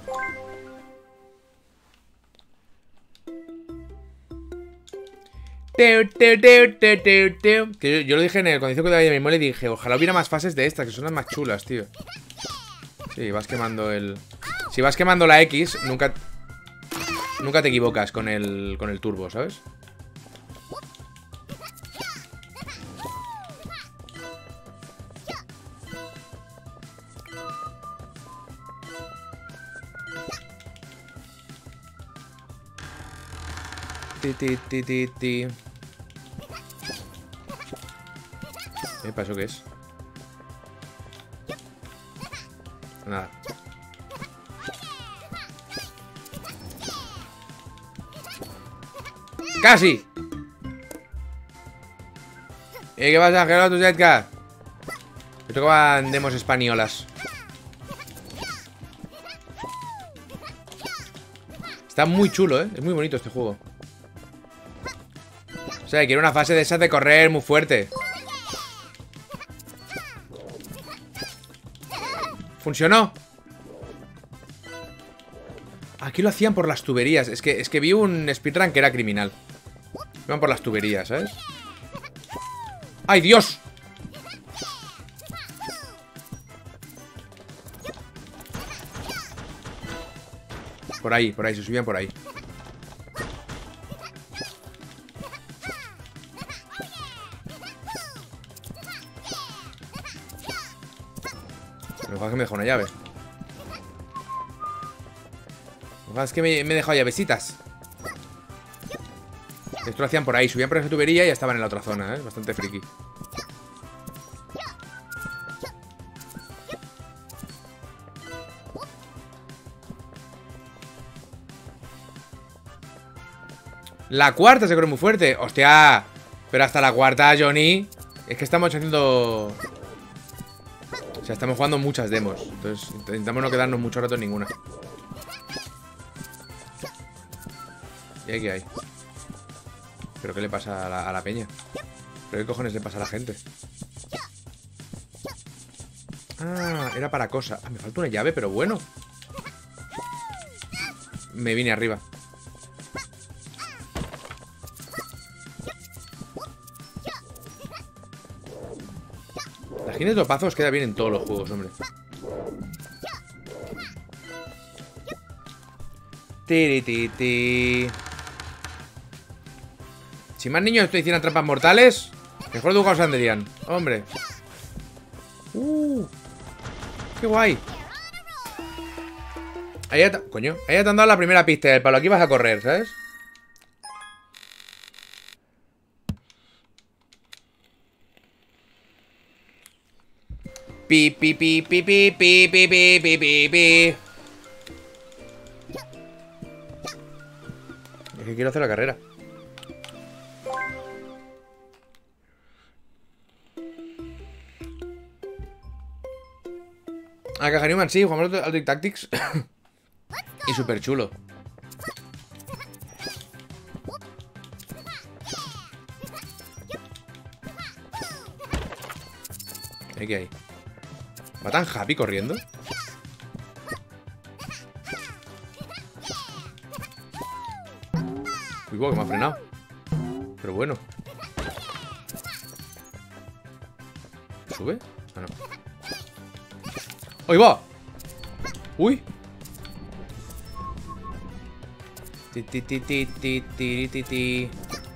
Que yo lo dije cuando hice cuidado de mi mole, dije, ojalá hubiera más fases de estas, que son las más chulas, tío. Sí, vas quemando el... Si vas quemando la X, nunca te equivocas con el turbo, ¿sabes? ¿Para eso qué es? Nada. ¡Casi! ¿Qué pasa, Gerardo Tuzetka? Me tocaban demos españolas. Está muy chulo, ¿eh? Es muy bonito este juego. O sea, quiero una fase de esas de correr muy fuerte. ¿Funcionó? Aquí lo hacían por las tuberías. Es que vi un speedrun que era criminal. Iban por las tuberías, ¿sabes? ¡Ay, Dios! Por ahí, se subían por ahí. Lo mejor es que me dejó una llave. Lo mejor es que me he dejado llavecitas. Esto lo hacían por ahí, subían por esa tubería y ya estaban en la otra zona, ¿eh? Bastante friki. La cuarta se corre muy fuerte. ¡Hostia! Pero hasta la cuarta, Johnny. Es que estamos haciendo... O sea, estamos jugando muchas demos. Entonces intentamos no quedarnos mucho rato en ninguna. ¿Y ahí qué hay? ¿Pero qué le pasa a la peña? ¿Pero qué cojones le pasa a la gente? Ah, era para cosa. Ah, me falta una llave, pero bueno. Me vine arriba. La gente de topazos queda bien en todos los juegos, hombre. Tirititi. Si más niños te hicieran trampas mortales, mejor educados andarían. Hombre. Qué guay. Ahí ya coño, ahí ya te han dado la primera pista del palo. Aquí vas a correr, ¿sabes? Pi, pi, pi, pi, pi, pi, pi, pi, pi, pi, pi. Es que quiero hacer la carrera. A Caja Newman, sí, jugamos al Tic Tactics. Y súper chulo. ¿Qué hay? ¿Va tan happy corriendo? Uy, wow, que me ha frenado. Pero bueno. ¿Sube? Ah, no. ¡Ahí va! ¡Uy! Ti, ti, ti, ti, ti, ti, ti, ti.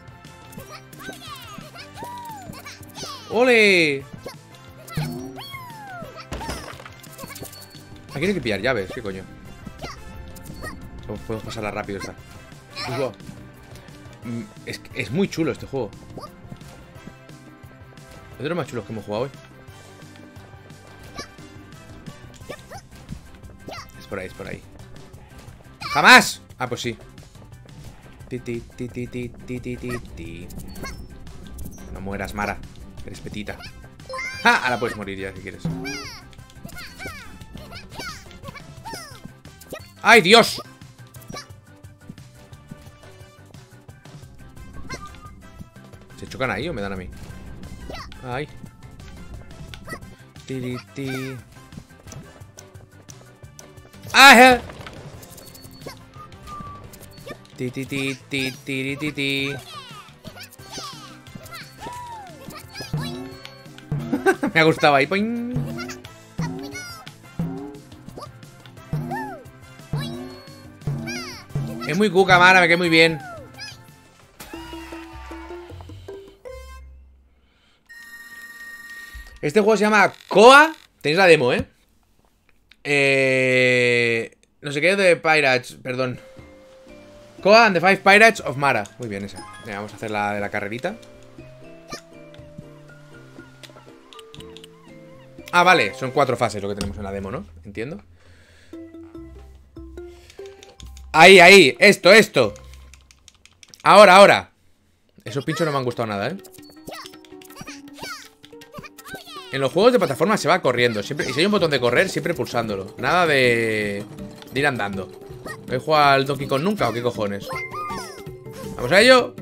¡Ole! Aquí hay que pillar llaves, ¿qué coño? Podemos pasarla rápido esta. Es muy chulo este juego. Es de los más chulos que hemos jugado hoy. Es por ahí, es por ahí. ¡Jamás! Ah, pues sí. Ti, ti, ti, ti, ti, ti, ti, ti, ti. No mueras, Mara. Eres petita. ¡Ja! Ahora puedes morir ya si quieres. ¡Ay, Dios! ¿Se chocan ahí o me dan a mí? ¡Ay! Ti, ti. ¡Ah! Ti, ti, ti, ti, ti, ti, ti. Me ha gustado ahí. ¡Poing! Es muy cuca, Mara, me cae muy bien. Este juego se llama Koa. Tenéis la demo, ¿eh? No sé qué de Pirates, perdón. Koa and the Five Pirates of Mara. Muy bien esa. Venga, vamos a hacer la de la carrerita. Ah, vale, son 4 fases lo que tenemos en la demo, ¿no? Entiendo. Ahí, esto. Ahora. Esos pinchos no me han gustado nada, ¿eh? En los juegos de plataforma se va corriendo siempre. Y si hay un botón de correr, siempre pulsándolo. Nada de ir andando. ¿No he jugado al Donkey Kong nunca o qué cojones? ¡Vamos a ello!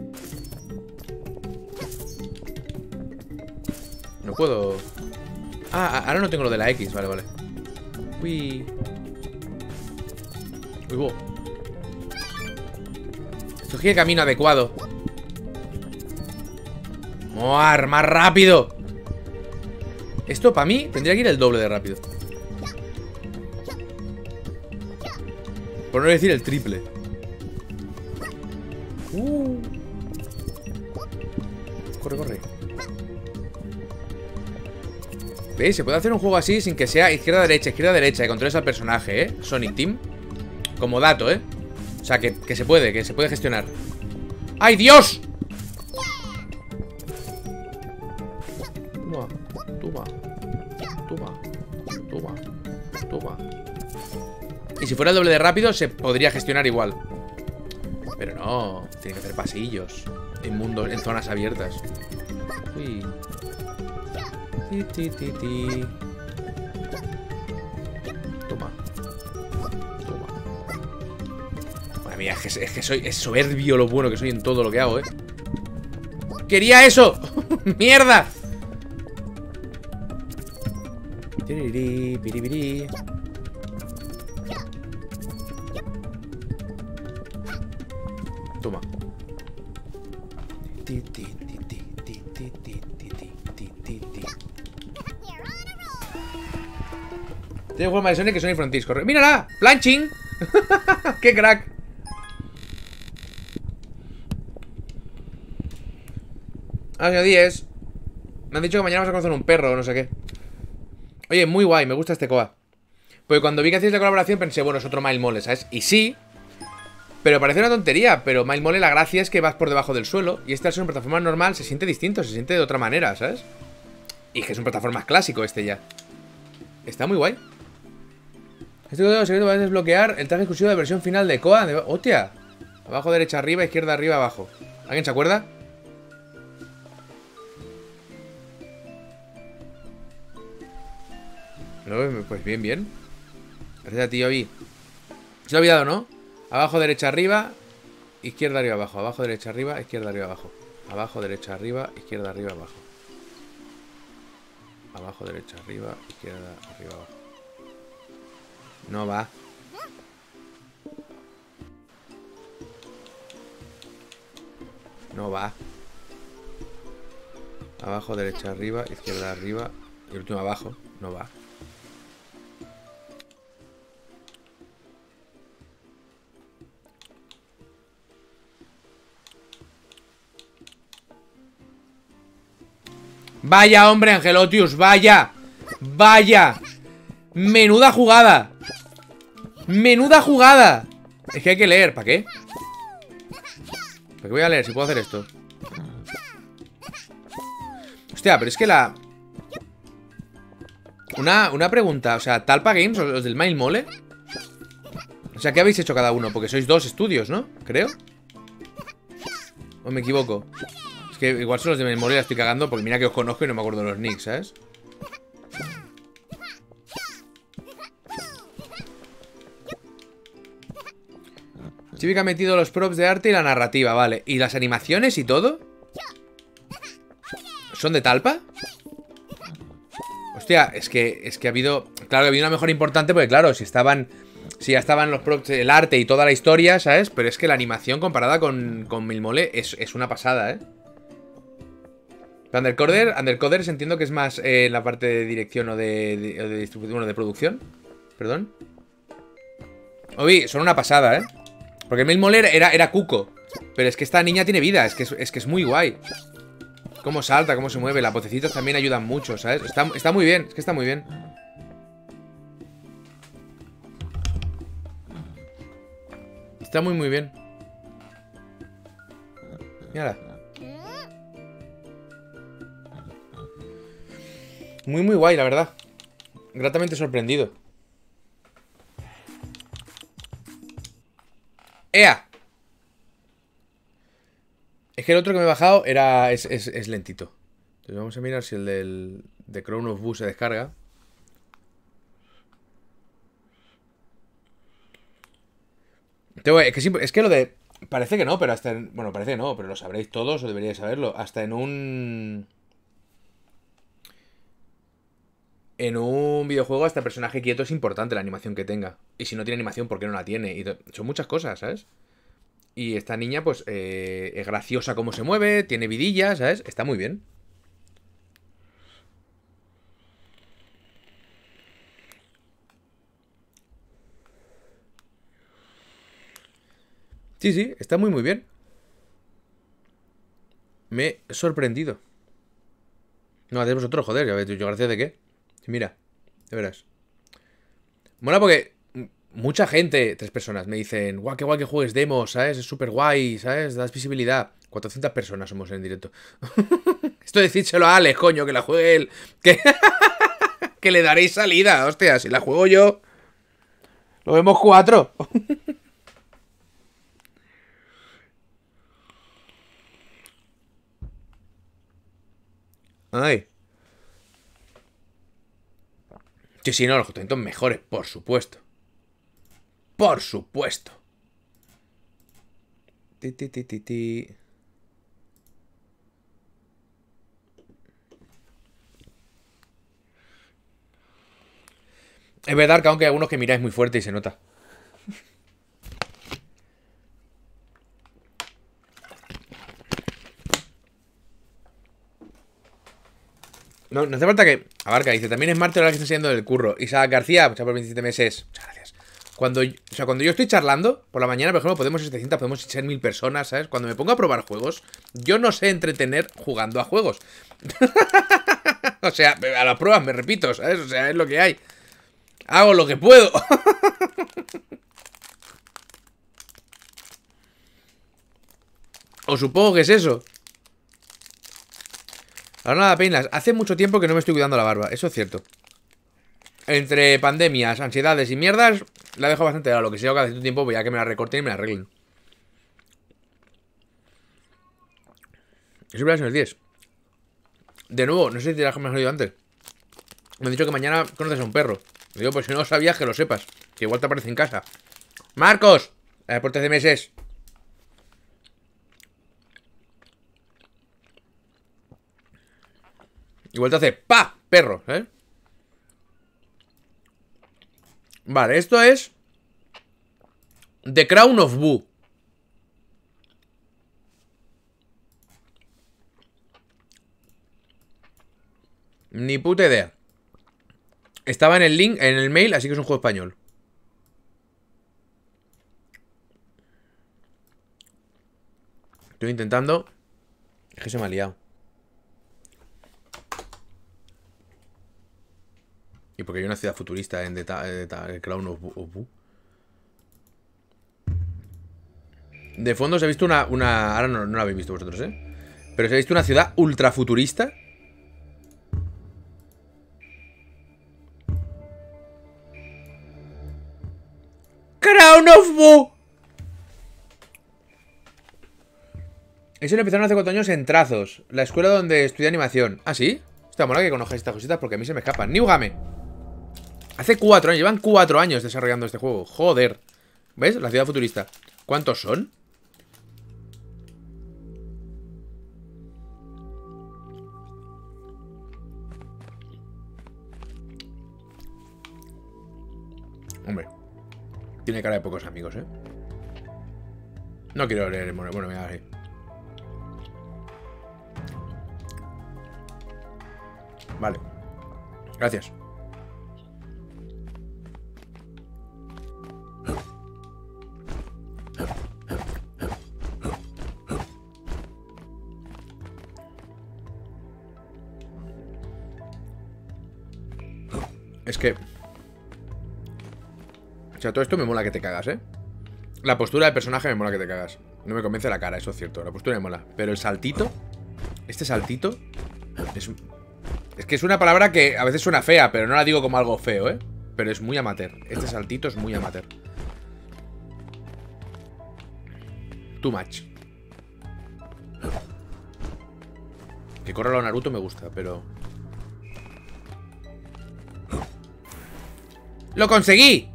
No puedo... Ah, ahora no tengo lo de la X. Vale, vale. Uy. Uy, wow. Escogí el camino adecuado. ¡Moar! ¡Más rápido! Esto para mí tendría que ir el doble de rápido. Por no decir el triple. Corre, corre. ¿Veis? Se puede hacer un juego así sin que sea izquierda-derecha, izquierda-derecha. Y controles al personaje, ¿eh? Sonic Team. Como dato, ¿eh? O sea, que se puede gestionar. ¡Ay, Dios! Toma, toma, toma, toma, toma. Y si fuera el doble de rápido se podría gestionar igual. Pero no, tiene que hacer pasillos en zonas abiertas. Uy. Ti, ti, ti, ti. Toma. Toma. Madre mía, es que es soberbio lo bueno que soy en todo lo que hago, ¿eh? ¡Quería eso! ¡Mierda! Piriri, piribiri. Toma. Ti, ti, ti, ti, ti, ti, ti, ti, ti, ti. Tiene juegos más de Sonic que Sonic Frontiers, corre. ¡Mírala! ¡Planching! ¡Qué crack! Ah, señor 10. Me han dicho que mañana vamos a conocer un perro o no sé qué. Oye, muy guay, me gusta este Koa. Porque cuando vi que hacíais la colaboración pensé, bueno, es otro Miles Mole, ¿sabes? Y sí, pero parece una tontería. Pero Miles Mole, la gracia es que vas por debajo del suelo. Y este al ser una plataforma normal se siente distinto, se siente de otra manera, ¿sabes? Y que es un plataforma clásico este ya. Está muy guay. Este código secreto va a desbloquear el traje exclusivo de versión final de Koa. ¡Hostia! Abajo, derecha, arriba, izquierda, arriba, abajo. ¿Alguien se acuerda? No, pues bien, bien. Gracias a ti, Obi. Se lo he olvidado, ¿no? Abajo, derecha, arriba. Izquierda, arriba, abajo. Abajo, derecha, arriba. Izquierda, arriba, abajo. Abajo, derecha, arriba. Izquierda, arriba, abajo. Abajo, derecha, arriba. Izquierda, arriba, abajo. No va. No va. Abajo, derecha, arriba. Izquierda, arriba. Y el último abajo. No va. Vaya, hombre, Angelotius, vaya. Vaya. Menuda jugada. Menuda jugada. Es que hay que leer, ¿para qué? ¿Para qué voy a leer si puedo hacer esto? Hostia, pero es que la... Una pregunta, o sea, Talpa Games, los del Miles Mole. O sea, ¿qué habéis hecho cada uno? Porque sois dos estudios, ¿no? Creo. ¿O me equivoco? Es que igual son los de Miles Mole y la estoy cagando porque mira que os conozco y no me acuerdo de los nicks, ¿sabes? Chibi ha metido los props de arte y la narrativa, vale. ¿Y las animaciones y todo? ¿Son de Talpa? Hostia, es que ha habido... Claro que ha habido una mejora importante porque claro, si ya estaban los props, el arte y toda la historia, ¿sabes? Pero es que la animación comparada con Miles Mole es una pasada, ¿eh? Undercoders entiendo que es más la parte de dirección o de distribución, bueno, de producción. Perdón. Obi, son una pasada, ¿eh? Porque el Miles Mole era cuco. Pero es que esta niña tiene vida, es que es muy guay. Cómo salta, cómo se mueve. Las vocecitas también ayudan mucho, ¿sabes? Está muy bien, es que está muy bien. Está muy, muy bien. Mírala. Muy, muy guay, la verdad. Gratamente sorprendido. ¡Ea! Es que el otro que me he bajado es lentito. Entonces vamos a mirar si el de Crown of Boo se descarga. Es que lo de... Parece que no, pero hasta en... Bueno, parece que no, pero lo sabréis todos o deberíais saberlo. Hasta en un... En un videojuego hasta el personaje quieto es importante la animación que tenga. Y si no tiene animación, ¿por qué no la tiene? Y son muchas cosas, ¿sabes? Y esta niña, pues, es graciosa como se mueve, tiene vidillas, ¿sabes? Está muy bien. Sí, sí, está muy bien. Me he sorprendido. No, hacemos otro, joder, ya ves, yo gracias de qué. Mira, de veras. Mola porque mucha gente, 3 personas, me dicen, guau, qué guay que juegues demos, ¿sabes? Es súper guay, ¿sabes? Das visibilidad. 400 personas somos en directo. Esto decídselo a Alex, coño, que la juegue él. Que, que le daréis salida, hostia, si la juego yo. Lo vemos 4. Ay. Sí, sí, no, los juntamientos mejores, por supuesto. Por supuesto. Ti, ti, ti, ti, ti. Es verdad que aunque hay algunos que miráis muy fuerte y se nota. No, no hace falta que... Abarca, dice, también es martes la que está saliendo del curro. Isaac García, muchas por 27 meses. Muchas gracias. Cuando yo estoy charlando, por la mañana, por ejemplo, podemos ser 700, podemos ser 1000 personas, ¿sabes? Cuando me pongo a probar juegos, yo no sé entretener jugando a juegos. O sea, a las pruebas, me repito, ¿sabes? O sea, es lo que hay. Hago lo que puedo. O supongo que es eso. Ahora nada, peinas. Hace mucho tiempo que no me estoy cuidando la barba. Eso es cierto. Entre pandemias, ansiedades y mierdas, la dejo bastante a lo que sea cada cierto tiempo, voy a que me la recorten y me la arreglen. Eso es el 10. De nuevo, no sé si te me has oído antes. Me han dicho que mañana conoces a un perro. Digo, pues si no lo sabías, que lo sepas. Que igual te aparece en casa. ¡Marcos! Por 13 meses. Igual te hace ¡pa! Perro, ¿eh? Vale, esto es The Crown of Boo. Ni puta idea. Estaba en el link, en el mail, así que es un juego español. Estoy intentando. Es que se me ha liado. Y porque hay una ciudad futurista en The Crown of Boo. De fondo se ha visto una... Ahora no la habéis visto vosotros, ¿eh? Pero se ha visto una ciudad ultra futurista. ¡Crown of Boo! Eso lo empezaron hace 4 años en Trazos, la escuela donde estudié animación. ¿Ah, sí? Está mola que conozcáis estas cositas porque a mí se me escapan. New Game. Hace 4 años, llevan 4 años desarrollando este juego. Joder. ¿Ves? La ciudad futurista. ¿Cuántos son? Hombre. Tiene cara de pocos amigos, ¿eh? No quiero leer el mono. Bueno, mira, así. Vale. Gracias. Es que... O sea, todo esto me mola que te cagas, ¿eh? La postura del personaje me mola que te cagas. No me convence la cara, eso es cierto. La postura me mola. Pero el saltito... Este saltito... Es que es una palabra que a veces suena fea, pero no la digo como algo feo, ¿eh? Pero es muy amateur. Este saltito es muy amateur. Too much. Que corra lo Naruto me gusta, pero... ¡Lo conseguí!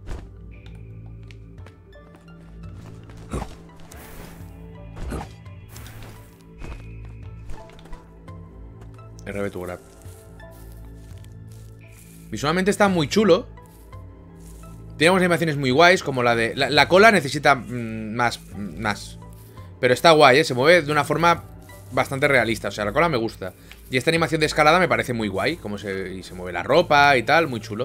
RB to grab. Visualmente está muy chulo. Tiene unas animaciones muy guays, como la de... La cola necesita más. Pero está guay, ¿eh? Se mueve de una forma bastante realista. O sea, la cola me gusta. Y esta animación de escalada me parece muy guay. Como y se mueve la ropa y tal, muy chulo.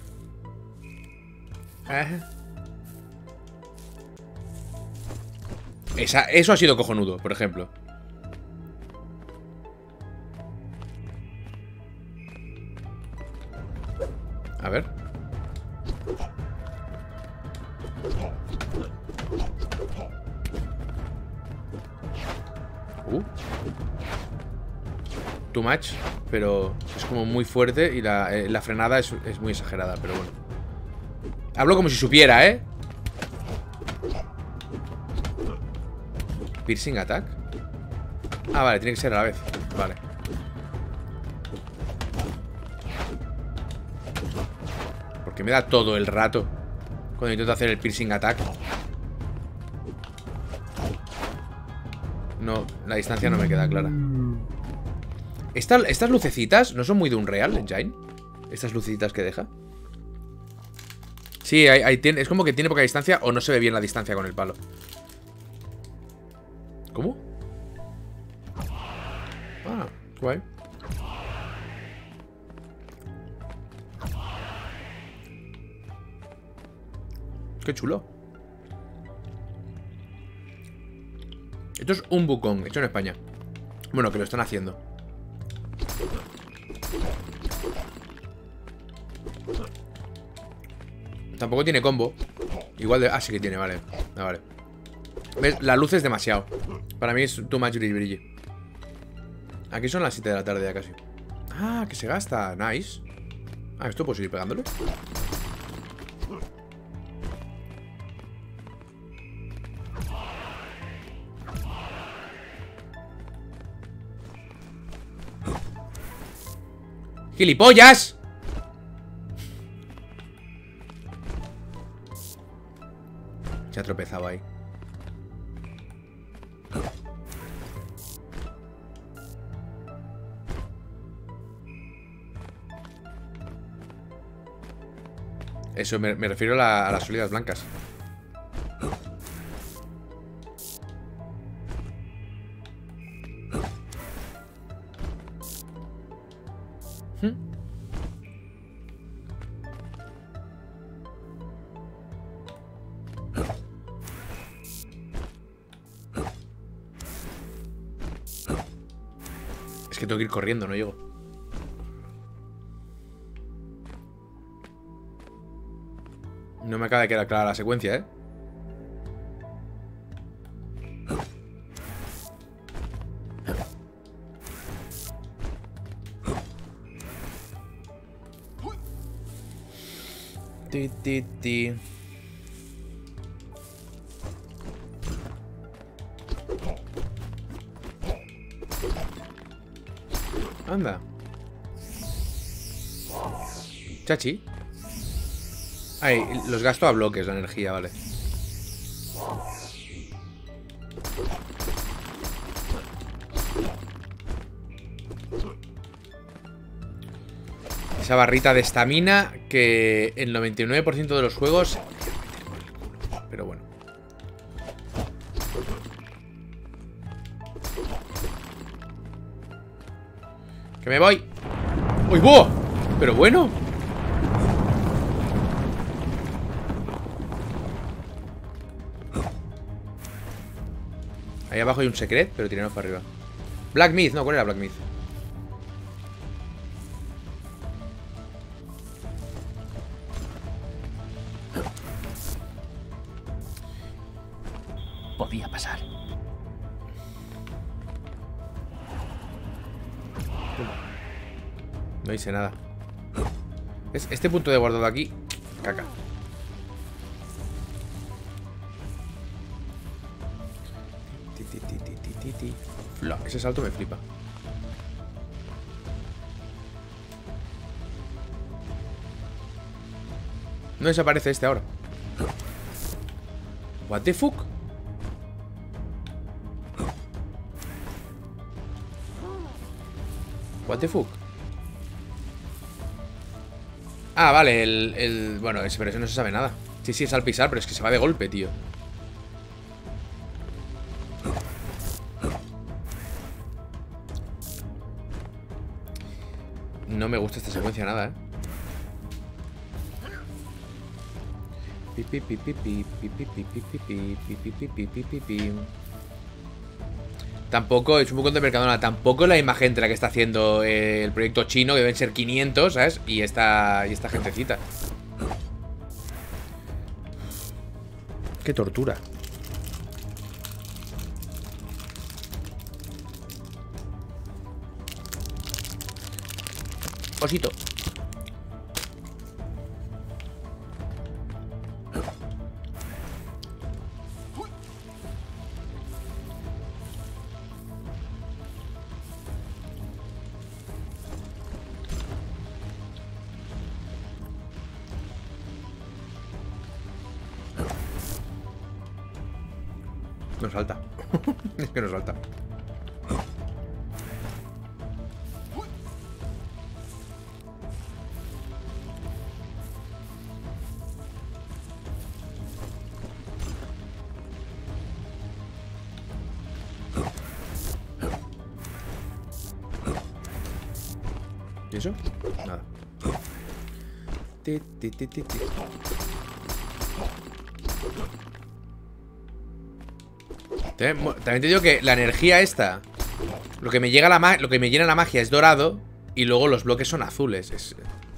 Eso ha sido cojonudo, por ejemplo. A ver. Too much. Pero es como muy fuerte. Y la frenada es muy exagerada. Pero bueno. Hablo como si supiera, ¿eh? Piercing attack. Ah, vale, tiene que ser a la vez. Vale. Porque me da todo el rato cuando intento hacer el piercing attack. No, la distancia no me queda clara. Estas lucecitas no son muy de Unreal Engine. Estas lucecitas que deja. Sí, es como que tiene poca distancia o no se ve bien la distancia con el palo. ¿Cómo? Ah, guay. Qué chulo. Esto es un Wukong, hecho en España. Bueno, que lo están haciendo. Tampoco tiene combo. Igual de... Ah, sí que tiene, vale. Ah, vale. ¿Ves? La luz es demasiado. Para mí es too much brilli. Aquí son las 7 de la tarde ya casi. Ah, que se gasta. Nice. Ah, ¿esto puedo seguir pegándole? ¡Gilipollas! Se ha tropezado ahí. Eso, me refiero a las sólidas blancas. Es que tengo que ir corriendo, no llego. No me acaba de quedar clara la secuencia, ¿eh? Ti. Anda. Chachi. Ay, los gasto a bloques la energía, vale. Esa barrita de estamina que el 99% de los juegos... Pero bueno. ¡Que me voy! ¡Uy, boh! Pero bueno. Ahí abajo hay un secret, pero tiramos para arriba. Black Myth, no, ¿cuál era Black Myth? Podía pasar. No hice nada. Este punto de guardado aquí. Caca. Ese salto me flipa. No desaparece este ahora. What the fuck? What the fuck? Ah, vale, bueno, pero eso no se sabe nada. Sí, sí, es al pisar, pero es que se va de golpe, tío. No me gusta esta secuencia nada, Tampoco, es un poco de Mercadona. Tampoco la misma gente la que está haciendo el proyecto chino, que deben ser 500, ¿sabes? Y esta gentecita. Qué tortura. Osito. No salta. Es que no salta. ¿Y eso? Nada. También te digo que la energía esta, lo que me llena la magia es dorado. Y luego los bloques son azules.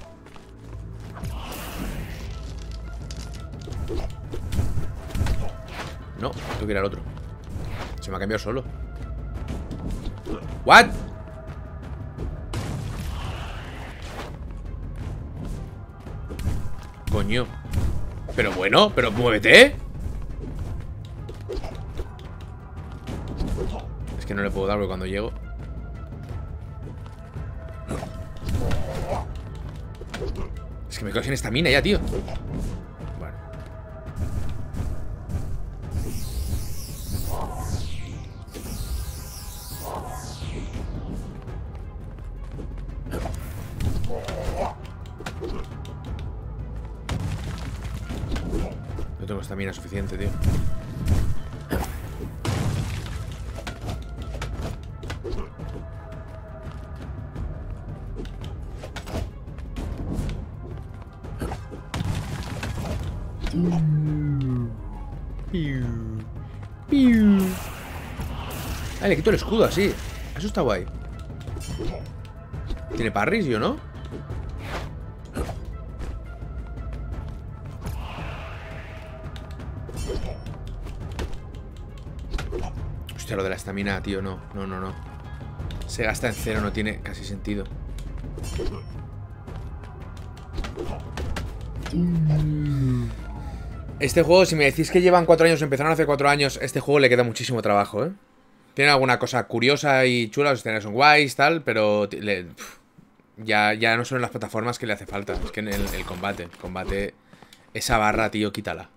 No, tengo que ir al otro. Se me ha cambiado solo. ¿What? Coño. Pero bueno, pero muévete. Es que no le puedo dar porque cuando llego. Es que me quedo sin estamina ya, tío. Bueno. No tengo estamina suficiente, tío. Ah, le quito el escudo así. Eso está guay. ¿Tiene parries, yo no? Hostia, lo de la estamina, tío, no. No. Se gasta en cero, no tiene casi sentido. Este juego, si me decís que llevan 4 años, empezaron hace 4 años, este juego le queda muchísimo trabajo, ¿eh? Tiene alguna cosa curiosa y chula, los escenarios son guays, tal, pero ya no son las plataformas que le hace falta. Es que en el combate, esa barra, tío, quítala.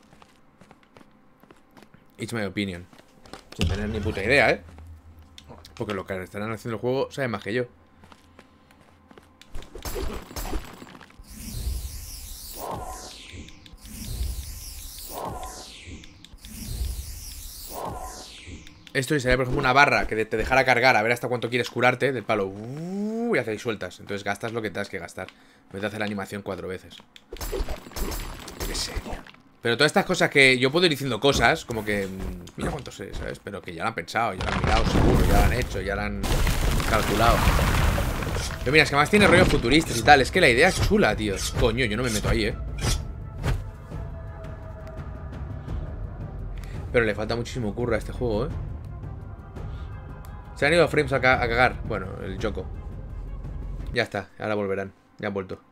It's my opinion. Sin tener ni puta idea, ¿eh? Porque lo que estarán haciendo el juego sabe más que yo. Esto sería, por ejemplo, una barra que te dejara cargar a ver hasta cuánto quieres curarte del palo. Y haces sueltas. Entonces gastas lo que tengas que gastar. En vez de hacer la animación 4 veces. Yo qué sé. Pero todas estas cosas que yo puedo ir diciendo cosas, como que mira cuánto sé, ¿sabes? Pero que ya lo han pensado, ya lo han mirado seguro, ya lo han hecho, ya lo han calculado. Pero mira, es que además tiene rollos futuristas y tal. Es que la idea es chula, tío. Coño, yo no me meto ahí, ¿eh? Pero le falta muchísimo curro a este juego, ¿eh? Se han ido frames a cagar. Bueno, el Yoko. Ya está, ahora volverán. Ya han vuelto.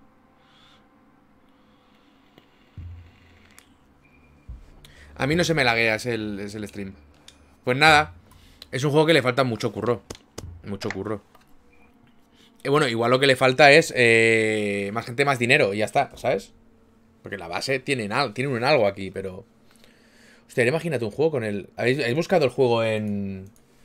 A mí no se me laguea, es el stream. Pues nada, es un juego que le falta mucho curro. Mucho curro. Y bueno, igual lo que le falta es más gente, más dinero. Y ya está, ¿sabes? Porque la base tienen un algo aquí, pero... Hostia, imagínate un juego con el... ¿Habéis buscado el juego en...?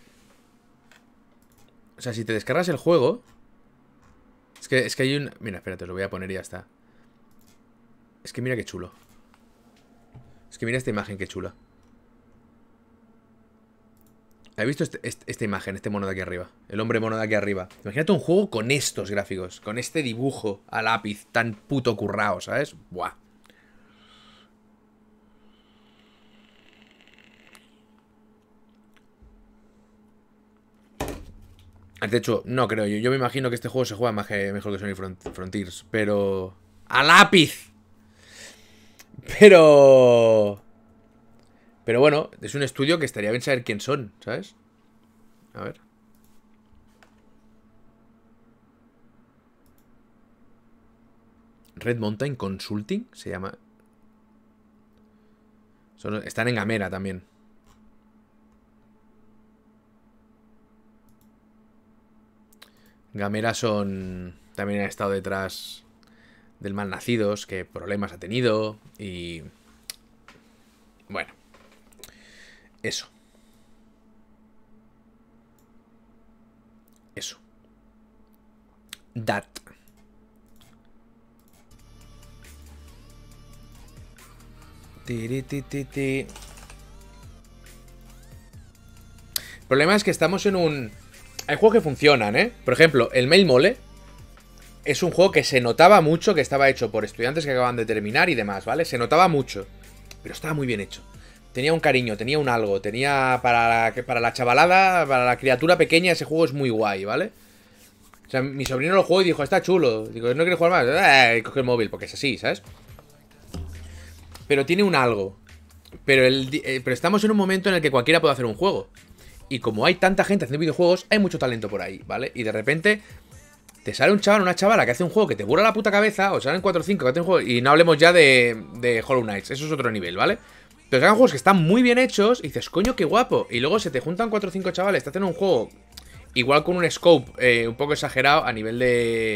O sea, si te descargas el juego... Es que hay un... Mira, espérate, lo voy a poner y ya está. Es que mira qué chulo. Es que mira esta imagen, qué chula. ¿Has visto esta imagen, este mono de aquí arriba? El hombre mono de aquí arriba. Imagínate un juego con estos gráficos, con este dibujo a lápiz tan puto currao, ¿sabes? Buah. De hecho, no creo yo. Yo me imagino que este juego se juega mejor que Sonic Frontiers. Pero... ¡a lápiz! Pero bueno, es un estudio que estaría bien saber quién son, ¿sabes? A ver. Red Mountain Consulting se llama. Están en Gamera también. Gamera son... También han estado detrás del Malnacidos, que problemas ha tenido. Y... Bueno. Eso. That. El problema es que estamos en un... Hay juegos que funcionan, ¿eh? Por ejemplo, el Mail Mole es un juego que se notaba mucho que estaba hecho por estudiantes que acaban de terminar y demás, ¿vale? Se notaba mucho, pero estaba muy bien hecho. Tenía un cariño, tenía un algo, tenía... Para la chavalada, para la criatura pequeña, ese juego es muy guay, ¿vale? O sea, mi sobrino lo jugó y dijo, está chulo. Digo, ¿no quieres jugar más? Y coge el móvil, porque es así, ¿sabes? Pero tiene un algo. Pero estamos en un momento en el que cualquiera puede hacer un juego. Y como hay tanta gente haciendo videojuegos, hay mucho talento por ahí, ¿vale? Y de repente te sale un chaval o una chavala que hace un juego que te vuela la puta cabeza, o salen 4 o 5 que hacen un juego, y no hablemos ya de Hollow Knights, eso es otro nivel, ¿vale? Pero hagan juegos que están muy bien hechos y dices, coño, qué guapo. Y luego se te juntan 4 o 5 chavales, te hacen un juego igual con un scope un poco exagerado a nivel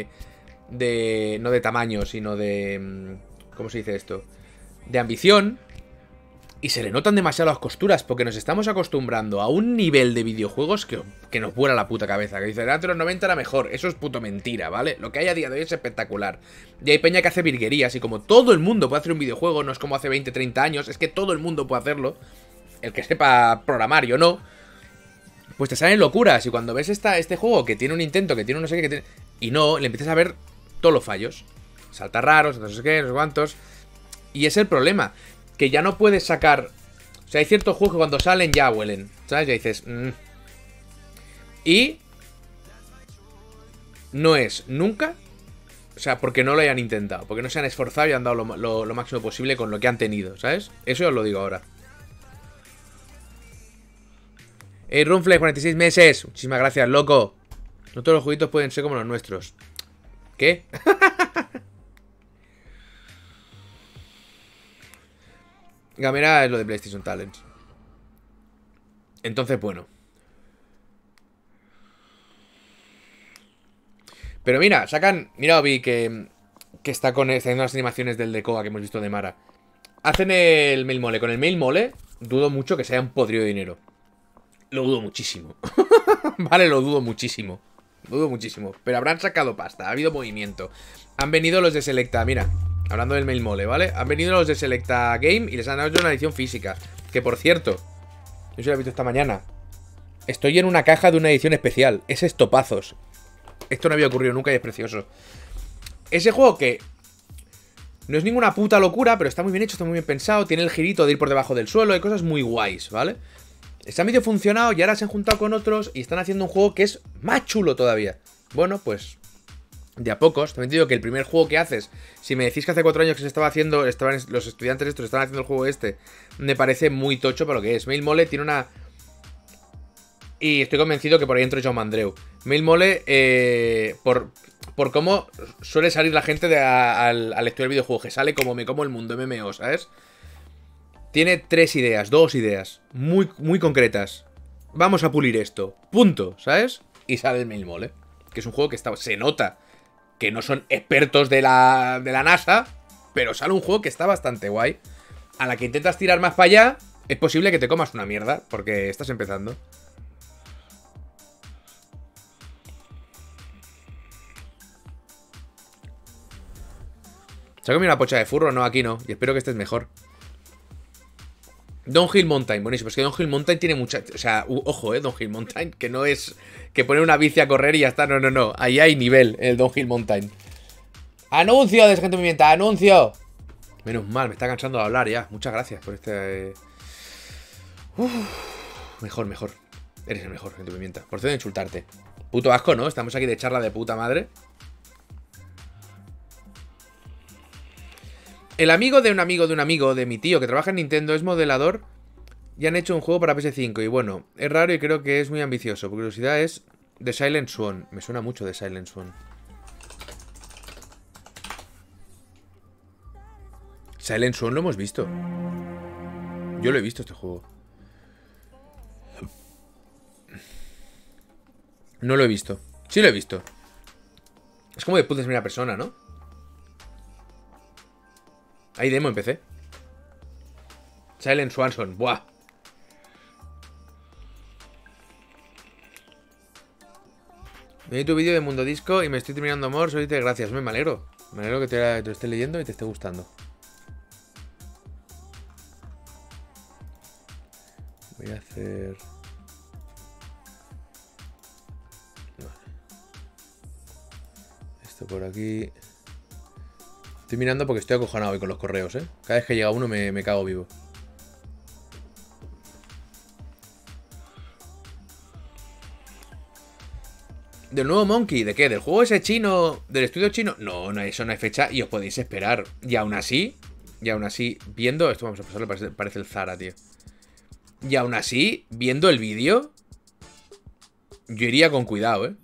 no de tamaño, sino de... ¿Cómo se dice esto? De ambición. Y se le notan demasiado las costuras, porque nos estamos acostumbrando a un nivel de videojuegos que nos vuela la puta cabeza. Que dice, antes los 90 era mejor. Eso es puto mentira, ¿vale? Lo que hay a día de hoy es espectacular. Y hay peña que hace virguerías, y como todo el mundo puede hacer un videojuego, no es como hace 20, 30 años, es que todo el mundo puede hacerlo. El que sepa programar, yo no. Pues te salen locuras, y cuando ves este juego que tiene un intento, que tiene un no sé qué, y no, le empiezas a ver todos los fallos. Salta raros, no sé qué, no sé cuántos. Y es el problema. Que ya no puedes sacar... O sea, hay ciertos juegos que cuando salen ya huelen, ¿sabes? Ya dices... Y... No es nunca... O sea, porque no lo hayan intentado. Porque no se han esforzado y han dado lo máximo posible con lo que han tenido, ¿sabes? Eso os lo digo ahora. Runflex, 46 meses. Muchísimas gracias, loco. No todos los jueguitos pueden ser como los nuestros. ¿Qué? Gamera es lo de PlayStation Talents. Entonces, bueno. Pero mira, sacan... Mira, vi que está haciendo las animaciones del de Koa que hemos visto de Mara. Hacen el Mail Mole. Con el Mail Mole dudo mucho que se hayan podrido de dinero. Lo dudo muchísimo. Vale, lo dudo muchísimo. Lo dudo muchísimo. Pero habrán sacado pasta, ha habido movimiento. Han venido los de Selecta, mira. Hablando del Mail Mole, ¿vale? Han venido los de Selecta Game y les han hecho una edición física. Que por cierto, yo se lo he visto esta mañana. Estoy en una caja de una edición especial. Es estopazos. Esto no había ocurrido nunca y es precioso. Ese juego que no es ninguna puta locura, pero está muy bien hecho, está muy bien pensado. Tiene el girito de ir por debajo del suelo. Hay cosas muy guays, ¿vale? Está medio funcionado y ahora se han juntado con otros y están haciendo un juego que es más chulo todavía. Bueno, pues... De a pocos, también te digo que el primer juego que haces, si me decís que hace 4 años que se estaba haciendo, los estudiantes estos estaban haciendo el juego este, me parece muy tocho para lo que es. Mail Mole tiene una... Y estoy convencido que por ahí entró Jaume Andreu. Mail Mole, por cómo suele salir la gente al estudiar videojuegos, que sale como me como el mundo MMO, ¿sabes? Tiene 2 ideas, muy, muy concretas. Vamos a pulir esto, punto, ¿sabes? Y sale el Mail Mole, que es un juego que se nota que no son expertos de la NASA, pero sale un juego que está bastante guay. A la que intentas tirar más para allá, es posible que te comas una mierda, porque estás empezando. ¿Se ha comido una pocha de furro? No, aquí no. Y espero que estés mejor. Downhill Mountain, buenísimo. Es que Downhill Mountain tiene mucha... O sea, ojo, Downhill Mountain, que no es que poner una bici a correr y ya está. No, no, no. Ahí hay nivel en el Downhill Mountain. ¡Anuncio de Gente Movimienta! ¡Anuncio! Menos mal, me está cansando de hablar ya. Muchas gracias por este... Mejor, mejor. Eres el mejor, Gente Movimienta. Por cierto de insultarte. Puto asco, ¿no? Estamos aquí de charla de puta madre. El amigo de un amigo de un amigo de mi tío que trabaja en Nintendo es modelador y han hecho un juego para PS5. Y bueno, es raro y creo que es muy ambicioso. Por curiosidad es The Silent Swan. Me suena mucho The Silent Swan. Silent Swan lo hemos visto. Yo lo he visto este juego. No lo he visto. Sí lo he visto. Es como de puzzles en primera persona, ¿no? Hay demo en PC. Silent Swanson. Buah. Me di tu vídeo de Mundo Disco y me estoy terminando amor. Soy de gracias. Me alegro. Me alegro que te lo esté leyendo y te esté gustando. Voy a hacer... Vale. Esto por aquí... Estoy mirando porque estoy acojonado hoy con los correos, ¿eh? Cada vez que llega uno me cago vivo. ¿Del nuevo Monkey? ¿De qué? ¿Del juego ese chino? ¿Del estudio chino? No, no, eso no hay fecha y os podéis esperar. Y aún así, viendo... Esto vamos a pasarlo, parece el Zara, tío. Y aún así, viendo el vídeo, yo iría con cuidado, ¿eh?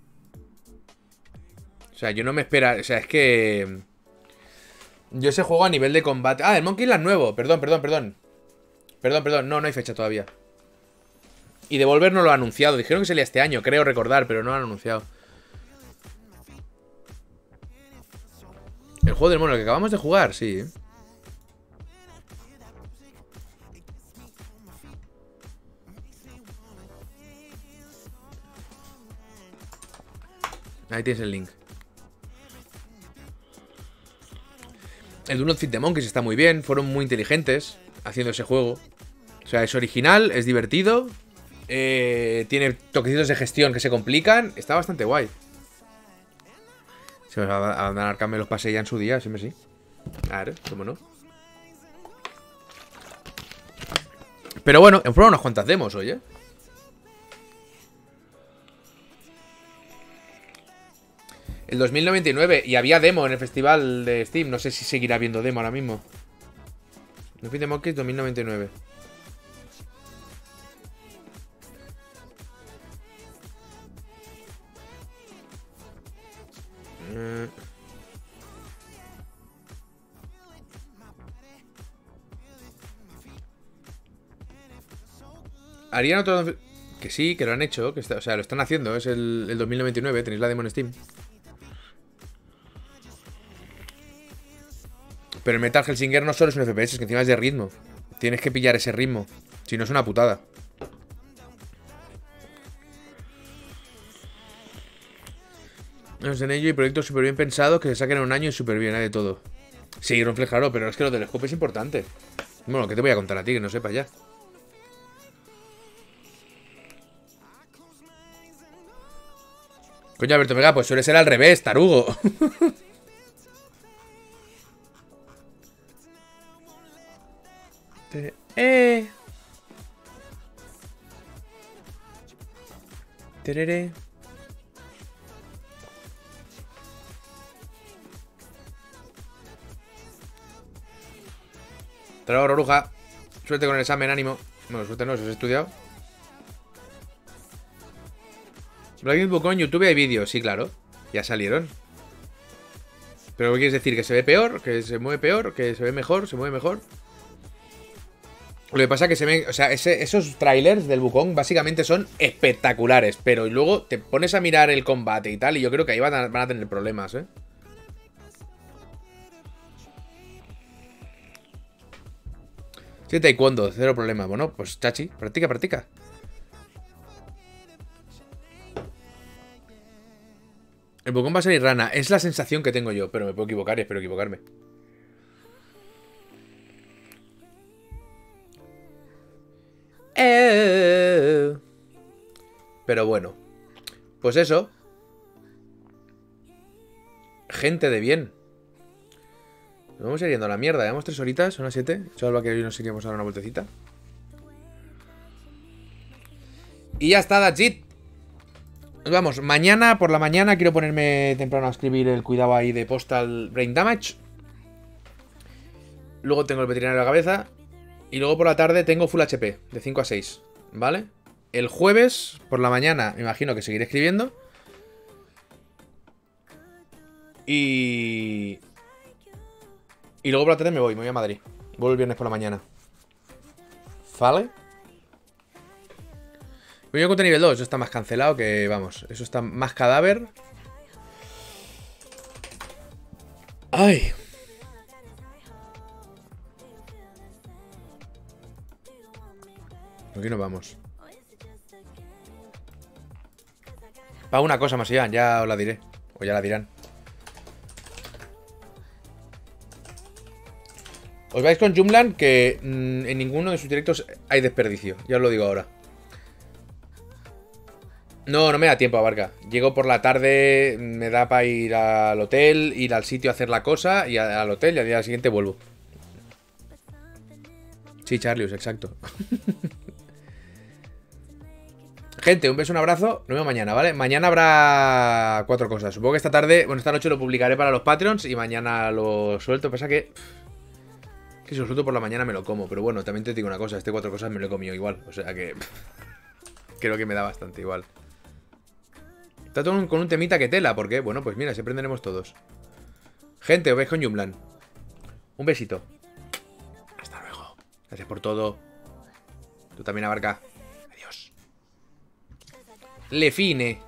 O sea, yo no me espera... O sea, es que... Yo ese juego a nivel de combate... Ah, el Monkey Island nuevo. Perdón. No, no hay fecha todavía. Y Devolver no lo ha anunciado. Dijeron que salía este año, creo recordar, pero no lo han anunciado. El juego del mono, el que acabamos de jugar, sí. Ahí tienes el link. El Do Not Feed the Monkeys está muy bien. Fueron muy inteligentes haciendo ese juego. O sea, es original, es divertido. Tiene toquecitos de gestión que se complican. Está bastante guay. Se me va a dar Arkham, los pasé ya en su día, siempre sí. Claro, cómo no. Pero bueno, hemos probado unas cuantas demos hoy, ¿eh? El 2099. Y había demo en el festival de Steam. No sé si seguirá habiendo demo ahora mismo. No Feed the Monkeys 2099. Harían otro... Que sí, que lo han hecho. Que está... O sea, lo están haciendo. Es el 2099. Tenéis la demo en Steam. Pero el Metal Hellsinger no solo es un FPS, es que encima es de ritmo. Tienes que pillar ese ritmo. Si no es una putada. No sé en ello y proyectos súper bien pensados que se saquen en un año y súper bien, hay de todo. Sí, Ronflex, claro, pero es que lo del scope es importante. Bueno, ¿qué te voy a contar a ti? Que no sepas ya. Coño, Alberto Vega, pues suele ser al revés, tarugo. Terere. Te lo hago, Roruja. Suerte con el examen, ánimo. Bueno, suerte no, si has estudiado. Blogging Book en YouTube hay vídeos, sí, claro. Ya salieron. ¿Pero qué quieres decir? ¿Que se ve peor? ¿Que se mueve peor? ¿Que se ve mejor? ¿Se mueve mejor? Lo que pasa es que se ven... O sea, esos trailers del Wukong básicamente son espectaculares. Pero luego te pones a mirar el combate y tal, y yo creo que ahí van a tener problemas, ¿eh? Sí, taekwondo, cero problema. Bueno, pues chachi, practica, practica. El Pokémon va a salir rana. Es la sensación que tengo yo, pero me puedo equivocar y espero equivocarme. Pero bueno. Pues eso. Gente de bien. Nos vamos a ir yendo a la mierda. Llevamos 3 horitas, son las 7. Chaval, que hoy no sé qué, vamos a dar una vueltecita. Y ya está, that's it. Nos vamos. Mañana, por la mañana, quiero ponerme temprano a escribir el cuidado ahí de Postal Brain Damage. Luego tengo el veterinario a la cabeza. Y luego por la tarde tengo Full HP, de 5 a 6. ¿Vale? El jueves, por la mañana, me imagino que seguiré escribiendo. Y luego por la tarde me voy a Madrid. Vuelvo el viernes por la mañana. ¿Vale? Voy a contra nivel 2, eso está más cancelado que, vamos, eso está más cadáver. Ay. Aquí nos vamos. Para una cosa más allá, ya os la diré. O ya la dirán. Os vais con Jumland, que en ninguno de sus directos hay desperdicio. Ya os lo digo ahora. No, no me da tiempo, Abarca. Llego por la tarde, me da para ir al hotel, ir al sitio a hacer la cosa, y al hotel, y al día siguiente vuelvo. Sí, Charlius, exacto. Gente, un beso, un abrazo. Nos vemos mañana, ¿vale? Mañana habrá 4 cosas. Supongo que esta tarde, bueno, esta noche lo publicaré para los Patreons y mañana lo suelto. Pasa que si lo suelto por la mañana me lo como. Pero bueno, también te digo una cosa, este 4 cosas me lo he comido igual. O sea que creo que me da bastante igual. Está todo con un temita que tela, ¿por qué? Bueno, pues mira, si aprenderemos todos. Gente, os veis con Jumland. Un besito. Hasta luego. Gracias por todo. Tú también, Abarca. Adiós. Le fine.